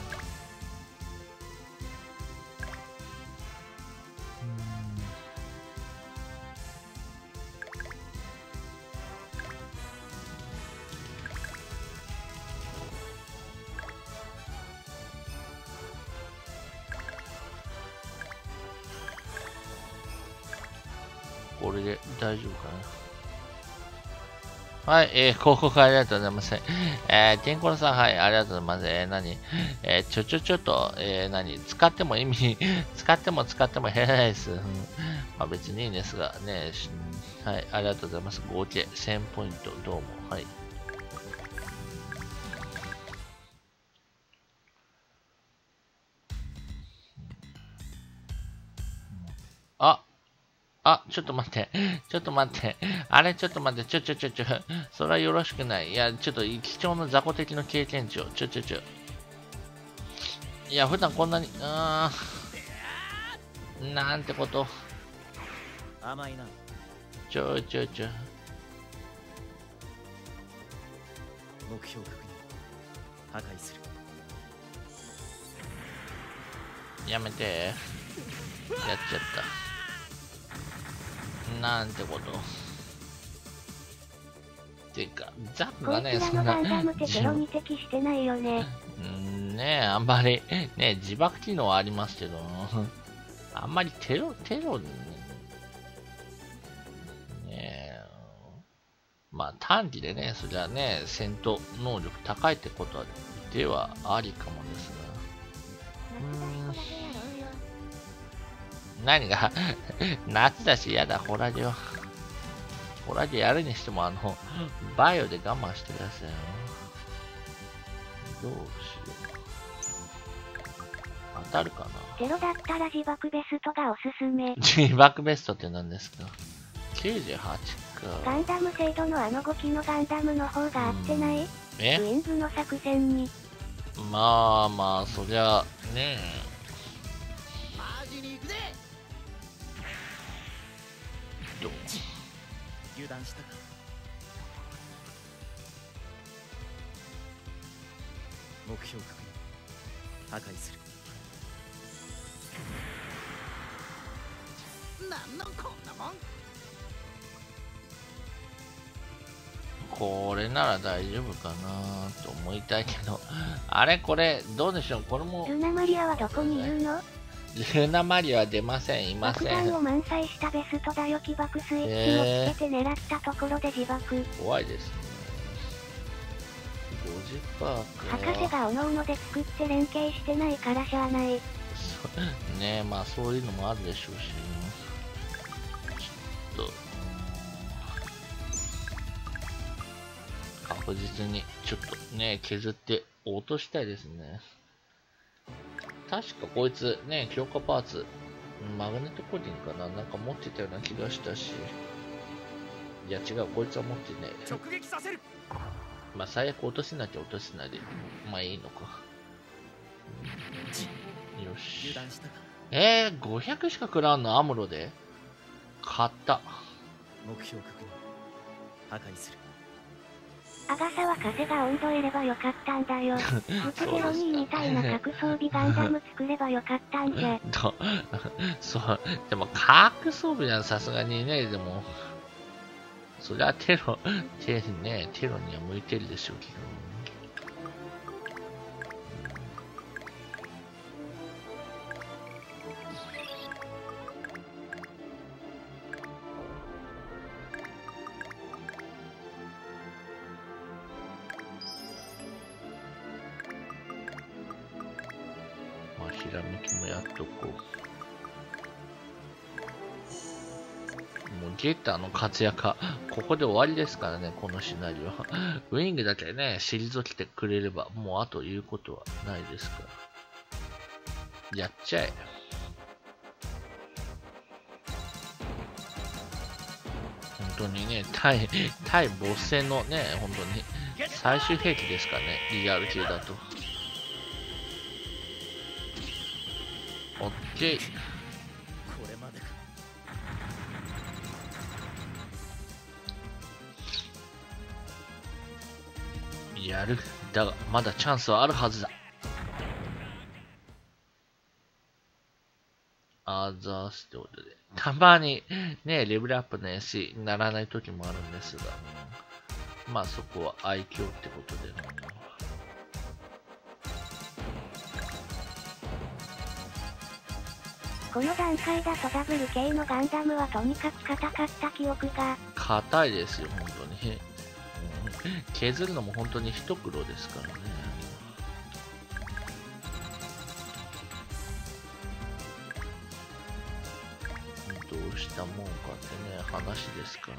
これで大丈夫かな。はい、広告ありがとうございます。テンコロさん、はい、ありがとうございます。ちょっと、使っても使っても減らないです。まあ別にいいんですが、ね、はい、ありがとうございます。合計1000ポイント、どうも、はい。ちょっと待って。あれ、ちょっと待って。それはよろしくない。いや、ちょっと貴重な雑魚的の経験値を。いや、普段こんなに、なんてこと。 甘いな。 目標確認。破壊する。やめて。やっちゃった。なんてこと。 ていうか、ザックこいがね、 つらのガンダムってテロに適してないよね。 ねあんまり、ね自爆機能はありますけど、あんまりテロに、ねまあ短期でね、そりゃね、戦闘能力高いってことではありかもですが。何が夏だし嫌だ、ホラジオ。ホラジオやるにしても、バイオで我慢してくださいよ。どうしよう。当たるかな。 テロだったら自爆ベストがおすすめ。 自爆ベストって何ですか？ 98 か。 ガンダム制度の5機のガンダムの方が合ってない？ウィンズの作戦に。 まあまあ、そりゃ、ねどう油断したか。目標確認。破壊する。なんのこんなもん。 これなら大丈夫かなと思いたいけど、あれこれ、どうでしょうこれも。 ルナマリアはどこにいるの？ ルナマリアは出ません、いません。 爆弾を満載したベストだよ。起爆スイッチをつけて狙ったところで自爆。 怖いですね。50%か。 博士がおのおので作って連携してないからしゃあない。 ねえ、まあそういうのもあるでしょうし。ちょっと、確実にちょっとね、削って落としたいですね。確かこいつね、強化パーツ、マグネットコーティングかななんか持ってたような気がしたし。いや違う、こいつは持ってね。 直撃させる。 まあ最悪落とせなきゃ落とせないで。まあいいのか。よし。 油断したか。 500しか食らうのアムロで買った。 目標確認。破壊する。 アガサは風が温度得ればよかったんだよ。スプゼロニーみたいな核装備ガンダム作ればよかったんじゃ。 そう、でも核装備はさすがにね、でも、そりゃテロには向いてるでしょうけど。ひらめきもやっとこう。もうゲッターの活躍はここで終わりですからね、このシナリオは。ウィングだけね、退けてくれれば、もうあと言うことはないですから。やっちゃえ。本当にね、対ボス戦のね、本当に最終兵器ですからね、リアル級だと。オッケー。 これまでか。 やる。だが、まだチャンスはあるはずだ。アザースってことで。たまにね、レベルアップの SC にならない時もあるんですが、まあそこは愛嬌ってことで、 この段階だとダブル系のガンダムはとにかく硬かった記憶が。 硬いですよ、本当に。削るのも本当に一苦労ですからね。どうしたもんかってね、話ですからね。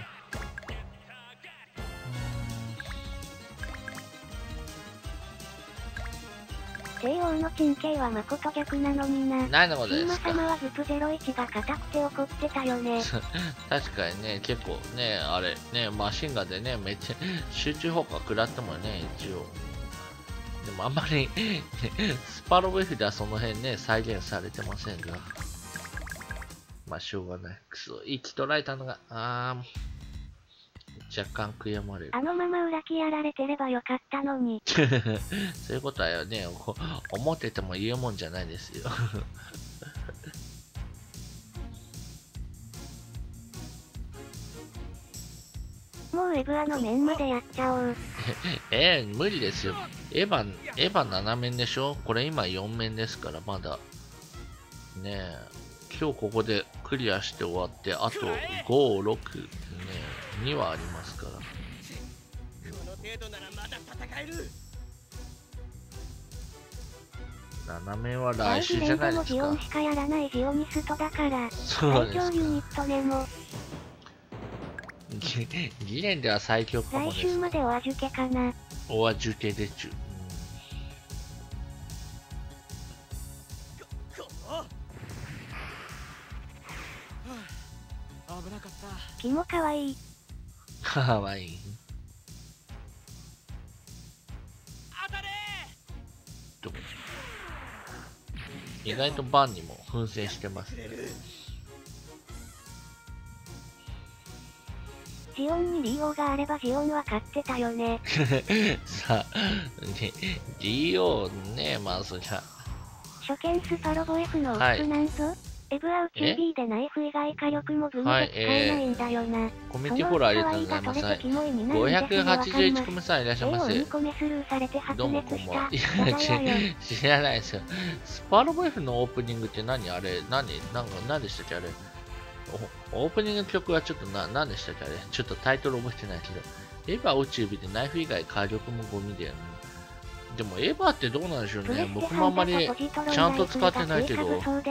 帝王の珍形は誠逆なのにな。 何のことシーマですか。 様はズプ01が硬くて怒ってたよね。 確かにね、結構ね、あれ、ね、マシンガンでね、めっちゃ集中砲火食らってもね、一応。でもあんまりスパロボ F ではその辺ね、再現されてませんが。まあ、しょうがない。くそ、息捉えたのが、若干悔やまれる。 あのまま裏木やられてればよかったのに。 そういうことはよね、思ってても言うもんじゃないですよ。 ももうエブアの面までやっちゃおう。 無理ですよ。エヴァ7面でしょ？これ今4面ですから、まだ。ねえ。今日ここでクリアして終わって、あと5、6、ね、2はありますから。 この程度ならまだ戦える。 7面は来週じゃないですか。 ジオンしかやらないジオニストだから。 そうですか。 最強ユニットネモ。 ギレンでは最強かもです。 来週までお預けかな。 お預けでちゅ。 危なかった。 キモかわいい。 かわいい。 当たれ意外とバンにも奮戦してます。 ジオンにリオがあればジオンは勝ってたよね。 さあ、リオね、まあそりゃ。 初見スパロボ F のオップなんぞ。エブアウ 2B でナイフ以外火力もグミで使えないんだよな。 コミュニティフォローありがとうございます。581コメさんいらっしゃいませ。どうもこんばんは。いや、知らないですよ。スパロボ F のオープニングって何あれ何でしたっけあれオープニング曲はちょっと何でしたっけあれちょっとタイトル覚えてないけど。エヴァ宇宙日でナイフ以外火力もゴミだよね。でもエヴァってどうなんでしょうね。僕もあんまりちゃんと使ってないけど。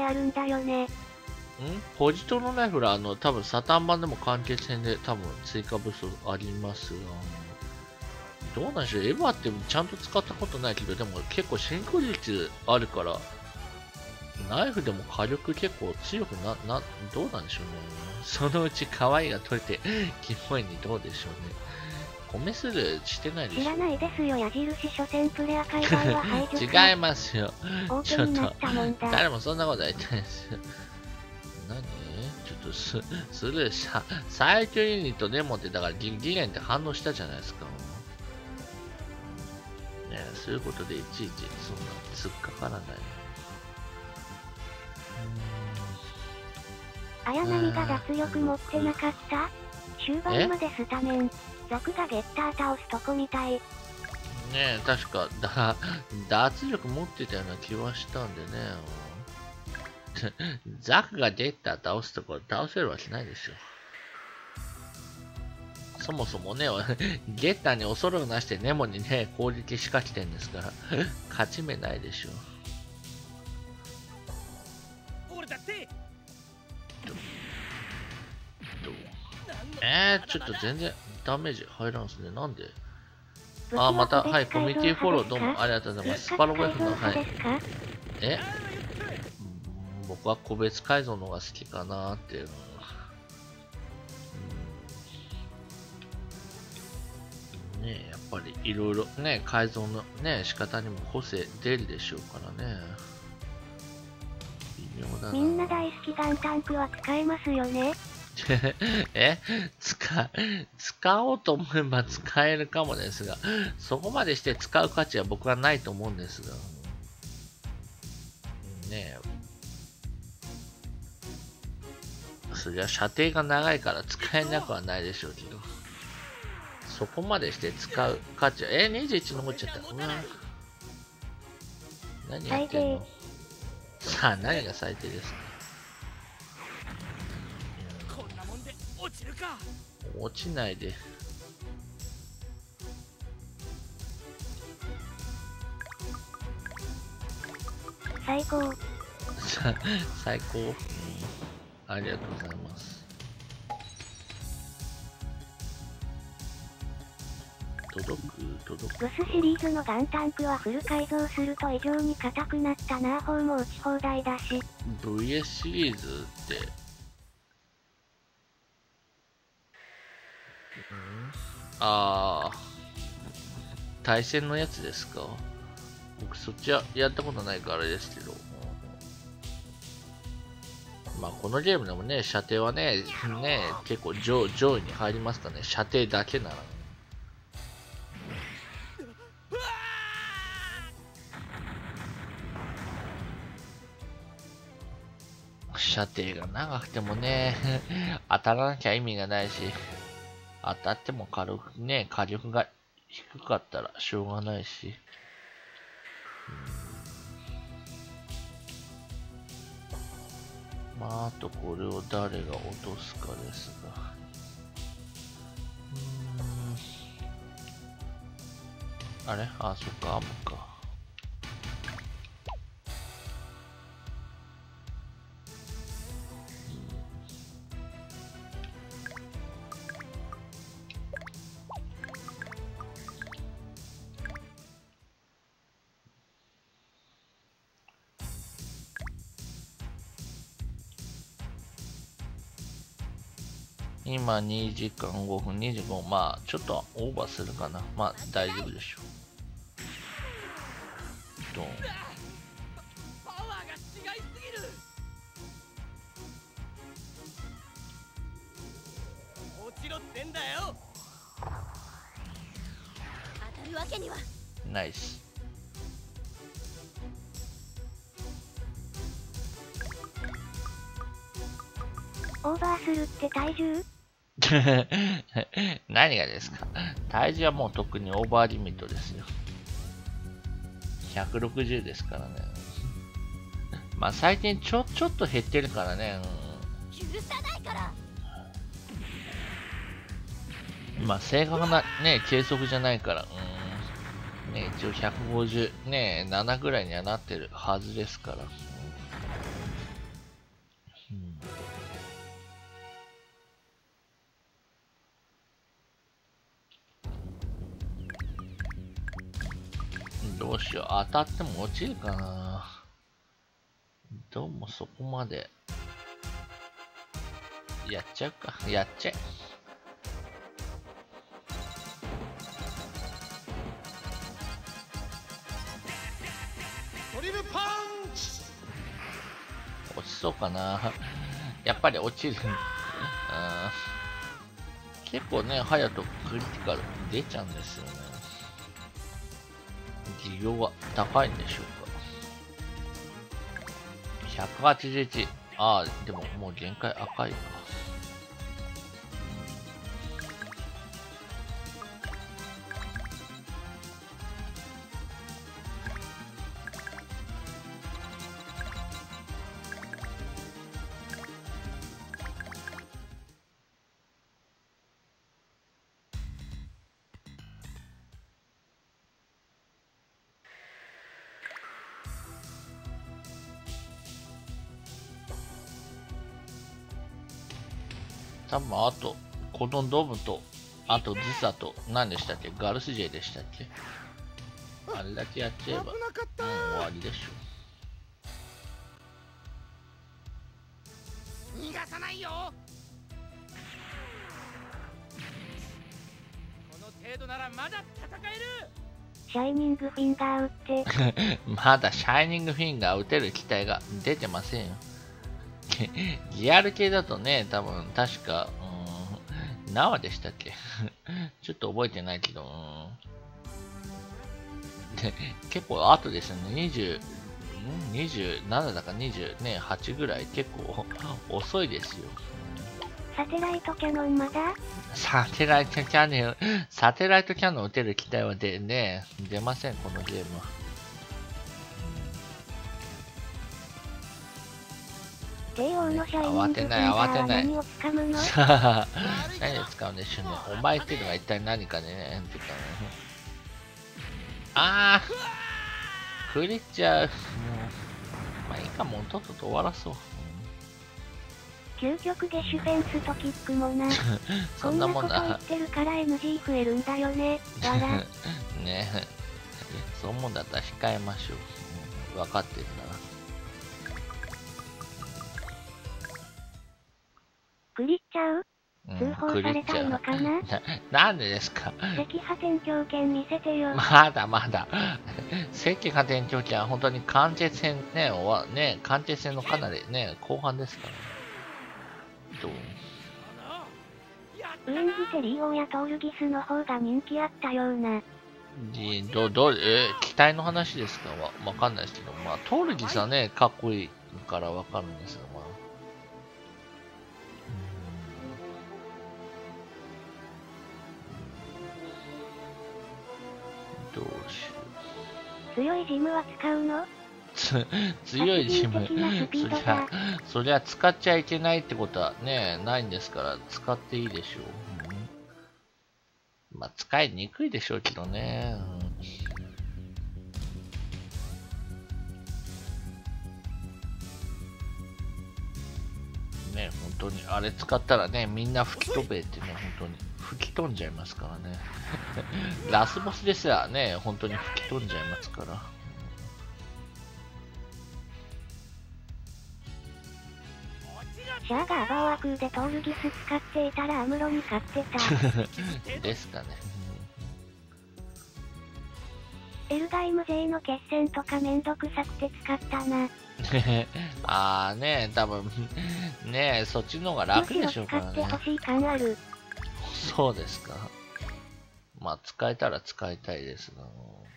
ポジトロナイフラ多分サタン版でも完結編で多分追加武装ありますが、どうなんでしょう。エヴァってちゃんと使ったことないけど、でも結構進行率あるから、ナイフでも火力結構強くどうなんでしょうね。そのうち可愛いが取れて、キモいにどうでしょうね。米スルーしてないでしょ。 知らないですよ、矢印初戦プレア海外は排除違いますよ。ちょっと、誰もそんなこと言ってないですよ。何ちょっとスルーした。最強ユニットデモってだからギレンって反応したじゃないですか。ねそういうことでいちいちそんな突っかからない。 綾波が脱力持ってなかった？終盤までスタメン。ザクがゲッター倒すとこみたい。ねえ、確か脱力持ってたような気はしたんでね。ザクがゲッター倒すとこ倒せるわけないでしょ。そもそもね、ゲッターに恐れをなしてネモにね、攻撃仕掛けてんですから、勝ち目ないでしょ。ちょっと全然ダメージ入らんすね。なんでまた、はい、コミュニティフォローどうもありがとうございます。スパロボ F の、はい。僕は個別改造の方が好きかなっていうの。ねやっぱりいろいろね、改造のね、仕方にも個性出るでしょうからね。微妙だな。 みんな大好きガンタンクは使えますよね。 使おうと思えば使えるかもですが、そこまでして使う価値は僕はないと思うんですが。ねえ。そりゃ射程が長いから使えなくはないでしょうけど。そこまでして使う価値は、21残っちゃった。何やってんの？さあ、何が最低ですか？落ちないで。 最高。 最高、ありがとうございます。届く。 グスシリーズのガンタンクはフル改造すると異常に硬くなったな。砲も撃ち放題だし。 VS シリーズって対戦のやつですか？僕そっちやったことないからあれですけど。まあこのゲームでもね、射程はね、結構上位に入りますかね。射程だけなら。射程が長くてもね、当たらなきゃ意味がないし、 当たっても軽くね、火力が低かったらしょうがないし。まあ、あとこれを誰が落とすかですが。あれあ、そっか、アムか。今2時間5分25、まあちょっとオーバーするかな。まあ大丈夫でしょう。ドン。 パワーが違いすぎる。落ちろってんだよ。 当たるわけには。 ナイス。 オーバーするって体重？ 何がですか？体重はもう特にオーバーリミットですよ。160ですからね。まあ最近ちょっと減ってるからね。 許さないから。 まあ正確なね、計測じゃないから。ね、一応150、ね、7ぐらいにはなってるはずですから。どうしよう。当たっても落ちるかな。どうもそこまで。やっちゃうか。やっちゃえ。 トリルパンチ。 落ちそうかな。やっぱり落ちる。結構ね、ハヤトクリティカル出ちゃうんですよね。技量が高いんでしょうか。181。ああ、でももう限界赤いか。多分あと、コドンドームと、あとズサと、何でしたっけ？ガルスジェでしたっけ？あれだけやっちゃえば、もう終わりでしょう。逃がさないよ。この程度ならまだ戦える。 シャイニングフィンガー打って。 まだシャイニングフィンガー打てる機体が出てませんよ。リアル系だとね、多分、確か、何話でしたっけ？ちょっと覚えてないけど、で結構後ですよね。27だか28ぐらい結構遅いですよ。 サテライトキャノンまだ？ サテライトキャノン打てる機体は出ません、このゲームは。 帝王のシャイニングフィンガーは何を使うの？ 何を使うんでしょうね。お前っていうのが一体何かでね、ってかね。あー、くれちゃう。まあいいか、もうとっとと終わらそう。 究極でシュフェンスとキックもな。 そんなもんな。 こんなこと言ってるから NG 増えるんだよね。わら。 ねえ。そう思うんだったら控えましょう。分かってるな。 クリっちゃう？通報されたいのかな？ なんでですか？ 赤波天橋剣見せてよ。 まだ。赤波天橋剣は本当に関係戦ね、関係戦のかなりね、後半ですからね。どう？ ウィングテリオンやトールギスの方が人気あったような。 機体の話ですか？わかんないですけど、まあ、トールギスはね、かっこいいからわかるんですけど、まあ。 強いジムは使うの？ 強いジム、 殺人的なスピードだ。 そりゃ使っちゃいけないってことはね、ないんですから、使っていいでしょう。まあ、使いにくいでしょうけどね。ね、本当に、あれ使ったらね、みんな吹き飛べってね、本当に吹き飛んじゃいますからね。ラスボスですらね、本当に吹き飛んじゃいますから。 シャアがアバオア空でトールギス使っていたらアムロに勝ってた。 ですかね。 エルガイム勢の決戦とかめんどくさくて使ったな。 あーね、多分ね、そっちの方が楽でしょうからね。 むしろ使ってほしい感ある。 そうですか。まあ、使えたら使いたいですが。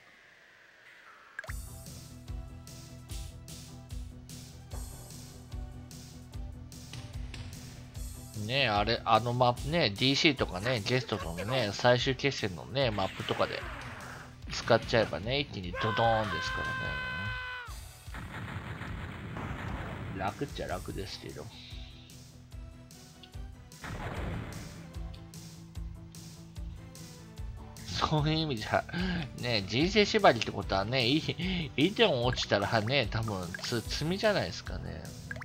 ねあれ、あのマップね、DC とかね、ゲストとのね、最終決戦のね、マップとかで使っちゃえばね、一気にドドーンですからね。楽っちゃ楽ですけど。そういう意味じゃ、ね、人生縛りってことはね、イテウォン落ちたらね、多分罪じゃないですかね。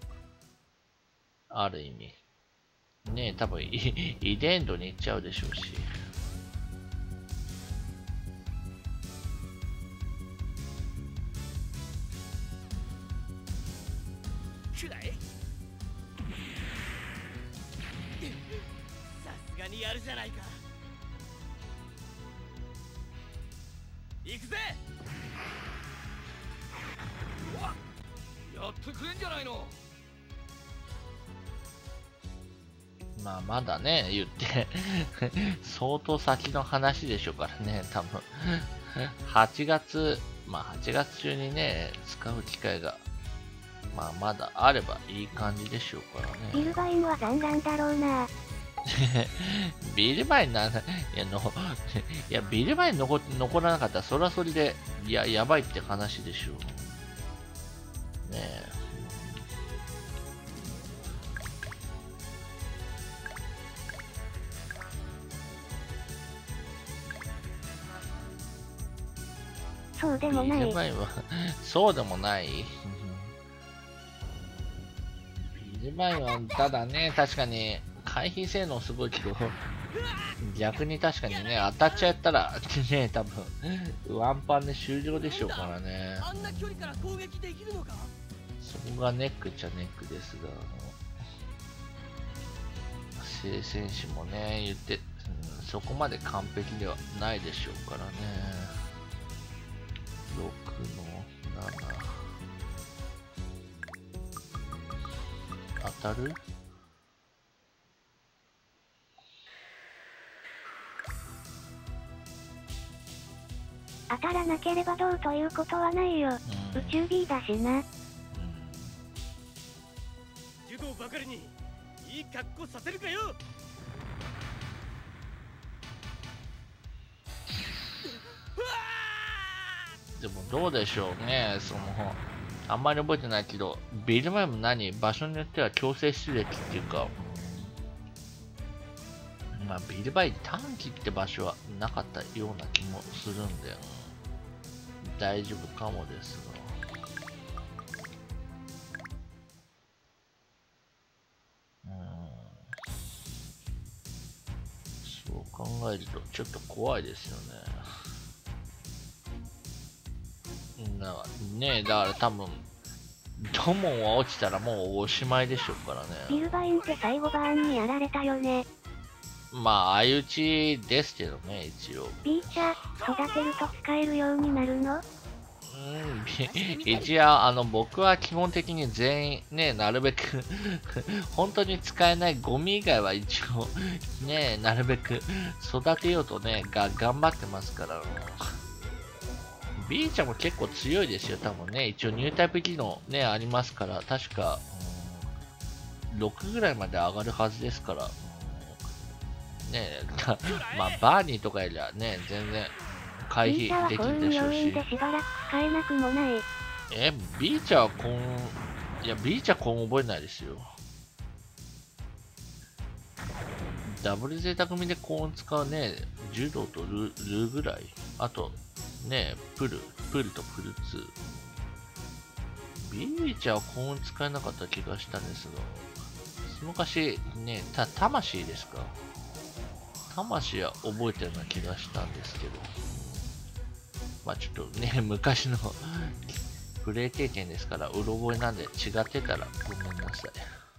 ある意味。ね、多分イデンドに行っちゃうでしょうし。 くらい。さすがにやるじゃないか。行くぜ。うわ、やってくれんじゃないの。 まあまだね、言って相当先の話でしょうからね、多分8月、まあ8月中にね、使う機会が、まあまだあればいい感じでしょうからね。 ビルバインは残乱だろうな。 ビルバインいや、ビルバイン残らなかったら、それはそれで、やばいって話でしょう。ねえ。 そうでもない。 ビルバインはそうでもない。ビルバインは、ただね、確かに、回避性能すごいけど、逆に確かにね、当たっちゃったら、ね、多分、ワンパンで終了でしょうからね。 あんな距離から攻撃できるのか。 そこがネックっちゃネックですが、聖戦士もね、言って、そこまで完璧ではないでしょうからね。6の7。当たる？ 当たらなければどうということはないよ。宇宙 B だしな。 柔道ばかりにいい格好させるかよ。 でもどうでしょうね、あんまり覚えてないけど、ビルバインも場所によっては強制出撃っていうか、まあビルバイン短期って場所はなかったような気もするんで、大丈夫かもですが。そう考えるとちょっと怖いですよね。だから多分、ドモンは落ちたらもうおしまいでしょうからね。 ビルバインって最後バーンにやられたよね。 まあ、相打ちですけどね、一応。 ビーチャー、育てると使えるようになるの？ 一応、僕は基本的に全員、ね、なるべく本当に使えないゴミ以外は一応、ね、なるべく育てようとね、頑張ってますから。ビーチャーも結構強いですよ、多分ね。一応ニュータイプ機能ね、ありますから、確か、6ぐらいまで上がるはずですから。ねまあ、バーニーとかよりはね、全然回避できるでしょうし。 でしばらく使えなくもない。 ビーチャはいや、ビーチャ覚えないですよ。ダブルゼータ組で使うね、柔道とルぐらい。あと、ね、プルとプル2。ビーチャは使えなかった気がしたんですが、昔ね、魂ですか。魂は覚えたような気がしたんですけど。まあちょっとね、昔のプレイ経験ですから、うろ覚えなんで違ってたらごめんなさい。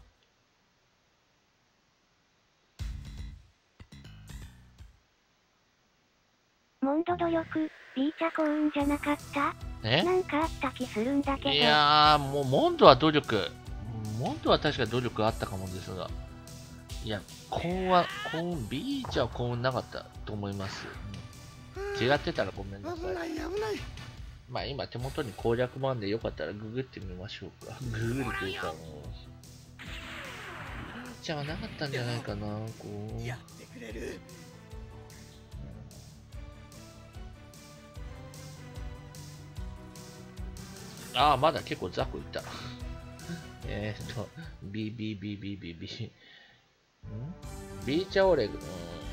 モンド努力、ビーチャ幸運じゃなかった？なんかあった気するんだけど。 いやー、もうモンドは確か努力あったかもですが、いや、ビーチは幸運なかったと思います。違ってたらごめんなさい。 危ない。 まあ今手元に攻略版でよかったらググってみましょうか。ググるというか、ビーチはなかったんじゃないかな、 やってくれる。 ああ、まだ結構ザクいた。ビーチャオレグ。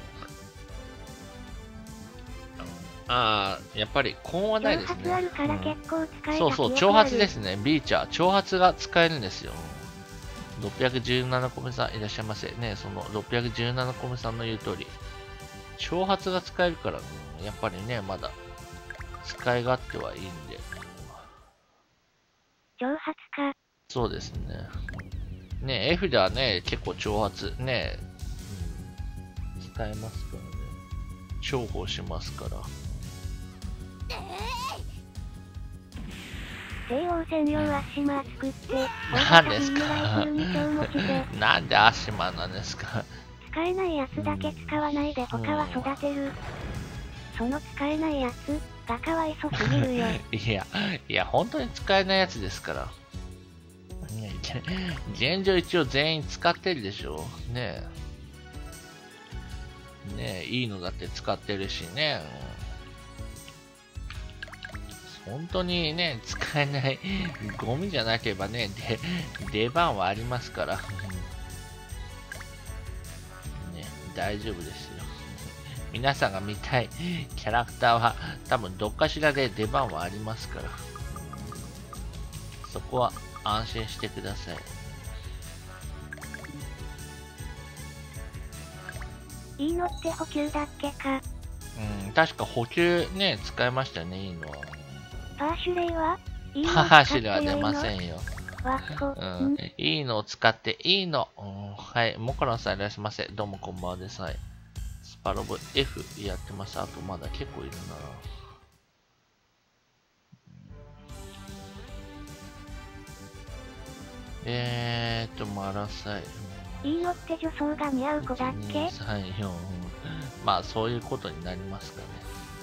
ああ、やっぱりコーンはないですね。 挑発あるから結構使えた。 そう、挑発ですね。ビーチャー。挑発が使えるんですよ。617個目さんいらっしゃいませ。ね、その617個目さんの言う通り。挑発が使えるから、やっぱりね、まだ使い勝手はいいんで。 挑発か。 そうですね。ね、F ではね、結構挑発ね、使えますからね。重宝しますから。 西欧専用アッシマー作って、 何ですかなんでアッシマーなんですか。 使えないやつだけ使わないで他は育てる。その使えないやつがかわいそすぎるよ。 いや、本当に使えないやつですから。現状一応全員使ってるでしょ。ねえ、いいのだって使ってるしね。本当にね、使えないゴミじゃなければね、出番はありますから。ね、大丈夫ですよ。皆さんが見たいキャラクターは多分どっかしらで出番はありますから。そこは安心してください。 いいのって補給だっけか。 確か補給ね、使いましたね、いいのは。 パーシュレイは？ パーシュレイは出ませんよ。いいのを使っていいの。はい、モコロンさんいらっしゃいませ。どうもこんばんはです。はい。スパロボ F やってます。あとまだ結構いるな。マラサイ。 いいのって女装が似合う子だっけ？ 3、4。まあそういうことになりますかね。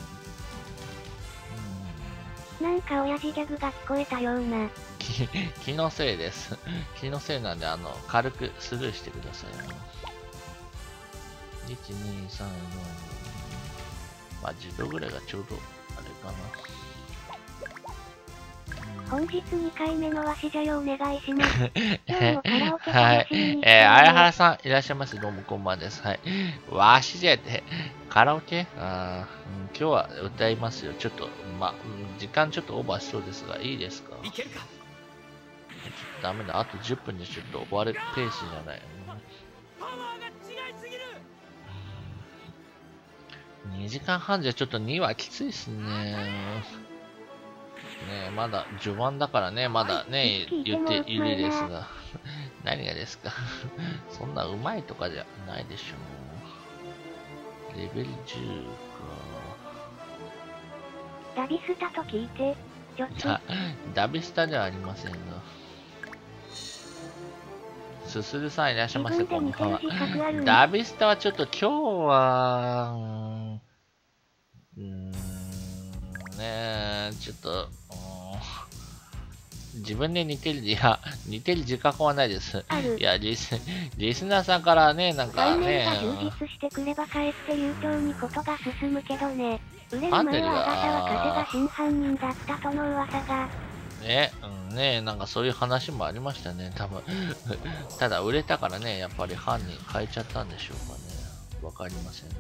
なんか親父ギャグが聞こえたような。 気のせいです。気のせいなんで、軽くスルーしてください。1、2、3、4。まあ自動ぐらいがちょうどあれかな。 本日2回目のわしじゃよお願いします。 はい。あやはらさんいらっしゃいませ。どうもこんばんです。はい。わしじゃって、カラオケ今日は歌いますよ。ちょっと、時間ちょっとオーバーしそうですが、いいですか？ いけるか？ ダメだ。あと10分でちょっと終わるペースじゃない。 パワーが違いすぎる。 2時間半じゃちょっと2はきついっすね。ねえ、まだ序盤だからね、まだね、言っているですが。何がですか？そんなうまいとかじゃないでしょう。レベル10か。 ダビスタと聞いて、ちょっと。 ダビスタではありませんが。すするさんいらっしゃいませ、こんばんは。ダビスタはちょっと今日は、ねえ、ちょっと、 自分で似てる、いや、似てる自覚はないです。 ある。 いや、リスナーさんからね、なんかね、 概念が充実してくればかえって流暢にことが進むけどね。売れる前はアガサは風が真犯人だったとの噂が。 ね、ね、なんかそういう話もありましたね、多分。ただ売れたからね、やっぱり犯人変えちゃったんでしょうかね。わかりません。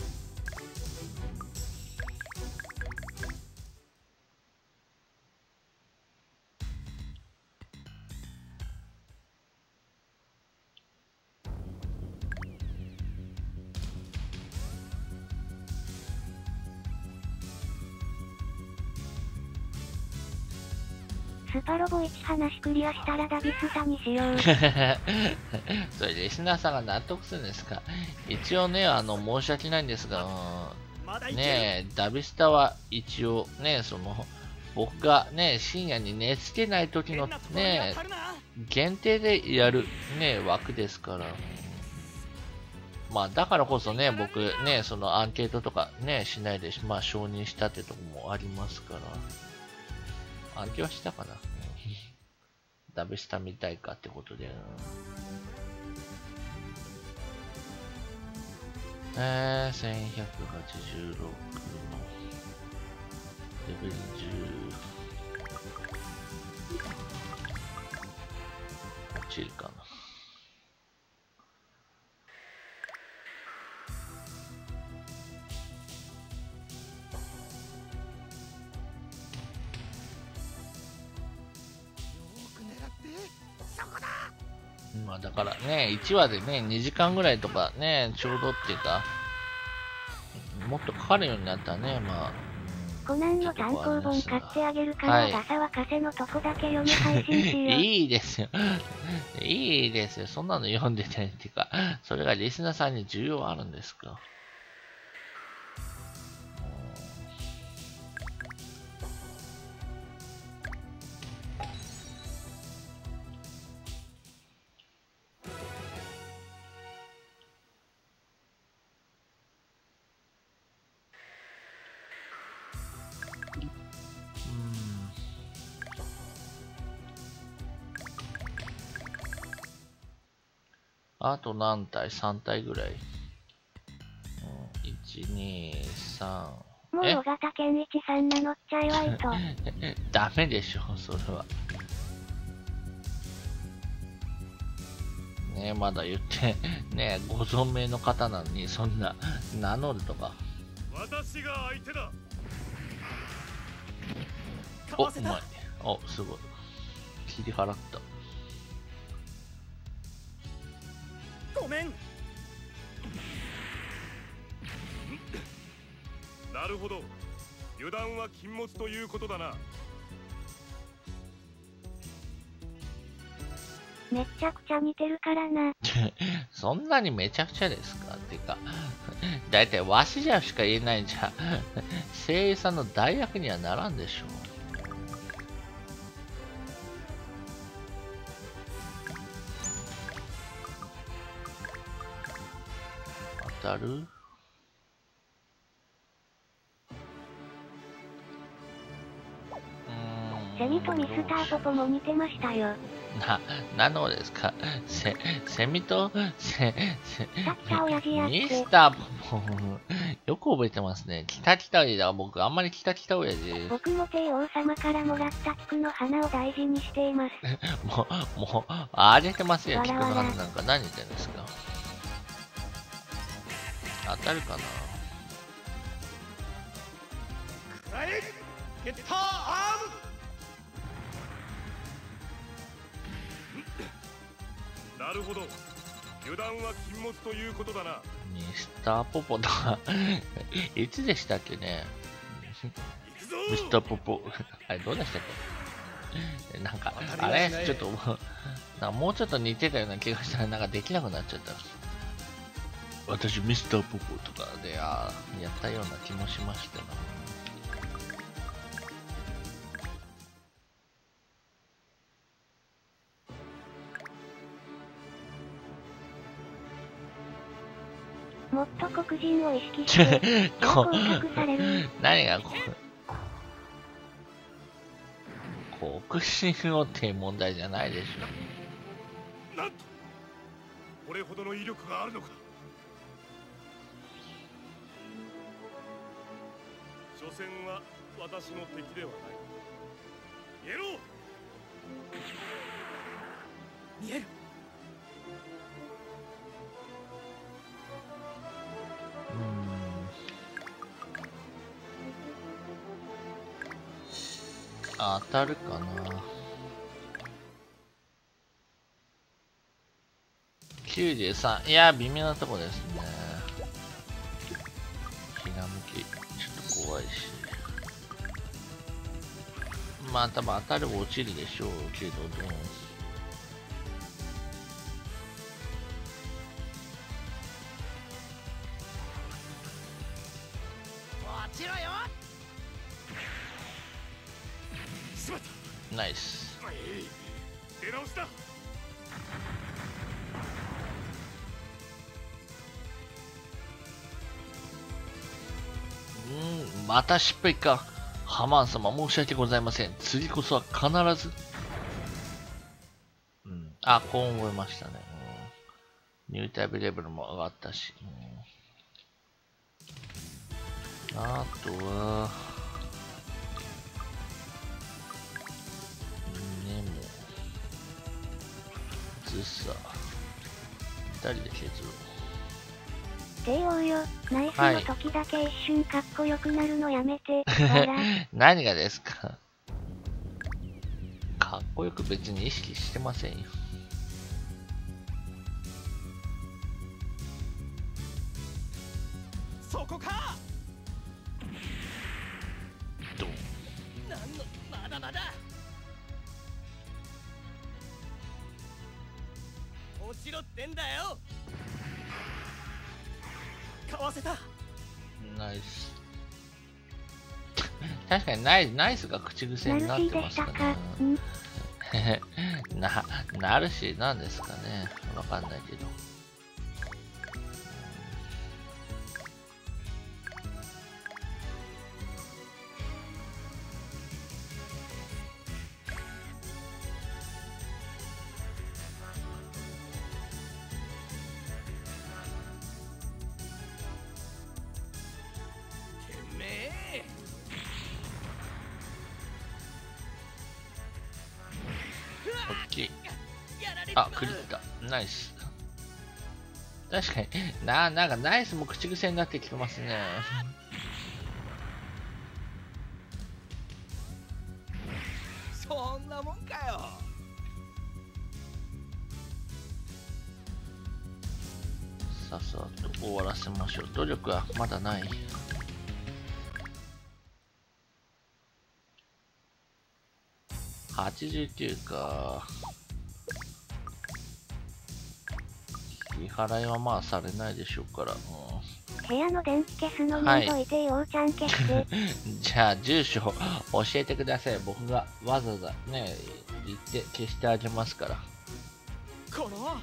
スパロボ1話クリアしたらダビスタにしよう。 それリスナーさんが納得するんですか？一応ね、申し訳ないんですが、ねダビスタは一応ね、僕がね、深夜に寝つけない時のね、限定でやるね、枠ですから。まあ、だからこそね、僕ね、そのアンケートとかね、しないで、まあ、承認したってとこもありますから。アンケはしたかなダビスタ見たいかってことで。1186のレベル10。落ちるかな。まあだからね、1話でね、2時間ぐらいとかね、ちょうどっていうか、もっとかかるようになったね、まあ。 コナンの単行本買ってあげるから、ガサは稼のとこだけ読む配信しよう。 いいですよ。いいですよ。そんなの読んでてっていうか、それがリスナーさんに需要あるんですか。あと何体 ?3 体ぐらい。1、2、3。 もう尾形健一さん名乗っちゃいわいと。 ダメでしょ、それは。ねまだ言って、ねご存命の方なのに、そんな、名乗るとか。 私が相手だ。 お、うまい。お、すごい。切り払った。 ごめん。なるほど。油断は禁物ということだな。 めっちゃくちゃ似てるからな。 そんなにめちゃくちゃですかってか、だいたいわしじゃしか言えないんじゃ、声優さんの代役にはならんでしょう。当たる？ セミとミスターポポも似てましたよ。 なのですかセミと、ミスターポポ、よく覚えてますね。キタキタ親父だ。僕、あんまりキタキタ親父。 僕も帝王様からもらった菊の花を大事にしています。 もう、あげてますよ、菊の花なんか。何言ってんですか？当たるかな？ ゲッターアーム。なるほど。油断は禁物ということだな。 ミスターポポだ。いつでしたっけね。ミスターポポ。あれ、どうでしたっけ？なんか、あれちょっと、なんかもうちょっと似てたような気がしたら、なんかできなくなっちゃった。私、ミスターポポとかで、やったような気もしましたな。 もっと黒人を意識して降格される。 何が黒確信をっていう問題じゃないでしょ。 なんとこれほどの威力があるのか。所詮は私の敵ではない。イエロー見える。 当たるかな。93。いや、微妙なとこですね。ひらむき、ちょっと怖いし。まあ、多分当たれば落ちるでしょうけど、 落ちろよ。 しまった。 ナイス。 出直しだ。 また失敗か。ハマン様申し訳ございません。次こそは必ず。あ、こう思いましたね。入隊レベルも上がったし。あとは、ネモ、ズサ、2人で削ろう。 帝王よ、ナイスの時だけ一瞬かっこよくなるのやめて。 何がですか。かっこよく別に意識してませんよ。 そこか。 ドン。 なんの、まだまだ。落ちろってんだよ。かわせた。 ナイス。確かにナイスが口癖になってますかね。ナルシーなんですかね。わかんないけど。あ、クリッタ。ナイス。確かに、なんかナイスも口癖になってきてますね。 そんなもんかよ。 さっさと終わらせましょう。努力はまだない。89か。支払いはまあされないでしょうから。 部屋の電気消すのめんどいてよ、ちゃん消して。 じゃあ住所教えてください。僕がわざわざね言って消してあげますから。 この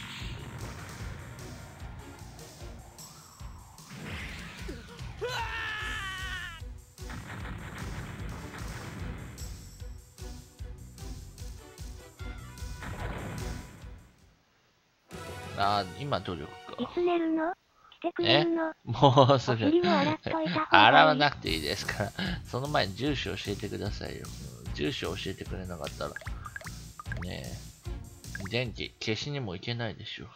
あ、今努力か。 いつ寝るの？来てくれるの？ もうすぐ。 洗わなくていいですから。その前に住所教えてくださいよ。住所教えてくれなかったら。ねえ。電気消しにもいけないでしょ。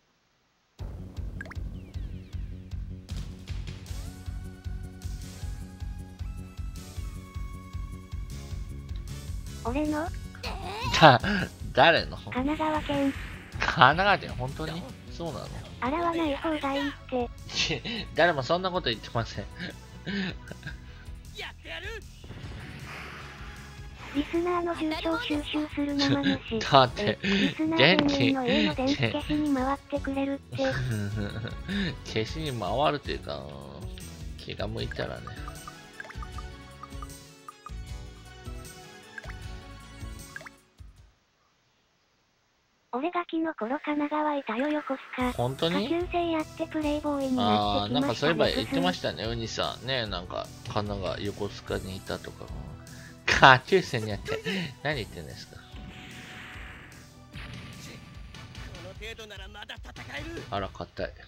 俺の？ 誰の？ 神奈川県。 神奈川県、本当に？そうなの？ 洗わない方がいいって。 誰もそんなこと言ってません。 やってやる。 リスナーの住所を収集する生主。 だって、 リスナー全員の家の電気消しに回ってくれるって。 消しに回るというか、気が向いたらね。 俺ガキの頃神奈川いたよ横須賀。 本当に？ 下級生やってプレイボーイになってきました。 なんかそういえば言ってましたね、ウニさん。ね、なんか神奈川横須賀にいたとか。神下級生にやって、何言ってんですか。あら、硬い。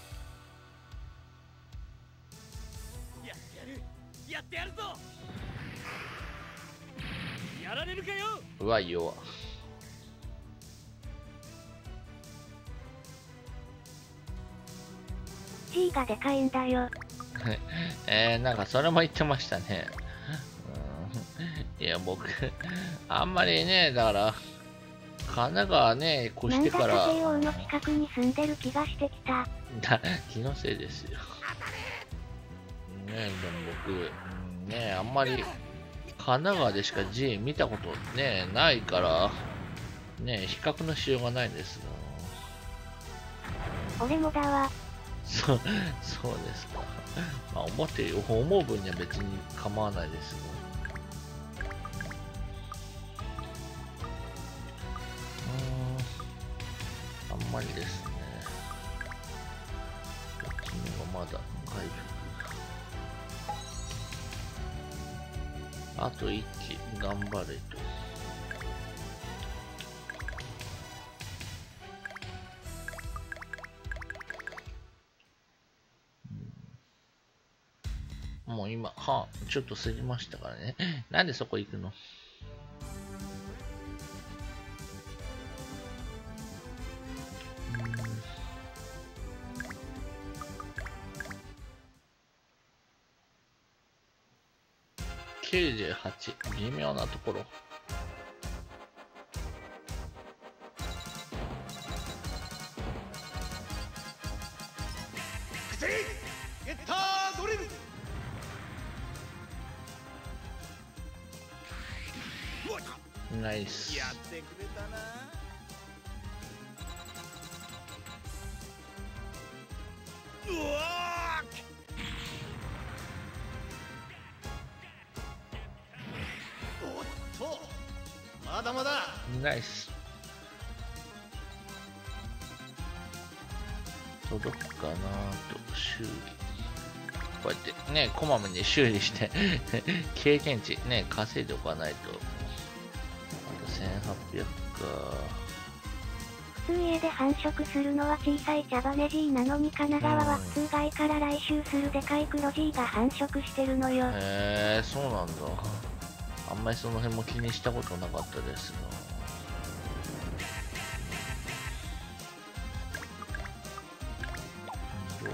やってやるぞ。やられるかよ。 うわ、弱。 G がでかいんだよ。 なんかそれも言ってましたね。いや、僕、あんまりね、だから、神奈川ね、越してから。 なんだか西欧の近くに住んでる気がしてきた。 気のせいですよ。ね、でも僕、ね、あんまり神奈川でしか G 見たことね、ないから、ね、比較のしようがないんですよ。 俺もだわ。 そうですか。まあ、思う分には別に構わないですが。あんまりですね。こっちのがまだ回復。あと1機頑張れと。もう今、ちょっと過ぎましたからね。なんでそこ行くの98、微妙なところ。 ゲッタードリル。 ナイス。 やってくれたな。うわー。おっと、まだまだ。 ナイス。届くかなと、修理。こうやってね、こまめに修理して経験値ね、稼いでおかないと。あと1800か。 普通家で繁殖するのは小さい茶羽 G なのに神奈川は普通外から来襲するでかい黒 G が繁殖してるのよ。 へえ、そうなんだ。あんまりその辺も気にしたことなかったですが。どうしよ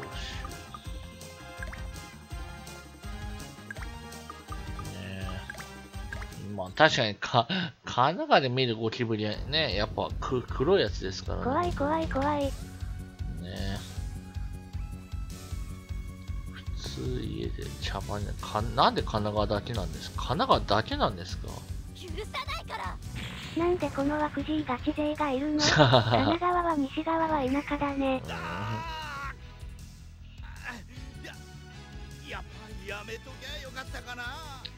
う。ねえ。まあ確かに神奈川で見るゴキブリはね、やっぱ黒いやつですからね。 怖い怖い怖い。 ねえ。普通家で茶番ね、なんで神奈川だけなんですか？神奈川だけなんですか？ 許さないから。 なんでこの枠 G ガチ勢がいるの？神奈川は西側は田舎だね。 やっぱりやめときゃよかったかな。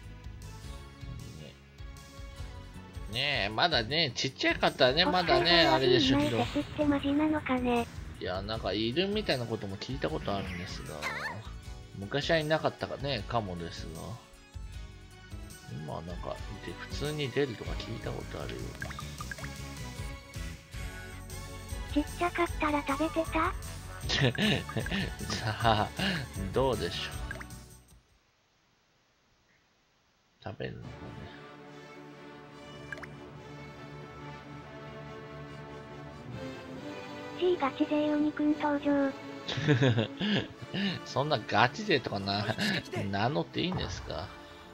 ねえ、まだね、ちっちゃい方はね、まだね、あれでしょうけど。 ってマジなのかね。 いや、なんかいるみたいなことも聞いたことあるんですが、昔はいなかったかね、かもですが、今はなんか、普通に出るとか聞いたことあるよ。 ちっちゃかったら食べてた？ さあ、どうでしょう。食べるのかね。 G ガチ勢ウニくん登場。 そんなガチ勢とか名乗っていいんですか？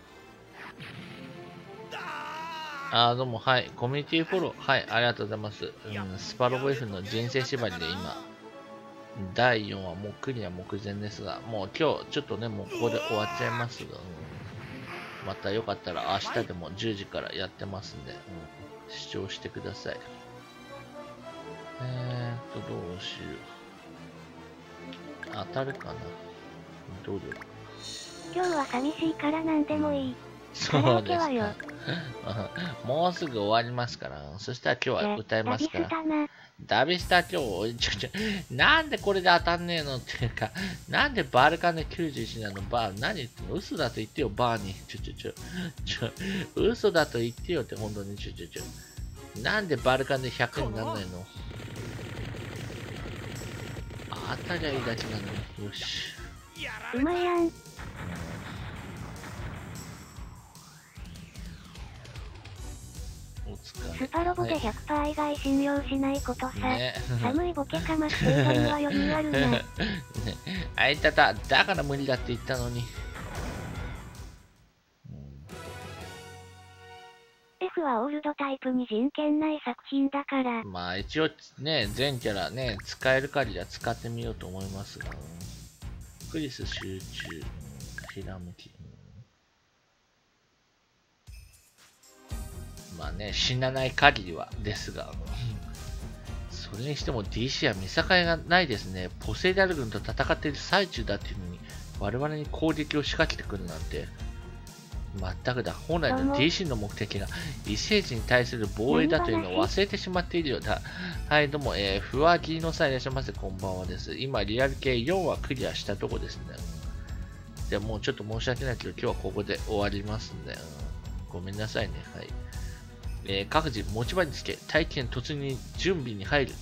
どうも、はい。コミュニティフォロー、はい、ありがとうございます。スパロボ F の人生縛りで今、第4話もうクリア目前ですが、もう今日、ちょっとね、もうここで終わっちゃいますが、またよかったら明日でも10時からやってますんで、視聴してください。どうしよう。当たるかな？どうだろう。 今日は寂しいから何でもいい。 そうですか。 もうすぐ終わりますから。そしたら今日は歌いますから。ダビスタ今日、なんでこれで当たんねえのっていうか、なんでバルカンで91なのバー、何言ってんの嘘だと言ってよ、バーに。嘘だと言ってよって、本当に、なんでバルカンで100にならないの？当たりゃいいだけなのに。よし。 うまいやん。スパロボで 100% 以外信用しないことさ。ね、寒いボケかましているのは余裕あるな。ね、 あいたた、だから無理だって言ったのに。 F はオールドタイプに人権ない作品だから。 まあ一応ね、全キャラね、使える限りは使ってみようと思いますが。クリス集中、ひらめき。まあね、死なない限りはですが、それにしても DC は見境がないですね。ポセイダル軍と戦っている最中だっていうのに、我々に攻撃を仕掛けてくるなんて。全くだ。本来の DC の目的が異星人に対する防衛だというのを忘れてしまっているようだ。はい、どうも、ふわぎのさんいらっしゃいませ。こんばんはです。今、リアル系4はクリアしたとこですね。でもうちょっと申し訳ないけど、今日はここで終わりますんで、ごめんなさいね。はい。各自持ち場につけ、体験突入準備に入る。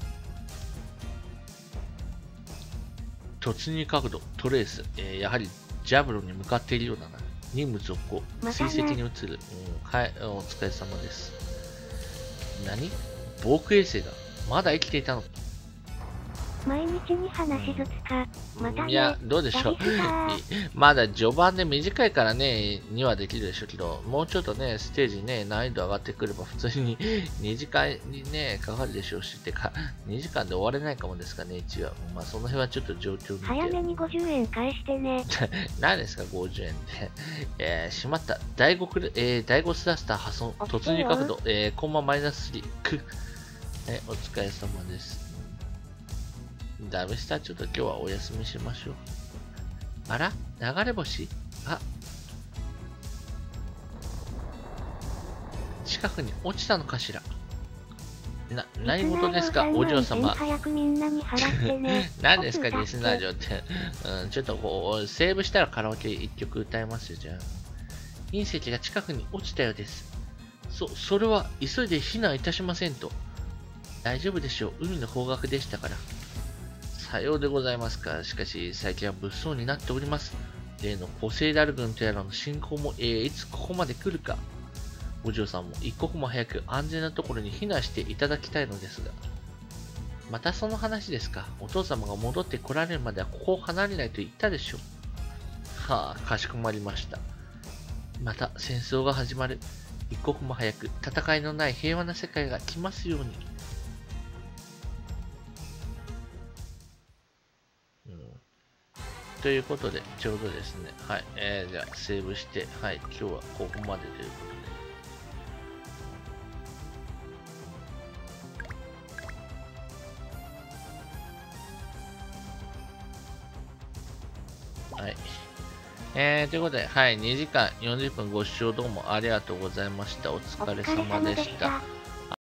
突入角度、トレース、やはりジャブロに向かっているようだな。任務続行、追跡に移る。はい、お疲れ様です。何？防空衛星がまだ生きていたの？ 毎日に話ずつか。またね。 いや、どうでしょう。まだ序盤で短いからね、にはできるでしょうけど、もうちょっとね、ステージね、難易度上がってくれば普通に2時間にね、かかるでしょうし、てか、2時間で終われないかもですかね、一応。まあ、その辺はちょっと状況見て。 早めに50円返してね。 何ですか、50円って。しまった。第5スラスター破損。突入角度。コンママイナス3。お疲れ様です。ダメした。ちょっと今日はお休みしましょう。あら？流れ星？あ、近くに落ちたのかしら。何事ですか、お嬢様。何ですか、リスナー嬢って。ちょっとこう、セーブしたらカラオケ1曲歌いますよ、じゃあ。隕石が近くに落ちたようです。それは急いで避難いたしませんと。大丈夫でしょう。海の方角でしたから。さようでございますか。しかし、最近は物騒になっております。例のポセイダル軍とやらの侵攻も、いつここまで来るか。お嬢さんも一刻も早く安全なところに避難していただきたいのですが。またその話ですか。お父様が戻ってこられるまではここを離れないと言ったでしょう。はあ、かしこまりました。また戦争が始まる。一刻も早く戦いのない平和な世界が来ますように。ということで、ちょうどですね。はい。じゃあ、セーブして、はい。今日はここまでということで。はい。ということで、はい。2時間40分ご視聴どうもありがとうございました。お疲れ様でした。